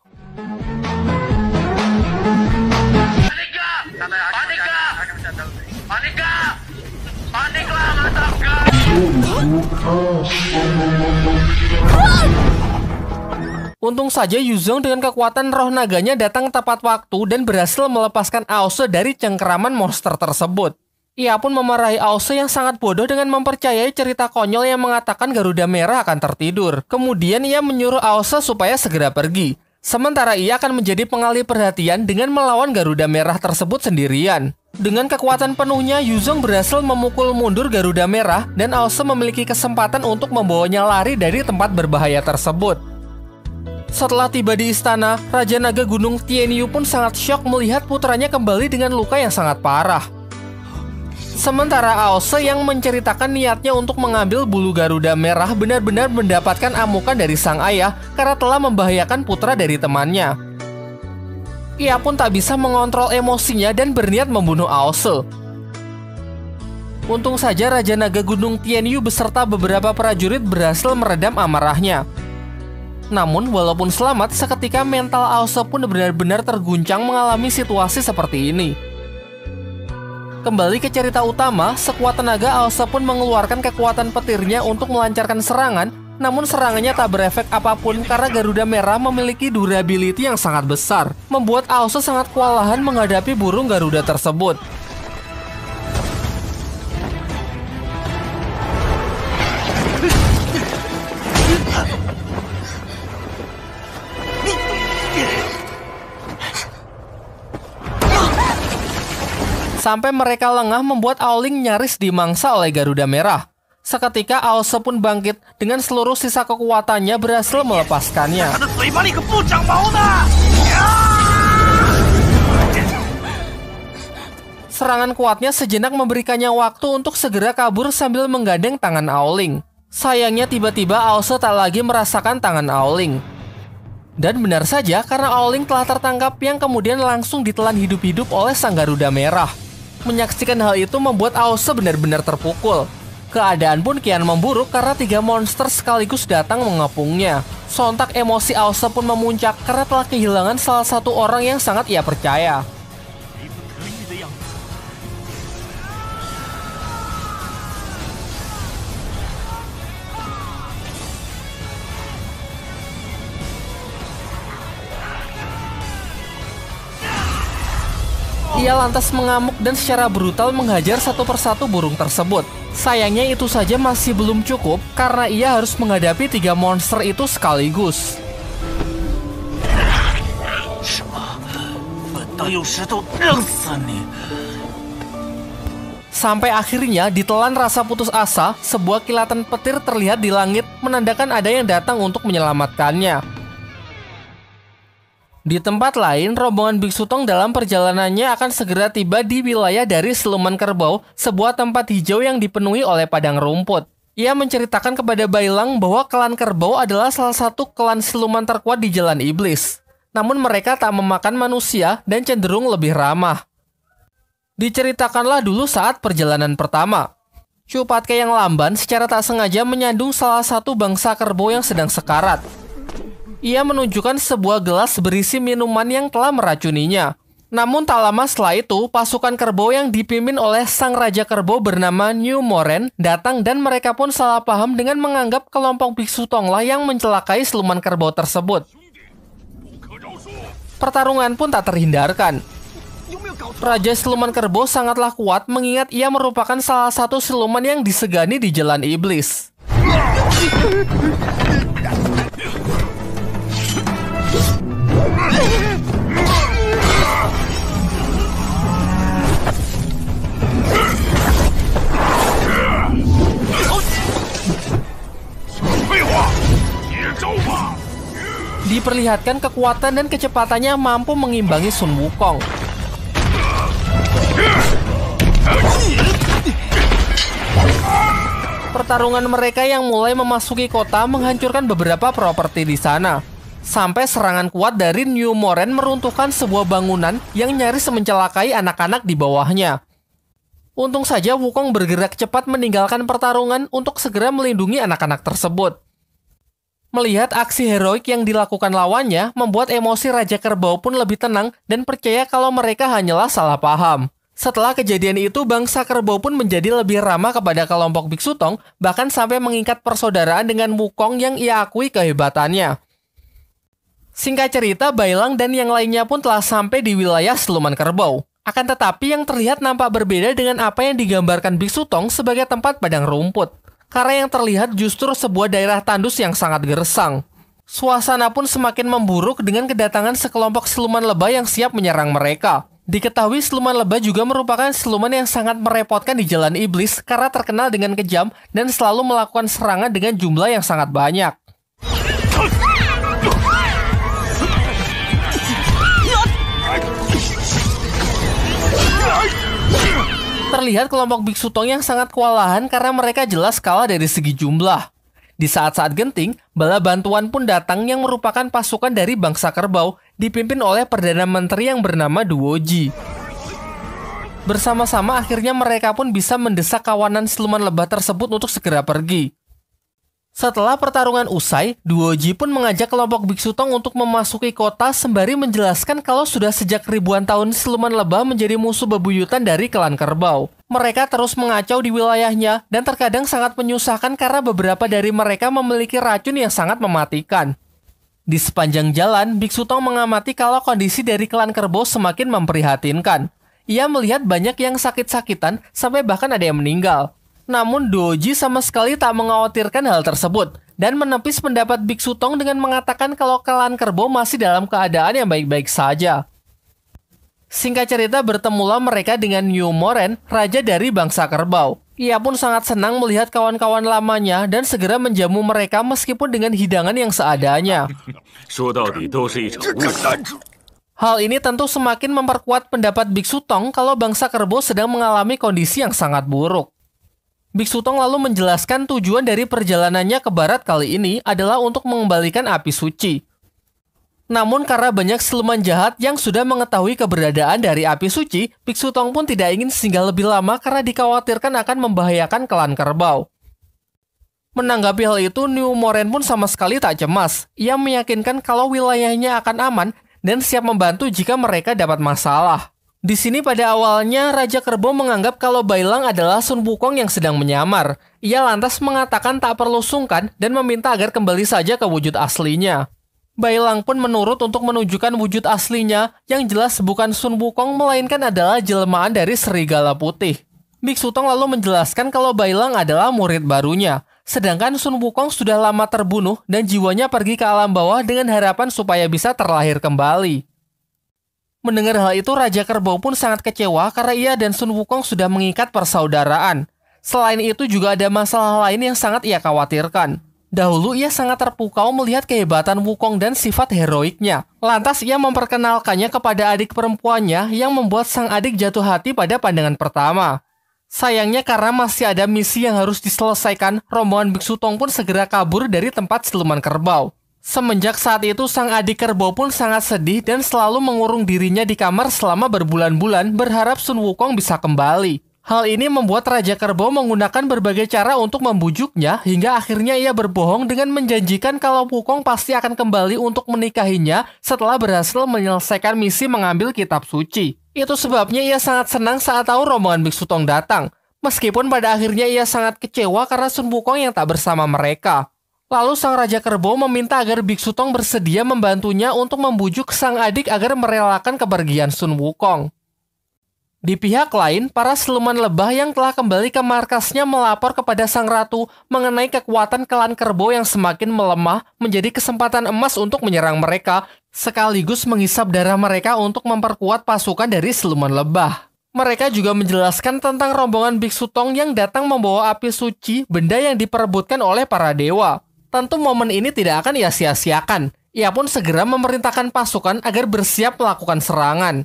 [SPEAKER 1] Untung saja Yuzong dengan kekuatan roh naganya datang tepat waktu dan berhasil melepaskan Aose dari cengkeraman monster tersebut. Ia pun memarahi Aose yang sangat bodoh dengan mempercayai cerita konyol yang mengatakan Garuda Merah akan tertidur. Kemudian ia menyuruh Aose supaya segera pergi. Sementara ia akan menjadi pengalih perhatian dengan melawan Garuda Merah tersebut sendirian. Dengan kekuatan penuhnya, Yuzong berhasil memukul mundur Garuda Merah dan Aose memiliki kesempatan untuk membawanya lari dari tempat berbahaya tersebut. Setelah tiba di istana, Raja Naga Gunung Tianyu pun sangat syok melihat putranya kembali dengan luka yang sangat parah. Sementara Aose yang menceritakan niatnya untuk mengambil bulu Garuda Merah benar-benar mendapatkan amukan dari sang ayah karena telah membahayakan putra dari temannya. Ia pun tak bisa mengontrol emosinya dan berniat membunuh Aose. Untung saja Raja Naga Gunung Tianyu beserta beberapa prajurit berhasil meredam amarahnya. Namun, walaupun selamat, seketika mental Aose pun benar-benar terguncang mengalami situasi seperti ini. Kembali ke cerita utama, sekuat tenaga Aose pun mengeluarkan kekuatan petirnya untuk melancarkan serangan, namun serangannya tak berefek apapun karena Garuda Merah memiliki durability yang sangat besar, membuat Aose sangat kewalahan menghadapi burung Garuda tersebut. Sampai mereka lengah membuat Aoling nyaris dimangsa oleh Garuda Merah. Seketika Aose pun bangkit dengan seluruh sisa kekuatannya berhasil melepaskannya. Serangan kuatnya sejenak memberikannya waktu untuk segera kabur sambil menggandeng tangan Aoling. Sayangnya tiba-tiba Aose tak lagi merasakan tangan Aoling. Dan benar saja karena Aoling telah tertangkap yang kemudian langsung ditelan hidup-hidup oleh sang Garuda Merah. Menyaksikan hal itu membuat Aose benar-benar terpukul. Keadaan pun kian memburuk karena tiga monster sekaligus datang mengepungnya. Sontak emosi Aose pun memuncak karena telah kehilangan salah satu orang yang sangat ia percaya. Ia lantas mengamuk dan secara brutal menghajar satu persatu burung tersebut. Sayangnya itu saja masih belum cukup karena ia harus menghadapi tiga monster itu sekaligus. Sampai akhirnya ditelan rasa putus asa, sebuah kilatan petir terlihat di langit menandakan ada yang datang untuk menyelamatkannya. Di tempat lain, rombongan Biksu Tong dalam perjalanannya akan segera tiba di wilayah dari Siluman Kerbau, sebuah tempat hijau yang dipenuhi oleh padang rumput. Ia menceritakan kepada Bailang bahwa klan Kerbau adalah salah satu klan siluman terkuat di Jalan Iblis. Namun mereka tak memakan manusia dan cenderung lebih ramah. Diceritakanlah dulu saat perjalanan pertama. Chu Patke yang lamban secara tak sengaja menyandung salah satu bangsa kerbau yang sedang sekarat. Ia menunjukkan sebuah gelas berisi minuman yang telah meracuninya. Namun tak lama setelah itu, pasukan kerbau yang dipimpin oleh sang raja kerbau bernama New Moren datang dan mereka pun salah paham dengan menganggap kelompok Biksu Tonglah yang mencelakai siluman kerbau tersebut. Pertarungan pun tak terhindarkan. Raja Siluman Kerbau sangatlah kuat mengingat ia merupakan salah satu siluman yang disegani di Jalan Iblis. Diperlihatkan kekuatan dan kecepatannya mampu mengimbangi Sun Wukong. Pertarungan mereka yang mulai memasuki kota menghancurkan beberapa properti di sana. sampai serangan kuat dari New Moren meruntuhkan sebuah bangunan yang nyaris mencelakai anak-anak di bawahnya. Untung saja Wukong bergerak cepat meninggalkan pertarungan untuk segera melindungi anak-anak tersebut. Melihat aksi heroik yang dilakukan lawannya, membuat emosi Raja Kerbau pun lebih tenang dan percaya kalau mereka hanyalah salah paham. Setelah kejadian itu, bangsa Kerbau pun menjadi lebih ramah kepada kelompok Biksu Tong, bahkan sampai mengikat persaudaraan dengan Wukong yang ia akui kehebatannya. Singkat cerita, Bailang dan yang lainnya pun telah sampai di wilayah Siluman Kerbau. Akan tetapi yang terlihat nampak berbeda dengan apa yang digambarkan Biksu Tong sebagai tempat padang rumput. Karena yang terlihat justru sebuah daerah tandus yang sangat gersang. Suasana pun semakin memburuk dengan kedatangan sekelompok siluman lebah yang siap menyerang mereka. Diketahui siluman lebah juga merupakan siluman yang sangat merepotkan di jalan iblis karena terkenal dengan kejam dan selalu melakukan serangan dengan jumlah yang sangat banyak. Terlihat kelompok Biksu Tong yang sangat kewalahan karena mereka jelas kalah dari segi jumlah. Di saat-saat genting, bala bantuan pun datang yang merupakan pasukan dari bangsa kerbau, dipimpin oleh Perdana Menteri yang bernama Duoji. Bersama-sama akhirnya mereka pun bisa mendesak kawanan siluman lebah tersebut untuk segera pergi. Setelah pertarungan usai, Duoji pun mengajak kelompok Biksu Tong untuk memasuki kota sembari menjelaskan kalau sudah sejak ribuan tahun siluman lebah menjadi musuh bebuyutan dari klan kerbau. Mereka terus mengacau di wilayahnya dan terkadang sangat menyusahkan karena beberapa dari mereka memiliki racun yang sangat mematikan. Di sepanjang jalan, Biksu Tong mengamati kalau kondisi dari klan kerbau semakin memprihatinkan. Ia melihat banyak yang sakit-sakitan sampai bahkan ada yang meninggal. Namun Duoji sama sekali tak mengkhawatirkan hal tersebut dan menepis pendapat Biksu Tong dengan mengatakan kalau klan kerbau masih dalam keadaan yang baik-baik saja. Singkat cerita, bertemulah mereka dengan New Moren, raja dari bangsa kerbau. Ia pun sangat senang melihat kawan-kawan lamanya dan segera menjamu mereka meskipun dengan hidangan yang seadanya. Hal ini tentu semakin memperkuat pendapat Biksu Tong kalau bangsa kerbau sedang mengalami kondisi yang sangat buruk. Biksu Tong lalu menjelaskan tujuan dari perjalanannya ke barat kali ini adalah untuk mengembalikan api suci. Namun karena banyak siluman jahat yang sudah mengetahui keberadaan dari api suci, Biksu Tong pun tidak ingin singgah lebih lama karena dikhawatirkan akan membahayakan klan kerbau. Menanggapi hal itu, New Moren pun sama sekali tak cemas. Ia meyakinkan kalau wilayahnya akan aman dan siap membantu jika mereka dapat masalah. Di sini pada awalnya, Raja Kerbau menganggap kalau Bailang adalah Sun Wukong yang sedang menyamar. Ia lantas mengatakan tak perlu sungkan dan meminta agar kembali saja ke wujud aslinya. Bailang pun menurut untuk menunjukkan wujud aslinya, yang jelas bukan Sun Wukong melainkan adalah jelmaan dari serigala putih. Biksu Tong lalu menjelaskan kalau Bailang adalah murid barunya, sedangkan Sun Wukong sudah lama terbunuh dan jiwanya pergi ke alam bawah dengan harapan supaya bisa terlahir kembali. Mendengar hal itu, Raja Kerbau pun sangat kecewa karena ia dan Sun Wukong sudah mengikat persaudaraan. Selain itu juga ada masalah lain yang sangat ia khawatirkan. Dahulu ia sangat terpukau melihat kehebatan Wukong dan sifat heroiknya. Lantas ia memperkenalkannya kepada adik perempuannya yang membuat sang adik jatuh hati pada pandangan pertama. Sayangnya karena masih ada misi yang harus diselesaikan, rombongan Biksu Tong pun segera kabur dari tempat siluman kerbau. Semenjak saat itu, sang adik kerbau pun sangat sedih dan selalu mengurung dirinya di kamar selama berbulan-bulan berharap Sun Wukong bisa kembali. Hal ini membuat Raja Kerbau menggunakan berbagai cara untuk membujuknya hingga akhirnya ia berbohong dengan menjanjikan kalau Wukong pasti akan kembali untuk menikahinya setelah berhasil menyelesaikan misi mengambil kitab suci. Itu sebabnya ia sangat senang saat tahu rombongan Biksu Tong datang. Meskipun pada akhirnya ia sangat kecewa karena Sun Wukong yang tak bersama mereka. Lalu sang Raja Kerbau meminta agar Biksu Tong bersedia membantunya untuk membujuk sang adik agar merelakan kepergian Sun Wukong. Di pihak lain, para siluman lebah yang telah kembali ke markasnya melapor kepada sang ratu mengenai kekuatan klan kerbau yang semakin melemah menjadi kesempatan emas untuk menyerang mereka, sekaligus menghisap darah mereka untuk memperkuat pasukan dari siluman lebah. Mereka juga menjelaskan tentang rombongan Biksu Tong yang datang membawa api suci, benda yang diperebutkan oleh para dewa. Tentu momen ini tidak akan ia sia-siakan. Ia pun segera memerintahkan pasukan agar bersiap melakukan serangan.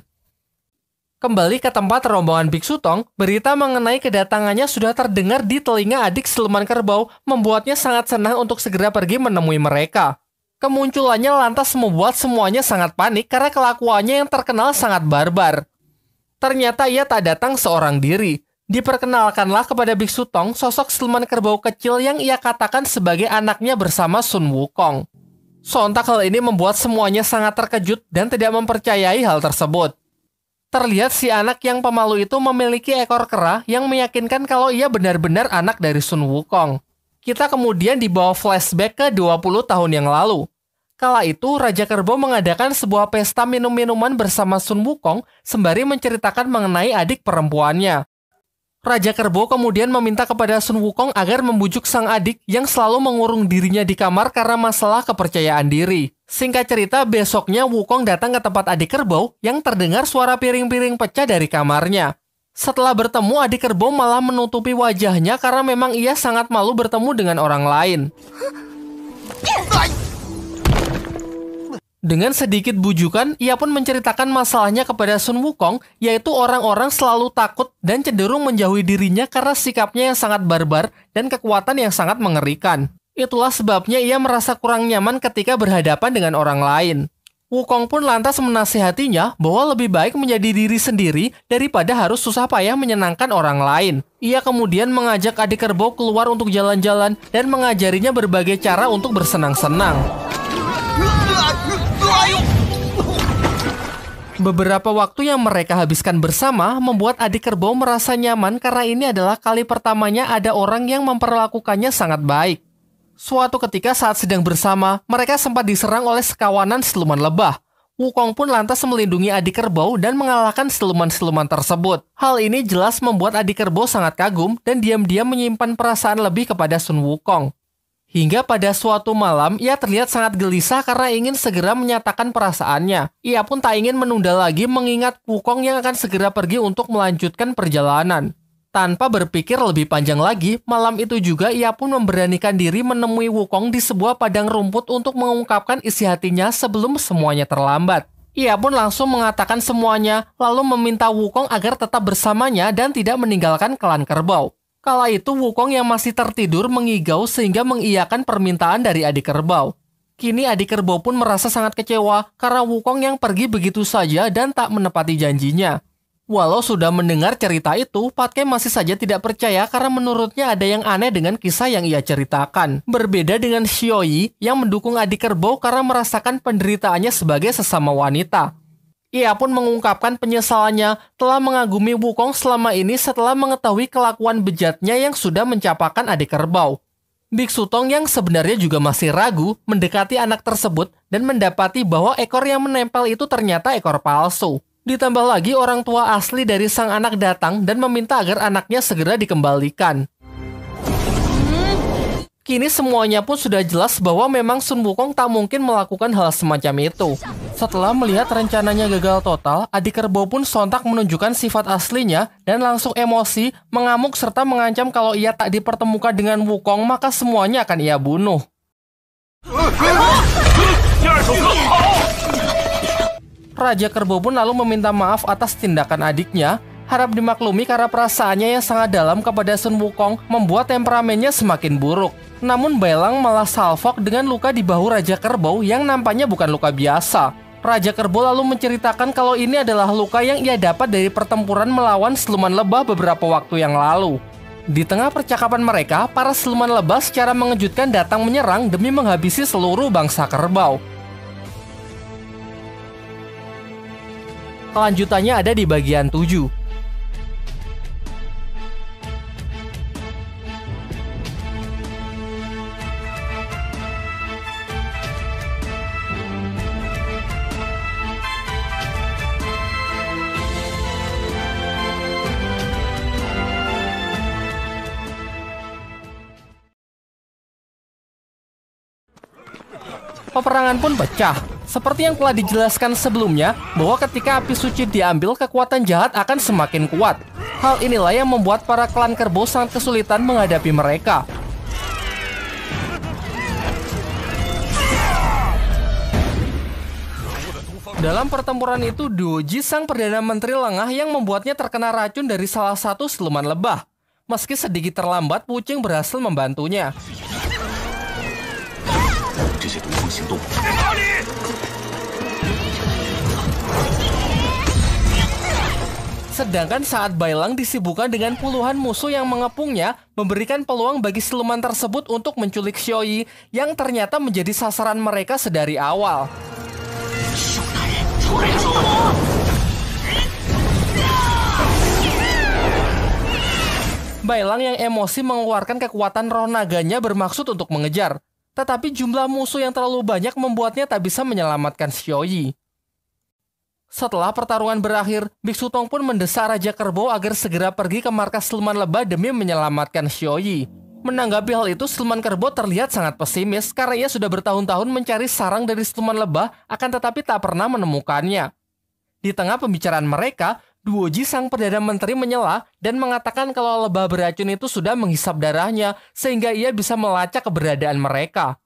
[SPEAKER 1] Kembali ke tempat rombongan Biksu Tong, berita mengenai kedatangannya sudah terdengar di telinga adik siluman kerbau, membuatnya sangat senang untuk segera pergi menemui mereka. Kemunculannya lantas membuat semuanya sangat panik karena kelakuannya yang terkenal sangat barbar. Ternyata ia tak datang seorang diri. Diperkenalkanlah kepada Biksu Tong sosok siluman kerbau kecil yang ia katakan sebagai anaknya bersama Sun Wukong. Sontak hal ini membuat semuanya sangat terkejut dan tidak mempercayai hal tersebut. Terlihat si anak yang pemalu itu memiliki ekor kera yang meyakinkan kalau ia benar-benar anak dari Sun Wukong. Kita kemudian dibawa flashback ke dua puluh tahun yang lalu. Kala itu, Raja Kerbau mengadakan sebuah pesta minum-minuman bersama Sun Wukong sembari menceritakan mengenai adik perempuannya. Raja Kerbau kemudian meminta kepada Sun Wukong agar membujuk sang adik yang selalu mengurung dirinya di kamar karena masalah kepercayaan diri. Singkat cerita, besoknya Wukong datang ke tempat adik kerbau yang terdengar suara piring-piring pecah dari kamarnya. Setelah bertemu, adik kerbau malah menutupi wajahnya karena memang ia sangat malu bertemu dengan orang lain. Dengan sedikit bujukan, ia pun menceritakan masalahnya kepada Sun Wukong, yaitu orang-orang selalu takut dan cenderung menjauhi dirinya karena sikapnya yang sangat barbar dan kekuatan yang sangat mengerikan. Itulah sebabnya ia merasa kurang nyaman ketika berhadapan dengan orang lain. Wukong pun lantas menasihatinya bahwa lebih baik menjadi diri sendiri daripada harus susah payah menyenangkan orang lain. Ia kemudian mengajak adik kerbau keluar untuk jalan-jalan dan mengajarinya berbagai cara untuk bersenang-senang. Beberapa waktu yang mereka habiskan bersama membuat adik kerbau merasa nyaman karena ini adalah kali pertamanya ada orang yang memperlakukannya sangat baik. Suatu ketika saat sedang bersama, mereka sempat diserang oleh sekawanan siluman lebah. Wukong pun lantas melindungi adik kerbau dan mengalahkan siluman-siluman tersebut. Hal ini jelas membuat adik kerbau sangat kagum dan diam-diam menyimpan perasaan lebih kepada Sun Wukong. Hingga pada suatu malam, ia terlihat sangat gelisah karena ingin segera menyatakan perasaannya. Ia pun tak ingin menunda lagi mengingat Wukong yang akan segera pergi untuk melanjutkan perjalanan. Tanpa berpikir lebih panjang lagi, malam itu juga ia pun memberanikan diri menemui Wukong di sebuah padang rumput untuk mengungkapkan isi hatinya sebelum semuanya terlambat. Ia pun langsung mengatakan semuanya, lalu meminta Wukong agar tetap bersamanya dan tidak meninggalkan klan kerbau. Kala itu Wukong yang masih tertidur mengigau sehingga mengiyakan permintaan dari adik kerbau. Kini adik kerbau pun merasa sangat kecewa karena Wukong yang pergi begitu saja dan tak menepati janjinya. Walau sudah mendengar cerita itu, Patke masih saja tidak percaya karena menurutnya ada yang aneh dengan kisah yang ia ceritakan. Berbeda dengan Xiaoyi yang mendukung adik kerbau karena merasakan penderitaannya sebagai sesama wanita. Ia pun mengungkapkan penyesalannya telah mengagumi Wukong selama ini setelah mengetahui kelakuan bejatnya yang sudah mencapakan adik kerbau. Biksu Tong yang sebenarnya juga masih ragu mendekati anak tersebut dan mendapati bahwa ekor yang menempel itu ternyata ekor palsu. Ditambah lagi orang tua asli dari sang anak datang dan meminta agar anaknya segera dikembalikan. Kini semuanya pun sudah jelas bahwa memang Sun Wukong tak mungkin melakukan hal semacam itu. Setelah melihat rencananya gagal total, adik kerbau pun sontak menunjukkan sifat aslinya dan langsung emosi, mengamuk serta mengancam kalau ia tak dipertemukan dengan Wukong maka semuanya akan ia bunuh. Raja Kerbau pun lalu meminta maaf atas tindakan adiknya, harap dimaklumi karena perasaannya yang sangat dalam kepada Sun Wukong membuat temperamennya semakin buruk. Namun Bailang malah salfok dengan luka di bahu Raja Kerbau yang nampaknya bukan luka biasa. Raja Kerbau lalu menceritakan kalau ini adalah luka yang ia dapat dari pertempuran melawan siluman lebah beberapa waktu yang lalu. Di tengah percakapan mereka, para siluman lebah secara mengejutkan datang menyerang demi menghabisi seluruh bangsa kerbau. Kelanjutannya ada di bagian tujuh. Peperangan pun pecah. Seperti yang telah dijelaskan sebelumnya, bahwa ketika api suci diambil, kekuatan jahat akan semakin kuat. Hal inilah yang membuat para klan kerbau sangat kesulitan menghadapi mereka. Dalam pertempuran itu, Duoji sang Perdana Menteri lengah yang membuatnya terkena racun dari salah satu siluman lebah. Meski sedikit terlambat, Wu Qing berhasil membantunya.
[SPEAKER 2] 这些毒蜂行动。
[SPEAKER 1] Sedangkan saat Bailang disibukkan dengan puluhan musuh yang mengepungnya, memberikan peluang bagi siluman tersebut untuk menculik Xiaoyi yang ternyata menjadi sasaran mereka sedari awal. Bailang yang emosi mengeluarkan kekuatan roh naganya bermaksud untuk mengejar. Tetapi jumlah musuh yang terlalu banyak membuatnya tak bisa menyelamatkan Xiaoyi. Setelah pertarungan berakhir, Biksu Tong pun mendesak Raja Kerbau agar segera pergi ke markas siluman lebah demi menyelamatkan Xiaoyi. Menanggapi hal itu, siluman kerbau terlihat sangat pesimis karena ia sudah bertahun-tahun mencari sarang dari siluman lebah, akan tetapi tak pernah menemukannya. Di tengah pembicaraan mereka, Duoji sang Perdana Menteri menyela dan mengatakan kalau lebah beracun itu sudah menghisap darahnya sehingga ia bisa melacak keberadaan mereka.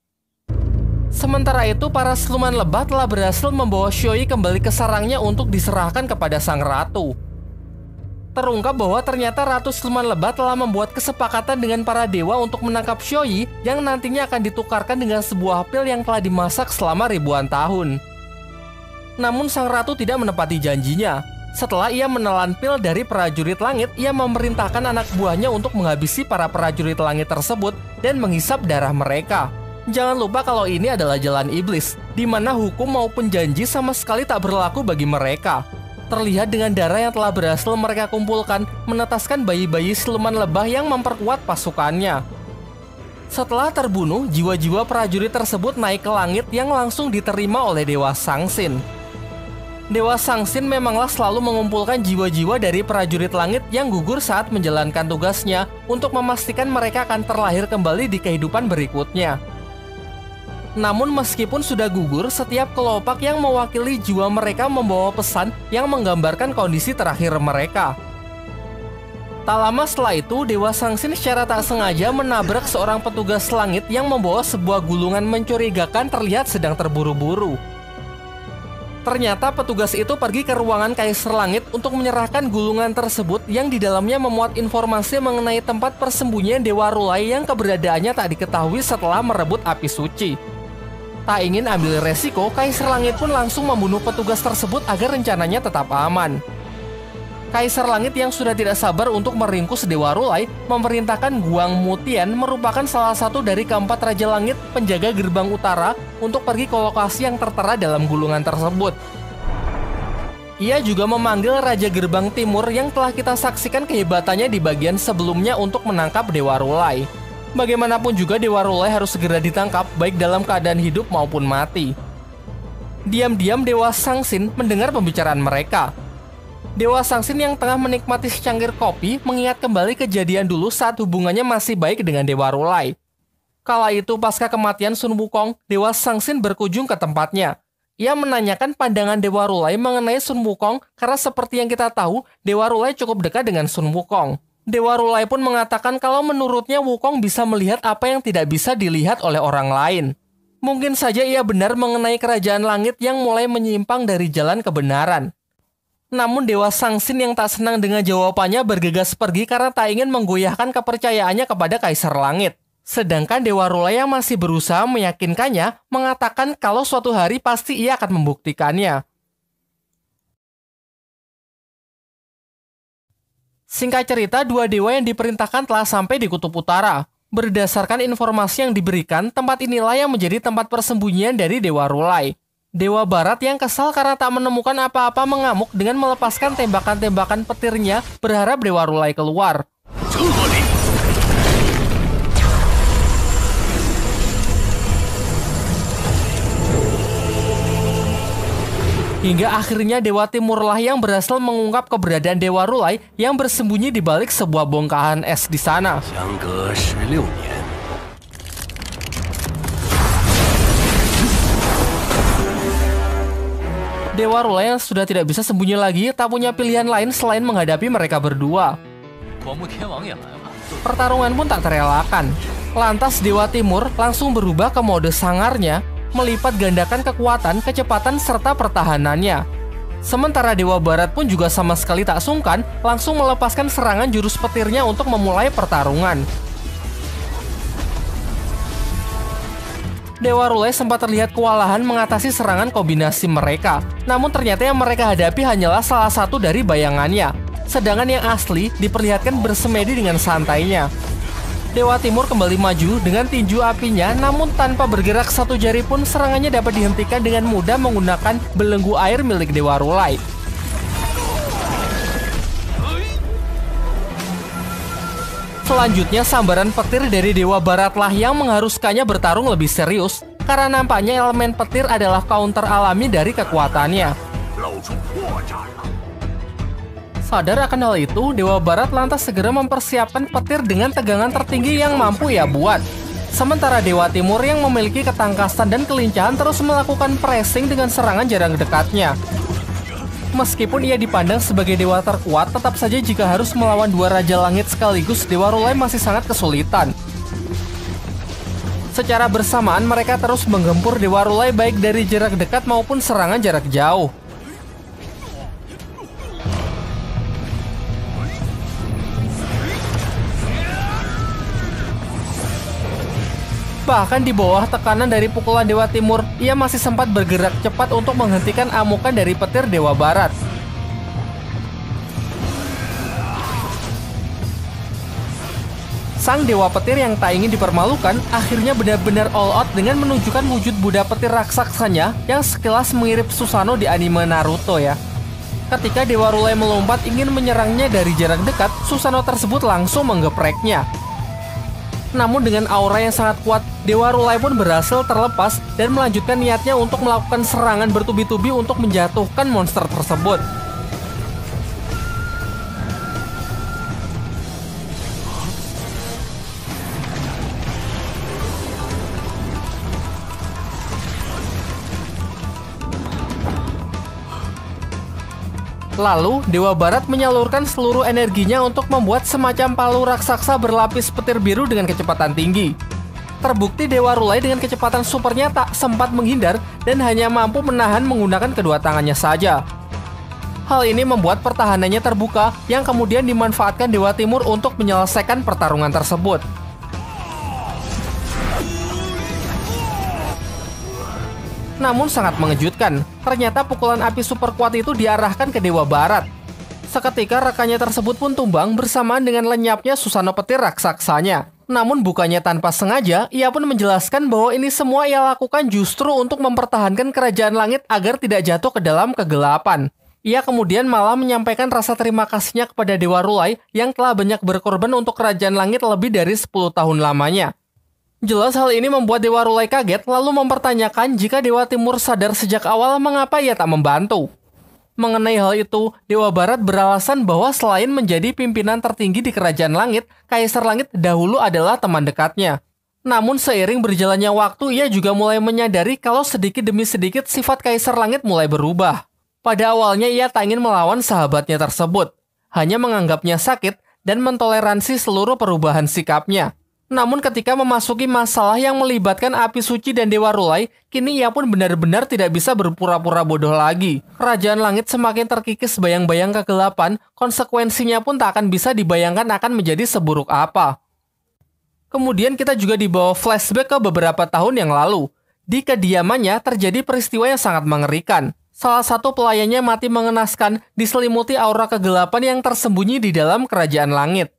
[SPEAKER 1] Sementara itu, para siluman lebah telah berhasil membawa Xiaoyi kembali ke sarangnya untuk diserahkan kepada sang ratu. Terungkap bahwa ternyata Ratu Siluman Lebah telah membuat kesepakatan dengan para dewa untuk menangkap Xiaoyi yang nantinya akan ditukarkan dengan sebuah pil yang telah dimasak selama ribuan tahun. Namun sang ratu tidak menepati janjinya. Setelah ia menelan pil dari prajurit langit, ia memerintahkan anak buahnya untuk menghabisi para prajurit langit tersebut dan menghisap darah mereka. Jangan lupa kalau ini adalah jalan iblis, di mana hukum maupun janji sama sekali tak berlaku bagi mereka. Terlihat dengan darah yang telah berhasil mereka kumpulkan, menetaskan bayi-bayi siluman lebah yang memperkuat pasukannya. Setelah terbunuh, jiwa-jiwa prajurit tersebut naik ke langit yang langsung diterima oleh Dewa Sangsin. Dewa Sangsin memanglah selalu mengumpulkan jiwa-jiwa dari prajurit langit yang gugur saat menjalankan tugasnya untuk memastikan mereka akan terlahir kembali di kehidupan berikutnya. Namun meskipun sudah gugur, setiap kelopak yang mewakili jiwa mereka membawa pesan yang menggambarkan kondisi terakhir mereka. Tak lama setelah itu, Dewa Sangsin secara tak sengaja menabrak seorang petugas langit yang membawa sebuah gulungan mencurigakan terlihat sedang terburu-buru. Ternyata petugas itu pergi ke ruangan Kaisar Langit untuk menyerahkan gulungan tersebut yang di dalamnya memuat informasi mengenai tempat persembunyian Dewa Rulai yang keberadaannya tak diketahui setelah merebut api suci. Tak ingin ambil resiko, Kaisar Langit pun langsung membunuh petugas tersebut agar rencananya tetap aman. Kaisar Langit yang sudah tidak sabar untuk meringkus Dewa Rulai memerintahkan Guang Mutian merupakan salah satu dari keempat Raja Langit penjaga gerbang utara untuk pergi ke lokasi yang tertera dalam gulungan tersebut. Ia juga memanggil Raja Gerbang Timur yang telah kita saksikan kehebatannya di bagian sebelumnya untuk menangkap Dewa Rulai. Bagaimanapun juga Dewa Rulai harus segera ditangkap baik dalam keadaan hidup maupun mati. Diam-diam Dewa Sangsin mendengar pembicaraan mereka. Dewa Sangsin yang tengah menikmati secangkir kopi mengingat kembali kejadian dulu saat hubungannya masih baik dengan Dewa Rulai. Kala itu pasca kematian Sun Wukong, Dewa Sangsin berkunjung ke tempatnya. Ia menanyakan pandangan Dewa Rulai mengenai Sun Wukong karena seperti yang kita tahu, Dewa Rulai cukup dekat dengan Sun Wukong. Dewa Rulai pun mengatakan kalau menurutnya Wukong bisa melihat apa yang tidak bisa dilihat oleh orang lain. Mungkin saja ia benar mengenai kerajaan langit yang mulai menyimpang dari jalan kebenaran. Namun Dewa Sangsin yang tak senang dengan jawabannya bergegas pergi karena tak ingin menggoyahkan kepercayaannya kepada Kaisar Langit. Sedangkan Dewa Rulai yang masih berusaha meyakinkannya mengatakan kalau suatu hari pasti ia akan membuktikannya. Singkat cerita, dua dewa yang diperintahkan telah sampai di Kutub Utara. Berdasarkan informasi yang diberikan, tempat inilah yang menjadi tempat persembunyian dari Dewa Rulai. Dewa Barat yang kesal karena tak menemukan apa-apa mengamuk dengan melepaskan tembakan-tembakan petirnya berharap Dewa Rulai keluar. Hingga akhirnya Dewa Timurlah yang berhasil mengungkap keberadaan Dewa Rulai yang bersembunyi di balik sebuah bongkahan es di sana. Dewa Rulai yang sudah tidak bisa sembunyi lagi tak punya pilihan lain selain menghadapi mereka berdua. Pertarungan pun tak terelakkan. Lantas Dewa Timur langsung berubah ke mode sangarnya, melipat gandakan kekuatan, kecepatan, serta pertahanannya. Sementara Dewa Barat pun juga sama sekali tak sungkan, langsung melepaskan serangan jurus petirnya untuk memulai pertarungan. Dewa Rulai sempat terlihat kewalahan mengatasi serangan kombinasi mereka. Namun ternyata yang mereka hadapi hanyalah salah satu dari bayangannya. Sedangkan yang asli diperlihatkan bersemedi dengan santainya. Dewa Timur kembali maju dengan tinju apinya, namun tanpa bergerak satu jari pun serangannya dapat dihentikan dengan mudah menggunakan belenggu air milik Dewa Rulai. Selanjutnya, sambaran petir dari Dewa Baratlah yang mengharuskannya bertarung lebih serius, karena nampaknya elemen petir adalah counter alami dari kekuatannya. Sadar akan hal itu, Dewa Barat lantas segera mempersiapkan petir dengan tegangan tertinggi yang mampu ia buat. Sementara Dewa Timur yang memiliki ketangkasan dan kelincahan terus melakukan pressing dengan serangan jarak dekatnya. Meskipun ia dipandang sebagai dewa terkuat, tetap saja jika harus melawan dua Raja Langit sekaligus, Dewa Rulai masih sangat kesulitan. Secara bersamaan, mereka terus menggempur Dewa Rulai baik dari jarak dekat maupun serangan jarak jauh. Bahkan di bawah tekanan dari pukulan Dewa Timur, ia masih sempat bergerak cepat untuk menghentikan amukan dari petir Dewa Barat. Sang Dewa Petir yang tak ingin dipermalukan akhirnya benar-benar all out dengan menunjukkan wujud Buddha petir raksasanya yang sekilas mirip Susanoo di anime Naruto ya. Ketika Dewa Rulai melompat ingin menyerangnya dari jarak dekat, Susanoo tersebut langsung menggepreknya. Namun dengan aura yang sangat kuat, Dewa Rulai pun berhasil terlepas dan melanjutkan niatnya untuk melakukan serangan bertubi-tubi untuk menjatuhkan monster tersebut. Lalu, Dewa Barat menyalurkan seluruh energinya untuk membuat semacam palu raksasa berlapis petir biru dengan kecepatan tinggi. Terbukti Dewa Rulai dengan kecepatan supernya tak sempat menghindar dan hanya mampu menahan menggunakan kedua tangannya saja. Hal ini membuat pertahanannya terbuka yang kemudian dimanfaatkan Dewa Timur untuk menyelesaikan pertarungan tersebut. Namun sangat mengejutkan, ternyata pukulan api super kuat itu diarahkan ke Dewa Barat. Seketika rekannya tersebut pun tumbang bersamaan dengan lenyapnya Susanoo petir raksasanya. Namun bukannya tanpa sengaja, ia pun menjelaskan bahwa ini semua ia lakukan justru untuk mempertahankan kerajaan langit agar tidak jatuh ke dalam kegelapan. Ia kemudian malah menyampaikan rasa terima kasihnya kepada Dewa Rulai yang telah banyak berkorban untuk kerajaan langit lebih dari sepuluh tahun lamanya. Jelas hal ini membuat Dewa Rulai kaget lalu mempertanyakan jika Dewa Timur sadar sejak awal mengapa ia tak membantu. Mengenai hal itu, Dewa Barat beralasan bahwa selain menjadi pimpinan tertinggi di Kerajaan Langit, Kaisar Langit dahulu adalah teman dekatnya. Namun seiring berjalannya waktu, ia juga mulai menyadari kalau sedikit demi sedikit sifat Kaisar Langit mulai berubah. Pada awalnya ia tak ingin melawan sahabatnya tersebut, hanya menganggapnya sakit dan mentoleransi seluruh perubahan sikapnya. Namun ketika memasuki masalah yang melibatkan api suci dan Dewa Rulai, kini ia pun benar-benar tidak bisa berpura-pura bodoh lagi. Kerajaan Langit semakin terkikis bayang-bayang kegelapan, konsekuensinya pun tak akan bisa dibayangkan akan menjadi seburuk apa. Kemudian kita juga dibawa flashback ke beberapa tahun yang lalu. Di kediamannya terjadi peristiwa yang sangat mengerikan. Salah satu pelayannya mati mengenaskan, diselimuti aura kegelapan yang tersembunyi di dalam Kerajaan Langit.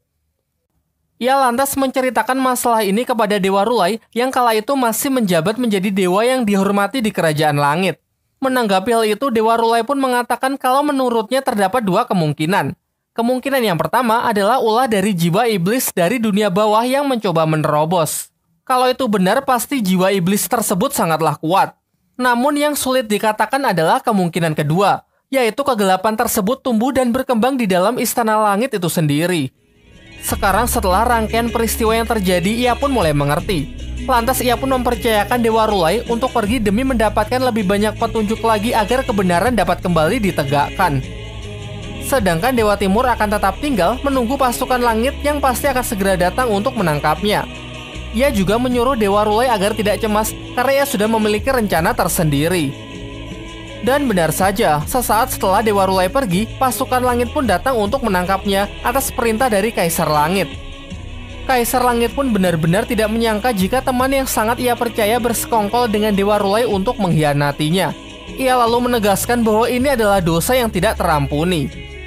[SPEAKER 1] Ia lantas menceritakan masalah ini kepada Dewa Rulai yang kala itu masih menjabat menjadi dewa yang dihormati di Kerajaan Langit. Menanggapi hal itu, Dewa Rulai pun mengatakan kalau menurutnya terdapat dua kemungkinan. Kemungkinan yang pertama adalah ulah dari jiwa iblis dari dunia bawah yang mencoba menerobos. Kalau itu benar, pasti jiwa iblis tersebut sangatlah kuat. Namun yang sulit dikatakan adalah kemungkinan kedua, yaitu kegelapan tersebut tumbuh dan berkembang di dalam Istana Langit itu sendiri. Sekarang setelah rangkaian peristiwa yang terjadi, ia pun mulai mengerti. Lantas ia pun mempercayakan Dewa Rulai untuk pergi demi mendapatkan lebih banyak petunjuk lagi agar kebenaran dapat kembali ditegakkan. Sedangkan Dewa Timur akan tetap tinggal menunggu pasukan langit yang pasti akan segera datang untuk menangkapnya. Ia juga menyuruh Dewa Rulai agar tidak cemas karena ia sudah memiliki rencana tersendiri. Dan benar saja, sesaat setelah Dewa Rulai pergi, pasukan langit pun datang untuk menangkapnya atas perintah dari Kaisar Langit. Kaisar Langit pun benar-benar tidak menyangka jika teman yang sangat ia percaya bersekongkol dengan Dewa Rulai untuk mengkhianatinya. Ia lalu menegaskan bahwa ini adalah dosa yang tidak terampuni.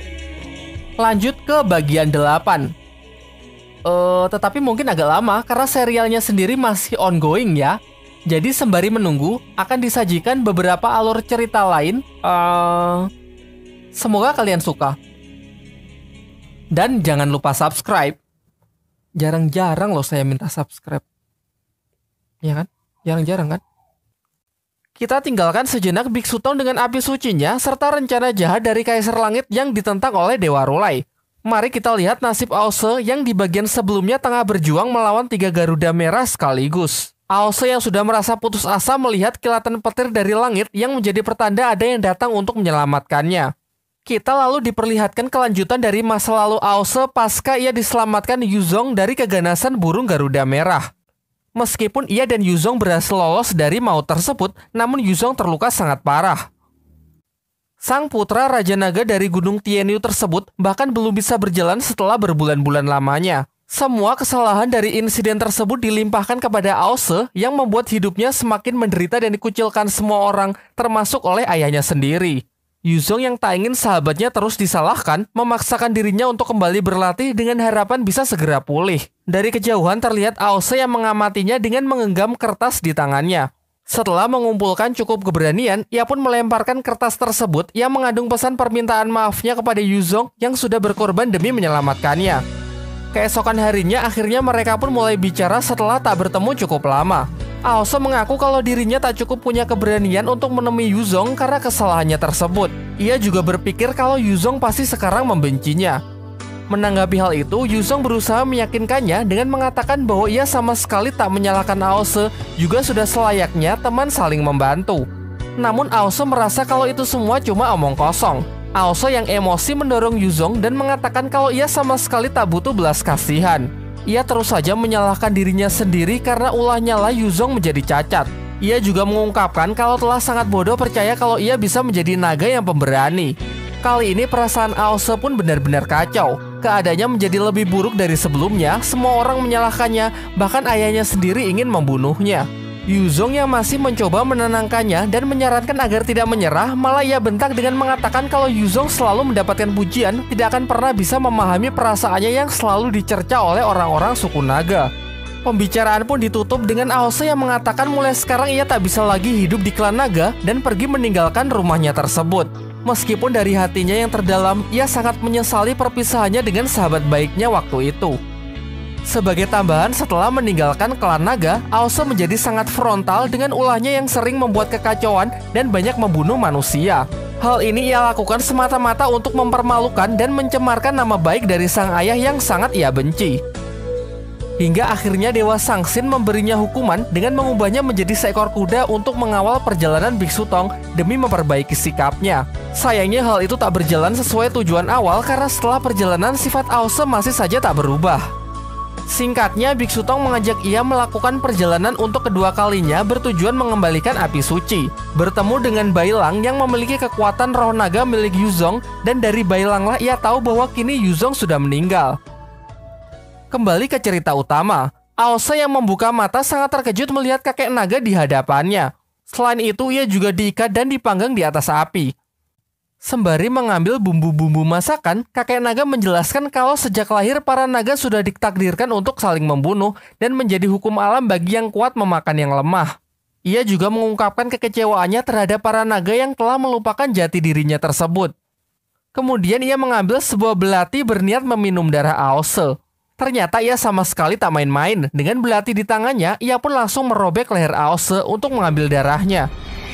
[SPEAKER 1] Lanjut ke bagian delapan. Uh, tetapi mungkin agak lama karena serialnya sendiri masih ongoing ya. Jadi sembari menunggu akan disajikan beberapa alur cerita lain. Uh, semoga kalian suka. Dan jangan lupa subscribe. Jarang-jarang loh saya minta subscribe. Ya kan? Jarang-jarang kan? Kita tinggalkan sejenak Biksu Tong dengan api sucinya serta rencana jahat dari Kaisar Langit yang ditentang oleh Dewa Rulai. Mari kita lihat nasib Aose yang di bagian sebelumnya tengah berjuang melawan tiga Garuda merah sekaligus. Aose yang sudah merasa putus asa melihat kilatan petir dari langit yang menjadi pertanda ada yang datang untuk menyelamatkannya. Kita lalu diperlihatkan kelanjutan dari masa lalu Aose pasca ia diselamatkan Yuzong dari keganasan burung Garuda merah. Meskipun ia dan Yuzong berhasil lolos dari maut tersebut, namun Yuzong terluka sangat parah. Sang putra Raja Naga dari Gunung Tianyu tersebut bahkan belum bisa berjalan setelah berbulan-bulan lamanya. Semua kesalahan dari insiden tersebut dilimpahkan kepada Aose yang membuat hidupnya semakin menderita dan dikucilkan semua orang, termasuk oleh ayahnya sendiri. Yuzong yang tak ingin sahabatnya terus disalahkan, memaksakan dirinya untuk kembali berlatih dengan harapan bisa segera pulih. Dari kejauhan terlihat Aose yang mengamatinya dengan menggenggam kertas di tangannya. Setelah mengumpulkan cukup keberanian, ia pun melemparkan kertas tersebut yang mengandung pesan permintaan maafnya kepada Yuzong yang sudah berkorban demi menyelamatkannya. Keesokan harinya akhirnya mereka pun mulai bicara setelah tak bertemu cukup lama. Aose mengaku kalau dirinya tak cukup punya keberanian untuk menemui Yuzong karena kesalahannya tersebut. Ia juga berpikir kalau Yuzong pasti sekarang membencinya. Menanggapi hal itu, Yuzong berusaha meyakinkannya dengan mengatakan bahwa ia sama sekali tak menyalahkan Aose, juga sudah selayaknya teman saling membantu. Namun Aose merasa kalau itu semua cuma omong kosong. Aose yang emosi mendorong Yuzong dan mengatakan kalau ia sama sekali tak butuh belas kasihan. Ia terus saja menyalahkan dirinya sendiri karena ulahnya lah Yuzong menjadi cacat. Ia juga mengungkapkan kalau telah sangat bodoh percaya kalau ia bisa menjadi naga yang pemberani. Kali ini perasaan Aose pun benar-benar kacau. Keadaannya menjadi lebih buruk dari sebelumnya, semua orang menyalahkannya, bahkan ayahnya sendiri ingin membunuhnya. Yuzong yang masih mencoba menenangkannya dan menyarankan agar tidak menyerah, malah ia bentak dengan mengatakan kalau Yuzong selalu mendapatkan pujian, tidak akan pernah bisa memahami perasaannya yang selalu dicerca oleh orang-orang suku naga. Pembicaraan pun ditutup dengan Aose yang mengatakan mulai sekarang ia tak bisa lagi hidup di klan naga dan pergi meninggalkan rumahnya tersebut. Meskipun dari hatinya yang terdalam, ia sangat menyesali perpisahannya dengan sahabat baiknya waktu itu. Sebagai tambahan, setelah meninggalkan klan naga, Aose menjadi sangat frontal dengan ulahnya yang sering membuat kekacauan dan banyak membunuh manusia. Hal ini ia lakukan semata-mata untuk mempermalukan dan mencemarkan nama baik dari sang ayah yang sangat ia benci. Hingga akhirnya Dewa Sangsin memberinya hukuman dengan mengubahnya menjadi seekor kuda untuk mengawal perjalanan Biksu Tong demi memperbaiki sikapnya. Sayangnya hal itu tak berjalan sesuai tujuan awal karena setelah perjalanan sifat Aose masih saja tak berubah. Singkatnya, Biksu Tong mengajak ia melakukan perjalanan untuk kedua kalinya bertujuan mengembalikan api suci. Bertemu dengan Bailang yang memiliki kekuatan roh naga milik Yuzong, dan dari Bailanglah ia tahu bahwa kini Yuzong sudah meninggal. Kembali ke cerita utama, Aose yang membuka mata sangat terkejut melihat kakek naga di hadapannya. Selain itu, ia juga diikat dan dipanggang di atas api. Sembari mengambil bumbu-bumbu masakan, kakek naga menjelaskan kalau sejak lahir para naga sudah ditakdirkan untuk saling membunuh dan menjadi hukum alam bagi yang kuat memakan yang lemah. Ia juga mengungkapkan kekecewaannya terhadap para naga yang telah melupakan jati dirinya tersebut. Kemudian ia mengambil sebuah belati berniat meminum darah Aose. Ternyata ia sama sekali tak main-main. Dengan belati di tangannya, ia pun langsung merobek leher Aose untuk mengambil darahnya.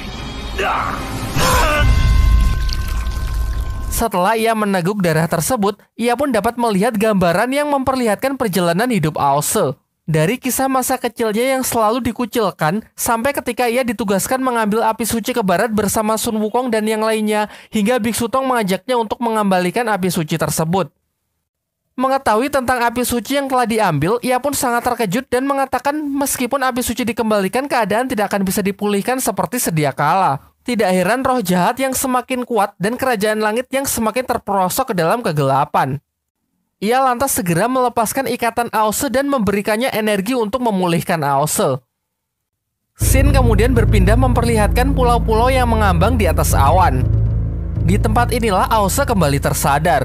[SPEAKER 1] Setelah ia meneguk darah tersebut, ia pun dapat melihat gambaran yang memperlihatkan perjalanan hidup Aose. Dari kisah masa kecilnya yang selalu dikucilkan, sampai ketika ia ditugaskan mengambil api suci ke barat bersama Sun Wukong dan yang lainnya, hingga Biksu Tong mengajaknya untuk mengembalikan api suci tersebut. Mengetahui tentang api suci yang telah diambil, ia pun sangat terkejut dan mengatakan meskipun api suci dikembalikan, keadaan tidak akan bisa dipulihkan seperti sedia kala. Tidak heran roh jahat yang semakin kuat dan kerajaan langit yang semakin terperosok ke dalam kegelapan. Ia lantas segera melepaskan ikatan Aose dan memberikannya energi untuk memulihkan Aose. Scene kemudian berpindah memperlihatkan pulau-pulau yang mengambang di atas awan. Di tempat inilah Aose kembali tersadar.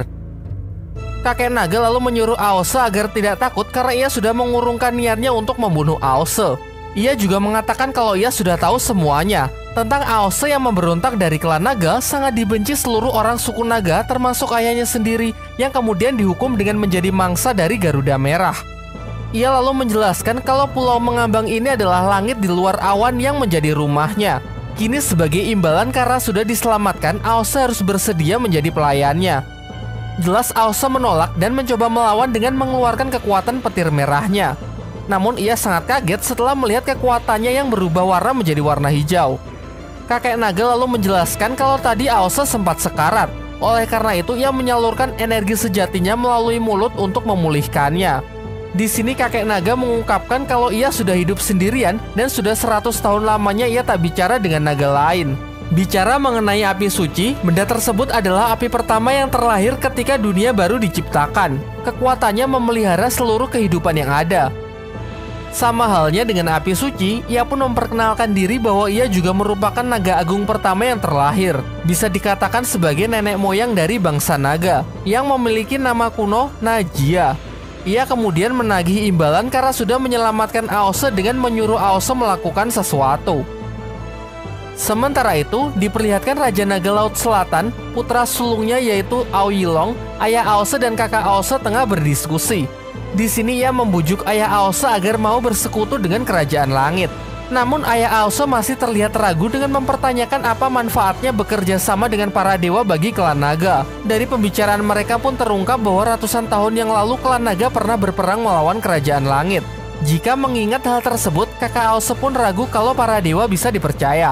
[SPEAKER 1] Kakek naga lalu menyuruh Aose agar tidak takut karena ia sudah mengurungkan niatnya untuk membunuh Aose. Ia juga mengatakan kalau ia sudah tahu semuanya tentang Aose yang memberontak dari klan naga, sangat dibenci seluruh orang suku naga termasuk ayahnya sendiri yang kemudian dihukum dengan menjadi mangsa dari Garuda Merah. Ia lalu menjelaskan kalau pulau mengambang ini adalah langit di luar awan yang menjadi rumahnya. Kini sebagai imbalan karena sudah diselamatkan, Aose harus bersedia menjadi pelayannya. Jelas Aose menolak dan mencoba melawan dengan mengeluarkan kekuatan petir merahnya. Namun ia sangat kaget setelah melihat kekuatannya yang berubah warna menjadi warna hijau. Kakek naga lalu menjelaskan kalau tadi Aose sempat sekarat. Oleh karena itu ia menyalurkan energi sejatinya melalui mulut untuk memulihkannya. Di sini kakek naga mengungkapkan kalau ia sudah hidup sendirian dan sudah seratus tahun lamanya ia tak bicara dengan naga lain. Bicara mengenai api suci, benda tersebut adalah api pertama yang terlahir ketika dunia baru diciptakan. Kekuatannya memelihara seluruh kehidupan yang ada. Sama halnya dengan api suci, ia pun memperkenalkan diri bahwa ia juga merupakan naga agung pertama yang terlahir. Bisa dikatakan sebagai nenek moyang dari bangsa naga, yang memiliki nama kuno Najia. Ia kemudian menagih imbalan karena sudah menyelamatkan Aose dengan menyuruh Aose melakukan sesuatu. Sementara itu, diperlihatkan Raja Naga Laut Selatan, putra sulungnya yaitu Aoyilong, ayah Aose dan kakak Aose tengah berdiskusi. Di sini ia membujuk ayah Aose agar mau bersekutu dengan kerajaan langit. Namun ayah Aose masih terlihat ragu dengan mempertanyakan apa manfaatnya bekerja sama dengan para dewa bagi klan naga. Dari pembicaraan mereka pun terungkap bahwa ratusan tahun yang lalu klan naga pernah berperang melawan kerajaan langit. Jika mengingat hal tersebut, kakak Aose pun ragu kalau para dewa bisa dipercaya.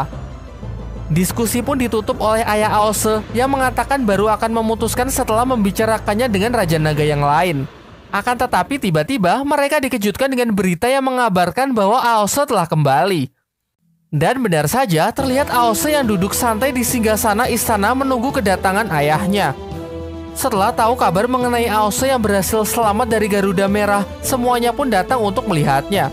[SPEAKER 1] Diskusi pun ditutup oleh ayah Aose yang mengatakan baru akan memutuskan setelah membicarakannya dengan Raja Naga yang lain. Akan tetapi tiba-tiba mereka dikejutkan dengan berita yang mengabarkan bahwa Aose telah kembali. Dan benar saja terlihat Aose yang duduk santai di singgasana istana menunggu kedatangan ayahnya. Setelah tahu kabar mengenai Aose yang berhasil selamat dari Garuda Merah, semuanya pun datang untuk melihatnya.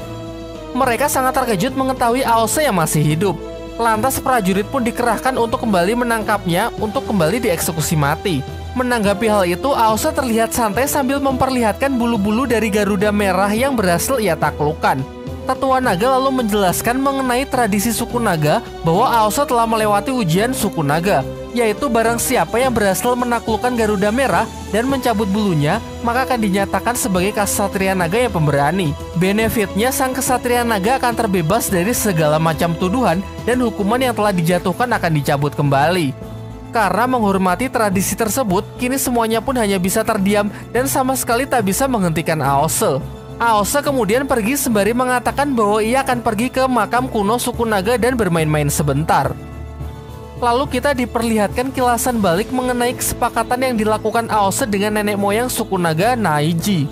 [SPEAKER 1] Mereka sangat terkejut mengetahui Aose yang masih hidup. Lantas prajurit pun dikerahkan untuk kembali menangkapnya untuk kembali dieksekusi mati. Menanggapi hal itu, Aose terlihat santai sambil memperlihatkan bulu-bulu dari Garuda Merah yang berhasil ia taklukkan. Tetua Naga lalu menjelaskan mengenai tradisi suku Naga bahwa Aose telah melewati ujian suku Naga, yaitu barang siapa yang berhasil menaklukkan Garuda Merah dan mencabut bulunya, maka akan dinyatakan sebagai Ksatria Naga yang pemberani. Benefitnya, sang Ksatria Naga akan terbebas dari segala macam tuduhan dan hukuman yang telah dijatuhkan akan dicabut kembali. Karena menghormati tradisi tersebut, kini semuanya pun hanya bisa terdiam dan sama sekali tak bisa menghentikan Aose. Aose kemudian pergi sembari mengatakan bahwa ia akan pergi ke makam kuno suku naga dan bermain-main sebentar. Lalu kita diperlihatkan kilasan balik mengenai kesepakatan yang dilakukan Aose dengan nenek moyang suku naga Naiji.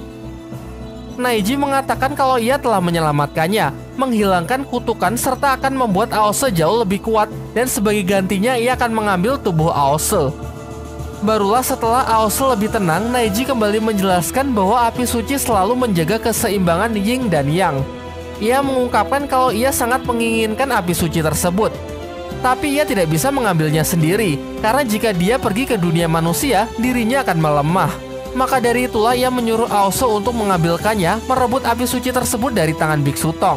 [SPEAKER 1] Naiji mengatakan kalau ia telah menyelamatkannya, menghilangkan kutukan serta akan membuat Aose jauh lebih kuat dan sebagai gantinya ia akan mengambil tubuh Aose. Barulah setelah Aose lebih tenang, Naiji kembali menjelaskan bahwa api suci selalu menjaga keseimbangan yin dan yang. Ia mengungkapkan kalau ia sangat menginginkan api suci tersebut. Tapi ia tidak bisa mengambilnya sendiri, karena jika dia pergi ke dunia manusia, dirinya akan melemah. Maka dari itulah ia menyuruh Aose untuk mengambilkannya, merebut api suci tersebut dari tangan Biksu Tong.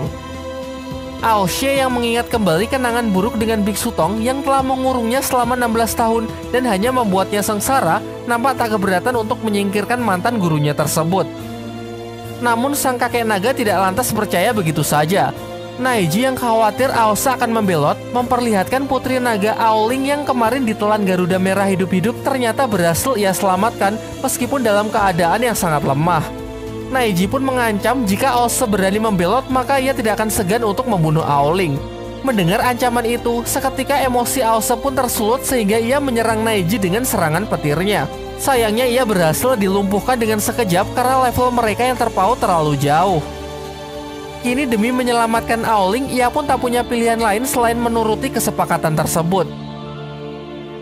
[SPEAKER 1] Aose yang mengingat kembali kenangan buruk dengan Biksu Tong yang telah mengurungnya selama enam belas tahun dan hanya membuatnya sengsara, nampak tak keberatan untuk menyingkirkan mantan gurunya tersebut. Namun sang kakek naga tidak lantas percaya begitu saja. Naiji yang khawatir Aose akan membelot, memperlihatkan putri naga Aoling yang kemarin ditelan Garuda Merah hidup-hidup ternyata berhasil ia selamatkan meskipun dalam keadaan yang sangat lemah. Naiji pun mengancam jika Aose berani membelot maka ia tidak akan segan untuk membunuh Aoling. Mendengar ancaman itu, seketika emosi Aose pun tersulut sehingga ia menyerang Naiji dengan serangan petirnya. Sayangnya ia berhasil dilumpuhkan dengan sekejap karena level mereka yang terpaut terlalu jauh. Kini demi menyelamatkan Aoling, ia pun tak punya pilihan lain selain menuruti kesepakatan tersebut.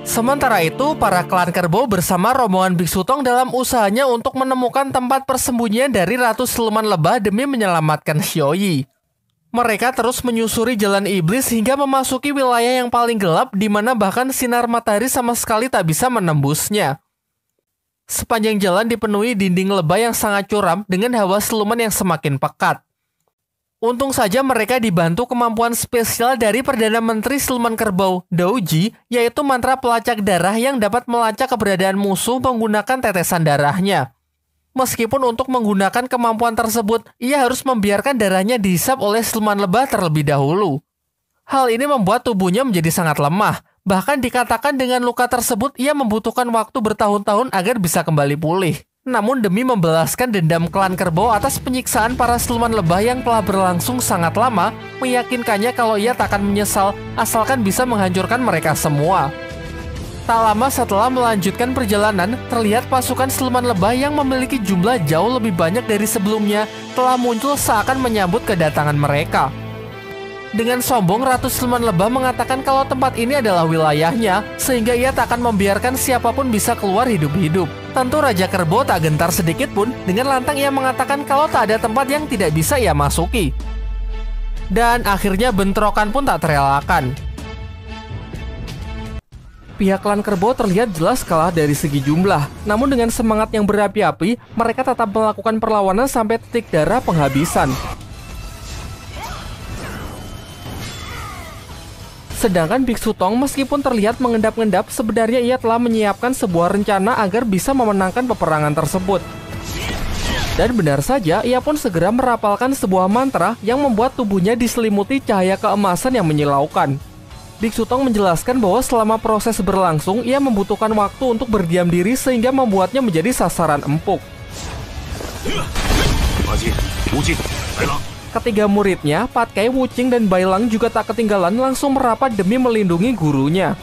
[SPEAKER 1] Sementara itu, para klan kerbau bersama rombongan Biksu Tong dalam usahanya untuk menemukan tempat persembunyian dari Ratu Siluman Lebah demi menyelamatkan Xiaoyi. Mereka terus menyusuri jalan iblis hingga memasuki wilayah yang paling gelap di mana bahkan sinar matahari sama sekali tak bisa menembusnya. Sepanjang jalan dipenuhi dinding lebah yang sangat curam dengan hawa siluman yang semakin pekat. Untung saja mereka dibantu kemampuan spesial dari Perdana Menteri Siluman Kerbau, Douji, yaitu mantra pelacak darah yang dapat melacak keberadaan musuh menggunakan tetesan darahnya. Meskipun untuk menggunakan kemampuan tersebut, ia harus membiarkan darahnya dihisap oleh siluman lebah terlebih dahulu. Hal ini membuat tubuhnya menjadi sangat lemah. Bahkan dikatakan dengan luka tersebut, ia membutuhkan waktu bertahun-tahun agar bisa kembali pulih. Namun demi membalaskan dendam klan kerbau atas penyiksaan para siluman lebah yang telah berlangsung sangat lama, meyakinkannya kalau ia tak akan menyesal asalkan bisa menghancurkan mereka semua. Tak lama setelah melanjutkan perjalanan, terlihat pasukan siluman lebah yang memiliki jumlah jauh lebih banyak dari sebelumnya telah muncul seakan menyambut kedatangan mereka. Dengan sombong, Ratu Siluman Lebah mengatakan kalau tempat ini adalah wilayahnya, sehingga ia tak akan membiarkan siapapun bisa keluar hidup-hidup. Tentu Raja Kerbau tak gentar sedikit pun, dengan lantang ia mengatakan kalau tak ada tempat yang tidak bisa ia masuki. Dan akhirnya bentrokan pun tak terelakkan. Pihak klan kerbau terlihat jelas kalah dari segi jumlah, namun dengan semangat yang berapi-api, mereka tetap melakukan perlawanan sampai titik darah penghabisan. Sedangkan Biksu Tong meskipun terlihat mengendap-endap, sebenarnya ia telah menyiapkan sebuah rencana agar bisa memenangkan peperangan tersebut. Dan benar saja, ia pun segera merapalkan sebuah mantra yang membuat tubuhnya diselimuti cahaya keemasan yang menyilaukan. Biksu Tong menjelaskan bahwa selama proses berlangsung, ia membutuhkan waktu untuk berdiam diri sehingga membuatnya menjadi sasaran empuk. Ketiga muridnya, Patkai, Wuqing, dan Bailang juga tak ketinggalan langsung merapat demi melindungi gurunya.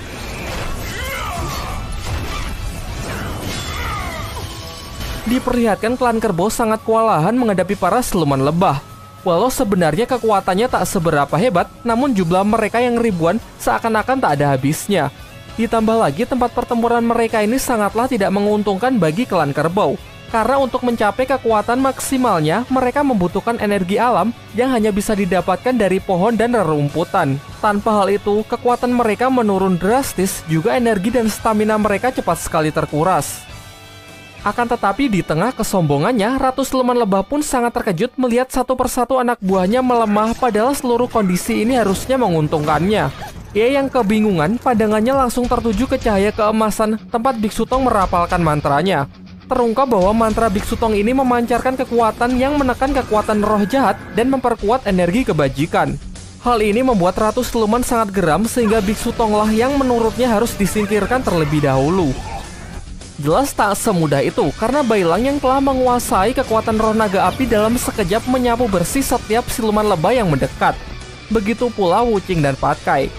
[SPEAKER 1] Diperlihatkan klan kerbau sangat kewalahan menghadapi para siluman lebah. Walau sebenarnya kekuatannya tak seberapa hebat, namun jumlah mereka yang ribuan seakan-akan tak ada habisnya. Ditambah lagi tempat pertempuran mereka ini sangatlah tidak menguntungkan bagi klan kerbau. Karena untuk mencapai kekuatan maksimalnya, mereka membutuhkan energi alam yang hanya bisa didapatkan dari pohon dan rerumputan. Tanpa hal itu, kekuatan mereka menurun drastis, juga energi dan stamina mereka cepat sekali terkuras. Akan tetapi di tengah kesombongannya, Ratu Siluman Lebah pun sangat terkejut melihat satu persatu anak buahnya melemah padahal seluruh kondisi ini harusnya menguntungkannya. Ia yang kebingungan, pandangannya langsung tertuju ke cahaya keemasan tempat Biksu Tong merapalkan mantranya. Terungkap bahwa mantra Biksu Tong ini memancarkan kekuatan yang menekan kekuatan roh jahat dan memperkuat energi kebajikan. Hal ini membuat Ratu Siluman sangat geram sehingga Biksu Tonglah yang menurutnya harus disingkirkan terlebih dahulu. Jelas tak semudah itu karena Bailang yang telah menguasai kekuatan roh naga api dalam sekejap menyapu bersih setiap siluman lebah yang mendekat. Begitu pula Wuqing dan Patkai.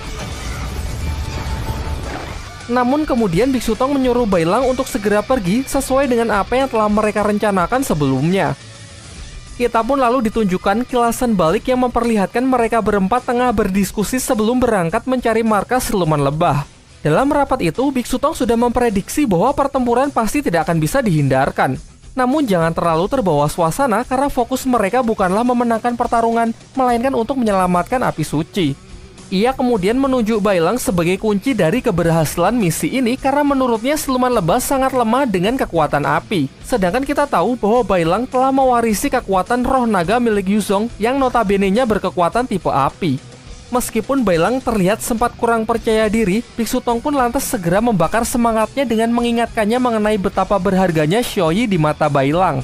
[SPEAKER 1] Namun kemudian Biksu Tong menyuruh Bailang untuk segera pergi sesuai dengan apa yang telah mereka rencanakan sebelumnya. Kita pun lalu ditunjukkan kilasan balik yang memperlihatkan mereka berempat tengah berdiskusi sebelum berangkat mencari markas siluman lebah. Dalam rapat itu, Biksu Tong sudah memprediksi bahwa pertempuran pasti tidak akan bisa dihindarkan. Namun jangan terlalu terbawa suasana karena fokus mereka bukanlah memenangkan pertarungan, melainkan untuk menyelamatkan api suci. Ia kemudian menunjuk Bailang sebagai kunci dari keberhasilan misi ini karena menurutnya siluman lebah sangat lemah dengan kekuatan api. Sedangkan kita tahu bahwa Bailang telah mewarisi kekuatan roh naga milik Yuzong yang notabene-nya berkekuatan tipe api. Meskipun Bailang terlihat sempat kurang percaya diri, Biksu Tong pun lantas segera membakar semangatnya dengan mengingatkannya mengenai betapa berharganya Xiaoyi di mata Bailang.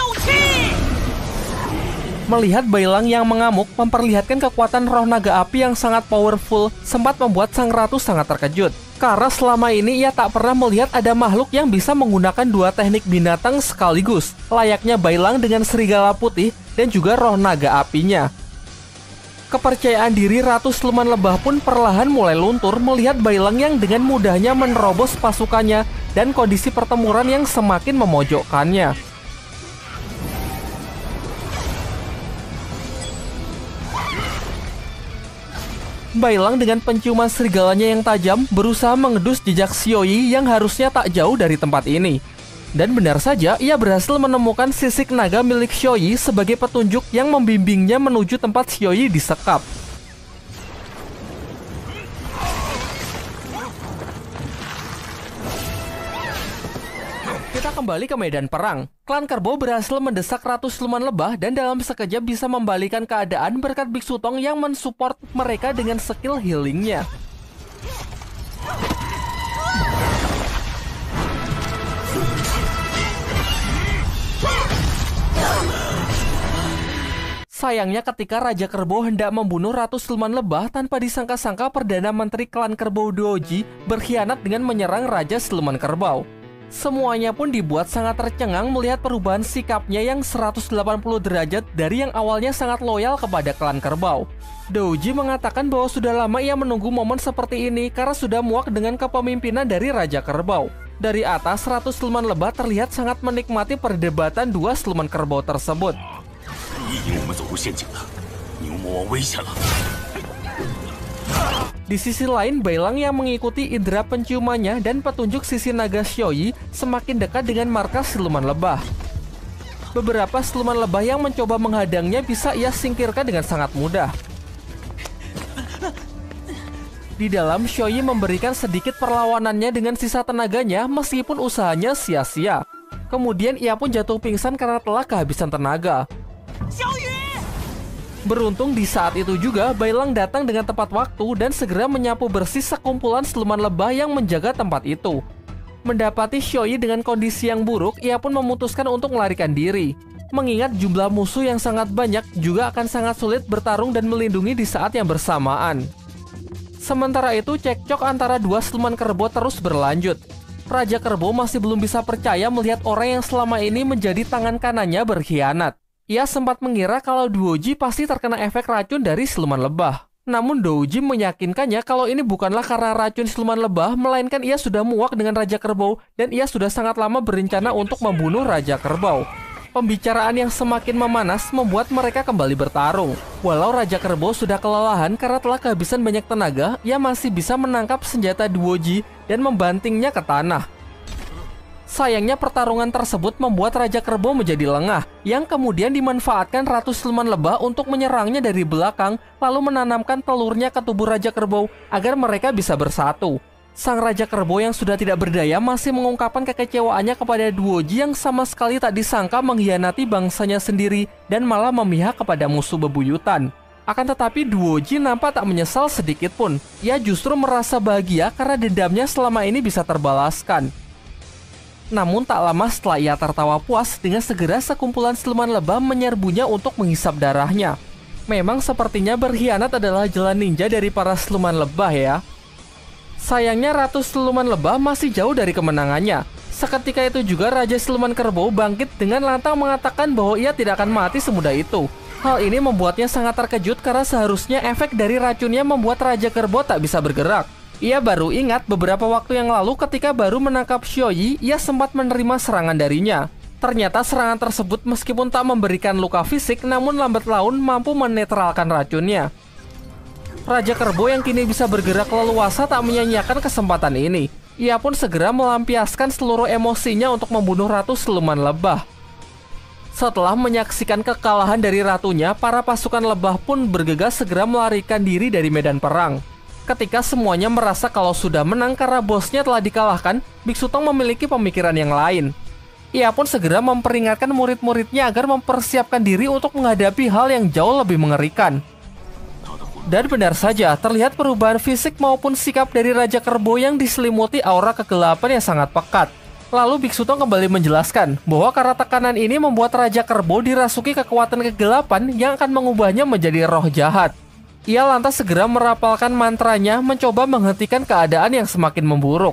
[SPEAKER 1] Melihat Bailang yang mengamuk memperlihatkan kekuatan roh naga api yang sangat powerful sempat membuat sang ratu sangat terkejut. Karena selama ini ia tak pernah melihat ada makhluk yang bisa menggunakan dua teknik binatang sekaligus, layaknya Bailang dengan serigala putih dan juga roh naga apinya. Kepercayaan diri Ratu Siluman Lebah pun perlahan mulai luntur melihat Bailang yang dengan mudahnya menerobos pasukannya dan kondisi pertempuran yang semakin memojokkannya. Bailang dengan penciuman serigalanya yang tajam berusaha mengedus jejak Xiaoyi yang harusnya tak jauh dari tempat ini. Dan benar saja, ia berhasil menemukan sisik naga milik Xiaoyi sebagai petunjuk yang membimbingnya menuju tempat Xiaoyi disekap. Kita kembali ke medan perang. Klan Kerbau berhasil mendesak Ratu Siluman Lebah dan dalam sekejap bisa membalikan keadaan berkat Biksu Tong yang mensupport mereka dengan skill healingnya. Sayangnya ketika Raja Kerbau hendak membunuh Ratu Siluman Lebah, tanpa disangka-sangka Perdana Menteri Klan Kerbau Duoji berkhianat dengan menyerang Raja Siluman Kerbau. Semuanya pun dibuat sangat tercengang melihat perubahan sikapnya yang seratus delapan puluh derajat dari yang awalnya sangat loyal kepada Klan Kerbau. Duoji mengatakan bahwa sudah lama ia menunggu momen seperti ini karena sudah muak dengan kepemimpinan dari Raja Kerbau. Dari atas, Ratu Siluman Lebah terlihat sangat menikmati perdebatan dua siluman kerbau tersebut. Di sisi lain, Bailang yang mengikuti indera penciumannya dan petunjuk sisi naga Xiaoyi semakin dekat dengan markas siluman lebah. Beberapa siluman lebah yang mencoba menghadangnya bisa ia singkirkan dengan sangat mudah. Di dalam, Xiaoyi memberikan sedikit perlawanannya dengan sisa tenaganya meskipun usahanya sia-sia. Kemudian ia pun jatuh pingsan karena telah kehabisan tenaga. Beruntung di saat itu juga Bailang datang dengan tepat waktu dan segera menyapu bersih sekumpulan siluman lebah yang menjaga tempat itu. Mendapati Xiaoyi dengan kondisi yang buruk, ia pun memutuskan untuk melarikan diri. Mengingat jumlah musuh yang sangat banyak, juga akan sangat sulit bertarung dan melindungi di saat yang bersamaan. Sementara itu, cekcok antara dua siluman kerbau terus berlanjut. Raja Kerbau masih belum bisa percaya melihat orang yang selama ini menjadi tangan kanannya berkhianat. Ia sempat mengira kalau Duoji pasti terkena efek racun dari siluman lebah. Namun Duoji meyakinkannya kalau ini bukanlah karena racun siluman lebah, melainkan ia sudah muak dengan Raja Kerbau dan ia sudah sangat lama berencana untuk membunuh Raja Kerbau. Pembicaraan yang semakin memanas membuat mereka kembali bertarung. Walau Raja Kerbau sudah kelelahan karena telah kehabisan banyak tenaga, ia masih bisa menangkap senjata Duoji dan membantingnya ke tanah. Sayangnya pertarungan tersebut membuat Raja Kerbau menjadi lengah, yang kemudian dimanfaatkan Ratu Siluman Lebah untuk menyerangnya dari belakang, lalu menanamkan telurnya ke tubuh Raja Kerbau agar mereka bisa bersatu. Sang Raja Kerbau yang sudah tidak berdaya masih mengungkapkan kekecewaannya kepada Duoji yang sama sekali tak disangka mengkhianati bangsanya sendiri dan malah memihak kepada musuh bebuyutan. Akan tetapi Duoji nampak tak menyesal sedikit pun. Ia justru merasa bahagia karena dendamnya selama ini bisa terbalaskan. Namun tak lama setelah ia tertawa puas, dengan segera sekumpulan siluman lebah menyerbunya untuk menghisap darahnya. Memang sepertinya berkhianat adalah jalan ninja dari para siluman lebah ya. Sayangnya Ratu Siluman Lebah masih jauh dari kemenangannya. Seketika itu juga Raja Siluman Kerbau bangkit dengan lantang mengatakan bahwa ia tidak akan mati semudah itu. Hal ini membuatnya sangat terkejut karena seharusnya efek dari racunnya membuat Raja Kerbau tak bisa bergerak. Ia baru ingat beberapa waktu yang lalu ketika baru menangkap Xiaoyi, ia sempat menerima serangan darinya. Ternyata serangan tersebut meskipun tak memberikan luka fisik, namun lambat laun mampu menetralkan racunnya. Raja Kerbau yang kini bisa bergerak leluasa tak menyia-nyiakan kesempatan ini. Ia pun segera melampiaskan seluruh emosinya untuk membunuh Ratu Siluman Lebah. Setelah menyaksikan kekalahan dari ratunya, para pasukan lebah pun bergegas segera melarikan diri dari medan perang. Ketika semuanya merasa kalau sudah menang karena bosnya telah dikalahkan, Biksu Tong memiliki pemikiran yang lain. Ia pun segera memperingatkan murid-muridnya agar mempersiapkan diri untuk menghadapi hal yang jauh lebih mengerikan. Dan benar saja, terlihat perubahan fisik maupun sikap dari Raja Kerbau yang diselimuti aura kegelapan yang sangat pekat. Lalu Biksu Tong kembali menjelaskan bahwa karena tekanan ini membuat Raja Kerbau dirasuki kekuatan kegelapan yang akan mengubahnya menjadi roh jahat. Ia lantas segera merapalkan mantranya mencoba menghentikan keadaan yang semakin memburuk.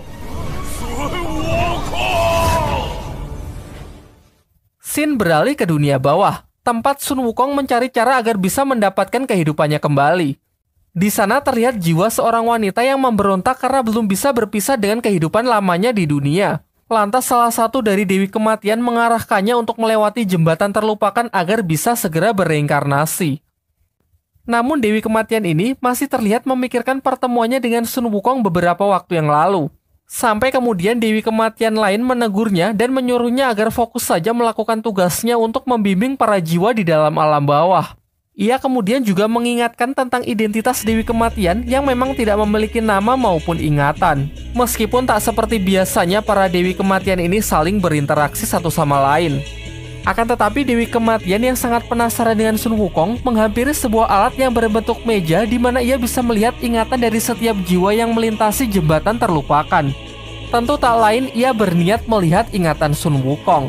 [SPEAKER 1] Scene beralih ke dunia bawah, tempat Sun Wukong mencari cara agar bisa mendapatkan kehidupannya kembali. Di sana terlihat jiwa seorang wanita yang memberontak karena belum bisa berpisah dengan kehidupan lamanya di dunia. Lantas salah satu dari Dewi Kematian mengarahkannya untuk melewati jembatan terlupakan agar bisa segera bereinkarnasi. Namun Dewi Kematian ini masih terlihat memikirkan pertemuannya dengan Sun Wukong beberapa waktu yang lalu. Sampai kemudian Dewi Kematian lain menegurnya dan menyuruhnya agar fokus saja melakukan tugasnya untuk membimbing para jiwa di dalam alam bawah. Ia kemudian juga mengingatkan tentang identitas Dewi Kematian yang memang tidak memiliki nama maupun ingatan. Meskipun tak seperti biasanya para Dewi Kematian ini saling berinteraksi satu sama lain. Akan tetapi Dewi Kematian yang sangat penasaran dengan Sun Wukong menghampiri sebuah alat yang berbentuk meja di mana ia bisa melihat ingatan dari setiap jiwa yang melintasi jembatan terlupakan. Tentu tak lain ia berniat melihat ingatan Sun Wukong.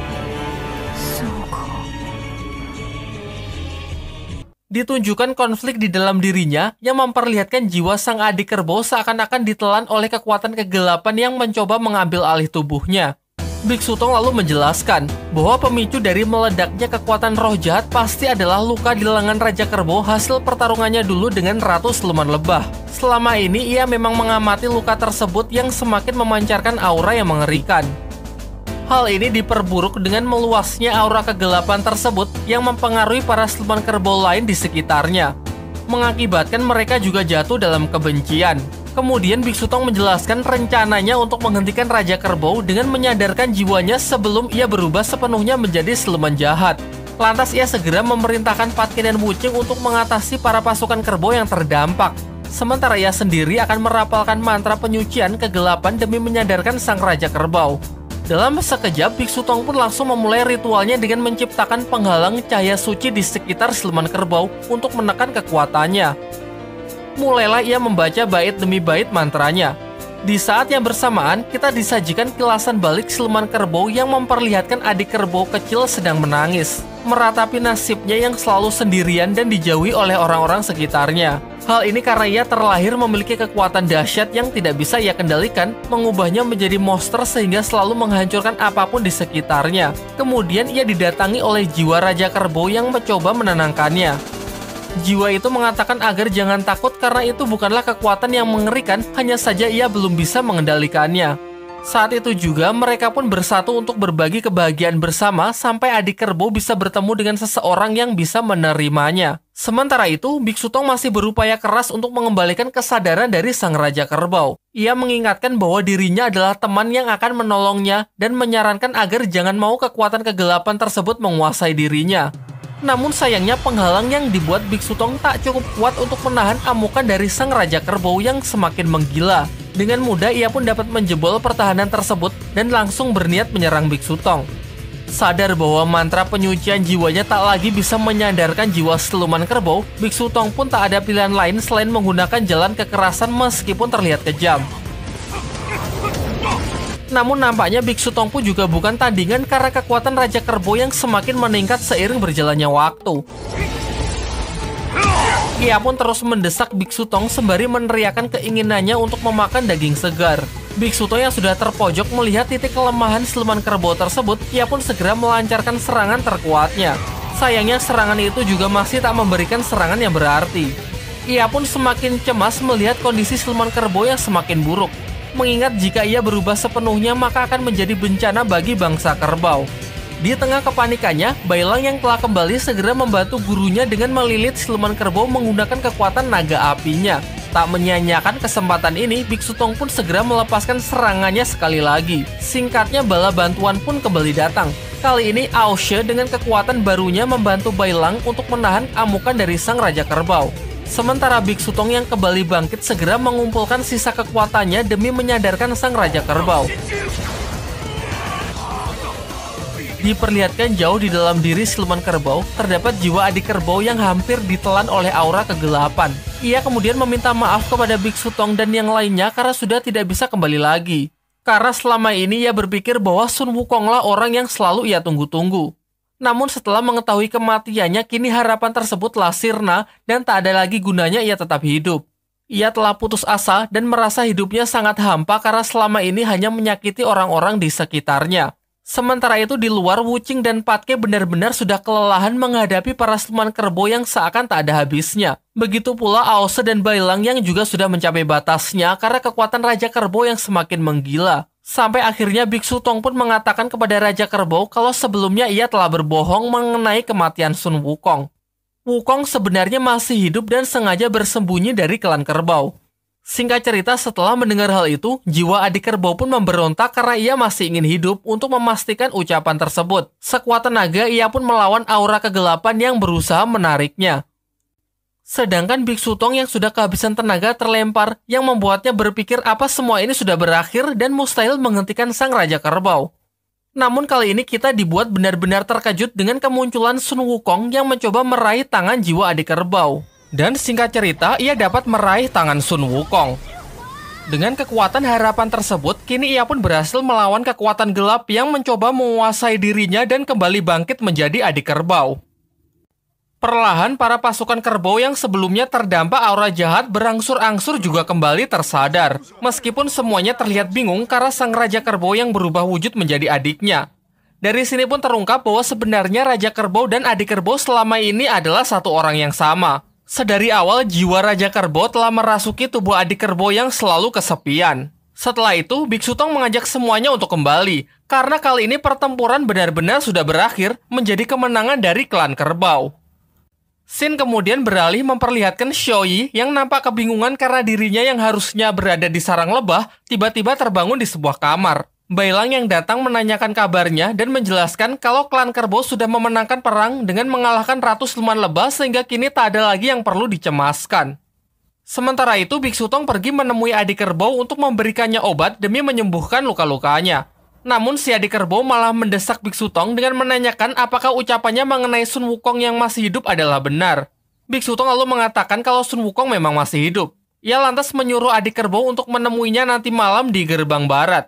[SPEAKER 1] Ditunjukkan konflik di dalam dirinya yang memperlihatkan jiwa sang adik kerbau seakan-akan ditelan oleh kekuatan kegelapan yang mencoba mengambil alih tubuhnya. Biksu Tong lalu menjelaskan bahwa pemicu dari meledaknya kekuatan roh jahat pasti adalah luka di lengan Raja Kerbau hasil pertarungannya dulu dengan Ratu Siluman Lebah. Selama ini ia memang mengamati luka tersebut yang semakin memancarkan aura yang mengerikan. Hal ini diperburuk dengan meluasnya aura kegelapan tersebut yang mempengaruhi para siluman kerbau lain di sekitarnya, mengakibatkan mereka juga jatuh dalam kebencian. Kemudian Biksu Tong menjelaskan rencananya untuk menghentikan Raja Kerbau dengan menyadarkan jiwanya sebelum ia berubah sepenuhnya menjadi siluman jahat. Lantas ia segera memerintahkan Patke dan Wuching untuk mengatasi para pasukan kerbau yang terdampak. Sementara ia sendiri akan merapalkan mantra penyucian kegelapan demi menyadarkan sang Raja Kerbau. Dalam sekejap, Biksu Tong pun langsung memulai ritualnya dengan menciptakan penghalang cahaya suci di sekitar siluman kerbau untuk menekan kekuatannya. Mulailah ia membaca bait demi bait mantranya. Di saat yang bersamaan, kita disajikan kilasan balik siluman kerbau yang memperlihatkan adik kerbau kecil sedang menangis, meratapi nasibnya yang selalu sendirian dan dijauhi oleh orang-orang sekitarnya. Hal ini karena ia terlahir memiliki kekuatan dahsyat yang tidak bisa ia kendalikan, mengubahnya menjadi monster sehingga selalu menghancurkan apapun di sekitarnya. Kemudian ia didatangi oleh jiwa Raja Kerbau yang mencoba menenangkannya. Jiwa itu mengatakan agar jangan takut karena itu bukanlah kekuatan yang mengerikan, hanya saja ia belum bisa mengendalikannya. Saat itu juga mereka pun bersatu untuk berbagi kebahagiaan bersama sampai adik kerbau bisa bertemu dengan seseorang yang bisa menerimanya. Sementara itu, Biksu Tong masih berupaya keras untuk mengembalikan kesadaran dari sang Raja Kerbau. Ia mengingatkan bahwa dirinya adalah teman yang akan menolongnya dan menyarankan agar jangan mau kekuatan kegelapan tersebut menguasai dirinya. Namun sayangnya penghalang yang dibuat Biksu Tong tak cukup kuat untuk menahan amukan dari sang Raja Kerbau yang semakin menggila. Dengan mudah ia pun dapat menjebol pertahanan tersebut dan langsung berniat menyerang Biksu Tong. Sadar bahwa mantra penyucian jiwanya tak lagi bisa menyadarkan jiwa siluman kerbau, Biksu Tong pun tak ada pilihan lain selain menggunakan jalan kekerasan meskipun terlihat kejam. Namun nampaknya Biksu Tong pun juga bukan tandingan karena kekuatan Raja Kerbau yang semakin meningkat seiring berjalannya waktu. Ia pun terus mendesak Biksu Tong sembari meneriakkan keinginannya untuk memakan daging segar. Biksu Tong yang sudah terpojok melihat titik kelemahan siluman kerbau tersebut, ia pun segera melancarkan serangan terkuatnya. Sayangnya serangan itu juga masih tak memberikan serangan yang berarti. Ia pun semakin cemas melihat kondisi siluman kerbau yang semakin buruk. Mengingat jika ia berubah sepenuhnya maka akan menjadi bencana bagi bangsa kerbau. Di tengah kepanikannya, Bailang yang telah kembali segera membantu gurunya dengan melilit siluman kerbau menggunakan kekuatan naga apinya. Tak menyia-nyiakan kesempatan ini, Biksu Tong pun segera melepaskan serangannya sekali lagi. Singkatnya, bala bantuan pun kembali datang. Kali ini, Aoshe dengan kekuatan barunya membantu Bailang untuk menahan amukan dari sang Raja Kerbau. Sementara Biksu Tong yang kembali bangkit segera mengumpulkan sisa kekuatannya demi menyadarkan sang Raja Kerbau. Diperlihatkan jauh di dalam diri siluman kerbau, terdapat jiwa adik kerbau yang hampir ditelan oleh aura kegelapan. Ia kemudian meminta maaf kepada Biksu Tong dan yang lainnya karena sudah tidak bisa kembali lagi. Karena selama ini ia berpikir bahwa Sun Wukonglah orang yang selalu ia tunggu-tunggu. Namun setelah mengetahui kematiannya, kini harapan tersebutlah sirna dan tak ada lagi gunanya ia tetap hidup. Ia telah putus asa dan merasa hidupnya sangat hampa karena selama ini hanya menyakiti orang-orang di sekitarnya. Sementara itu di luar, Wuching dan Patke benar-benar sudah kelelahan menghadapi para siluman kerbau yang seakan tak ada habisnya. Begitu pula Aoshe dan Bailang yang juga sudah mencapai batasnya karena kekuatan Raja Kerbau yang semakin menggila. Sampai akhirnya Biksu Tong pun mengatakan kepada Raja Kerbau kalau sebelumnya ia telah berbohong mengenai kematian Sun Wukong. Wukong sebenarnya masih hidup dan sengaja bersembunyi dari klan kerbau. Singkat cerita, setelah mendengar hal itu, jiwa adik kerbau pun memberontak karena ia masih ingin hidup untuk memastikan ucapan tersebut. Sekuat tenaga, ia pun melawan aura kegelapan yang berusaha menariknya. Sedangkan Biksu Tong yang sudah kehabisan tenaga terlempar, yang membuatnya berpikir apa semua ini sudah berakhir dan mustahil menghentikan sang Raja Kerbau. Namun kali ini kita dibuat benar-benar terkejut dengan kemunculan Sun Wukong yang mencoba meraih tangan jiwa adik kerbau. Dan singkat cerita, ia dapat meraih tangan Sun Wukong. Dengan kekuatan harapan tersebut, kini ia pun berhasil melawan kekuatan gelap yang mencoba menguasai dirinya dan kembali bangkit menjadi adik kerbau. Perlahan, para pasukan kerbau yang sebelumnya terdampak aura jahat berangsur-angsur juga kembali tersadar. Meskipun semuanya terlihat bingung karena sang Raja Kerbau yang berubah wujud menjadi adiknya. Dari sini pun terungkap bahwa sebenarnya Raja Kerbau dan adik kerbau selama ini adalah satu orang yang sama. Sedari awal, jiwa Raja Kerbau telah merasuki tubuh adik kerbau yang selalu kesepian. Setelah itu, Biksu Tong mengajak semuanya untuk kembali, karena kali ini pertempuran benar-benar sudah berakhir menjadi kemenangan dari klan kerbau. Sin kemudian beralih memperlihatkan Xiaoyi yang nampak kebingungan karena dirinya yang harusnya berada di sarang lebah, tiba-tiba terbangun di sebuah kamar. Bailang yang datang menanyakan kabarnya dan menjelaskan kalau klan kerbau sudah memenangkan perang dengan mengalahkan ratu siluman lebah sehingga kini tak ada lagi yang perlu dicemaskan. Sementara itu, Biksu Tong pergi menemui adik kerbau untuk memberikannya obat demi menyembuhkan luka-lukanya. Namun si adik kerbau malah mendesak Biksu Tong dengan menanyakan apakah ucapannya mengenai Sun Wukong yang masih hidup adalah benar. Biksu Tong lalu mengatakan kalau Sun Wukong memang masih hidup. Ia lantas menyuruh adik kerbau untuk menemuinya nanti malam di gerbang barat.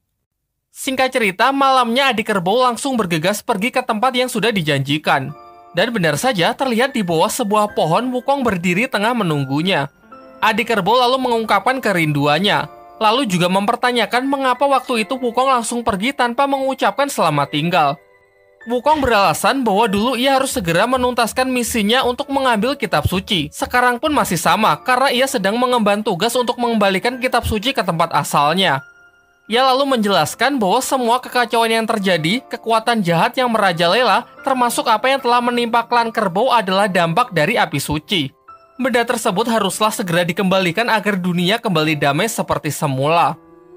[SPEAKER 1] Singkat cerita, malamnya adik kerbau langsung bergegas pergi ke tempat yang sudah dijanjikan. Dan benar saja terlihat di bawah sebuah pohon Wukong berdiri tengah menunggunya. Adik kerbau lalu mengungkapkan kerinduannya. Lalu juga mempertanyakan mengapa waktu itu Wukong langsung pergi tanpa mengucapkan selamat tinggal. Wukong beralasan bahwa dulu ia harus segera menuntaskan misinya untuk mengambil kitab suci. Sekarang pun masih sama, karena ia sedang mengemban tugas untuk mengembalikan kitab suci ke tempat asalnya. Ia lalu menjelaskan bahwa semua kekacauan yang terjadi, kekuatan jahat yang merajalela, termasuk apa yang telah menimpa klan kerbau adalah dampak dari api suci. Benda tersebut haruslah segera dikembalikan agar dunia kembali damai seperti semula.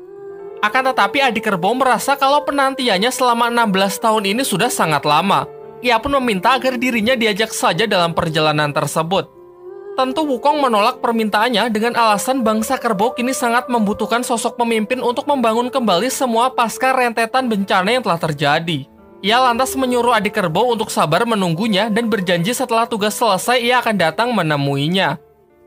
[SPEAKER 1] Akan tetapi adik kerbau merasa kalau penantiannya selama enam belas tahun ini sudah sangat lama. Ia pun meminta agar dirinya diajak saja dalam perjalanan tersebut. Tentu Wukong menolak permintaannya dengan alasan bangsa kerbau kini sangat membutuhkan sosok pemimpin untuk membangun kembali semua pasca rentetan bencana yang telah terjadi. Ia lantas menyuruh adik kerbau untuk sabar menunggunya dan berjanji setelah tugas selesai ia akan datang menemuinya.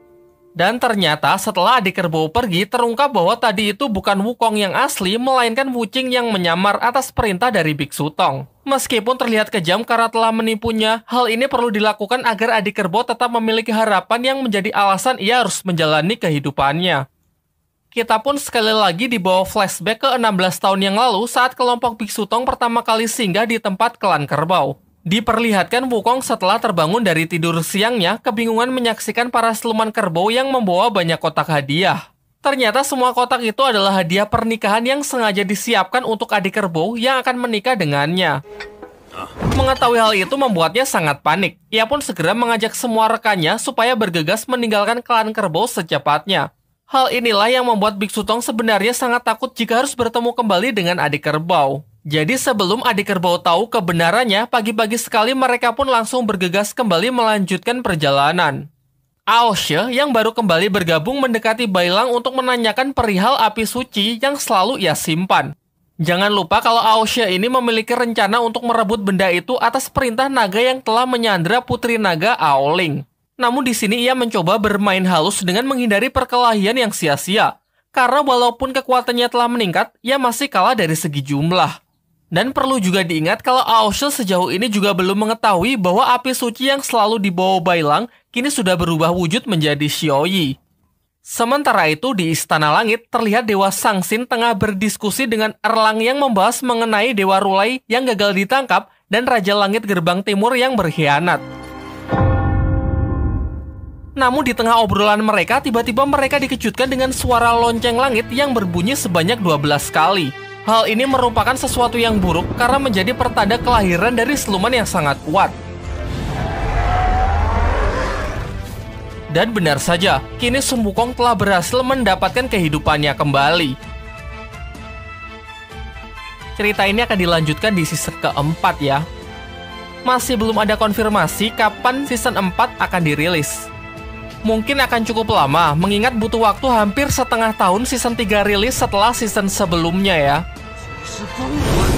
[SPEAKER 1] Dan ternyata setelah adik kerbau pergi, terungkap bahwa tadi itu bukan Wukong yang asli, melainkan Wuqing yang menyamar atas perintah dari Biksu Tong. Meskipun terlihat kejam karena telah menipunya, hal ini perlu dilakukan agar adik kerbau tetap memiliki harapan yang menjadi alasan ia harus menjalani kehidupannya. Kita pun sekali lagi dibawa flashback ke enam belas tahun yang lalu saat kelompok Biksu Tong pertama kali singgah di tempat klan kerbau. Diperlihatkan Wukong setelah terbangun dari tidur siangnya, kebingungan menyaksikan para siluman kerbau yang membawa banyak kotak hadiah. Ternyata semua kotak itu adalah hadiah pernikahan yang sengaja disiapkan untuk adik kerbau yang akan menikah dengannya. Mengetahui hal itu membuatnya sangat panik. Ia pun segera mengajak semua rekannya supaya bergegas meninggalkan klan kerbau secepatnya. Hal inilah yang membuat Biksu Tong sebenarnya sangat takut jika harus bertemu kembali dengan adik kerbau. Jadi sebelum adik kerbau tahu kebenarannya, pagi-pagi sekali mereka pun langsung bergegas kembali melanjutkan perjalanan. Aoshe yang baru kembali bergabung mendekati Bailang untuk menanyakan perihal api suci yang selalu ia simpan. Jangan lupa kalau Aoshe ini memiliki rencana untuk merebut benda itu atas perintah naga yang telah menyandra putri naga Aoling. Namun di sini ia mencoba bermain halus dengan menghindari perkelahian yang sia-sia. Karena walaupun kekuatannya telah meningkat, ia masih kalah dari segi jumlah. Dan perlu juga diingat kalau Aoshe sejauh ini juga belum mengetahui bahwa api suci yang selalu dibawa Bailang kini sudah berubah wujud menjadi Xiaoyi. Sementara itu di Istana Langit terlihat Dewa Sangsin tengah berdiskusi dengan Erlang yang membahas mengenai Dewa Rulai yang gagal ditangkap dan Raja Langit Gerbang Timur yang berkhianat. Namun di tengah obrolan mereka, tiba-tiba mereka dikejutkan dengan suara lonceng langit yang berbunyi sebanyak dua belas kali. Hal ini merupakan sesuatu yang buruk karena menjadi pertanda kelahiran dari siluman yang sangat kuat. Dan benar saja, kini Sun Wukong telah berhasil mendapatkan kehidupannya kembali. Cerita ini akan dilanjutkan di season keempat ya. Masih belum ada konfirmasi kapan season empat akan dirilis. Mungkin akan cukup lama, mengingat butuh waktu hampir setengah tahun season tiga rilis setelah season sebelumnya ya.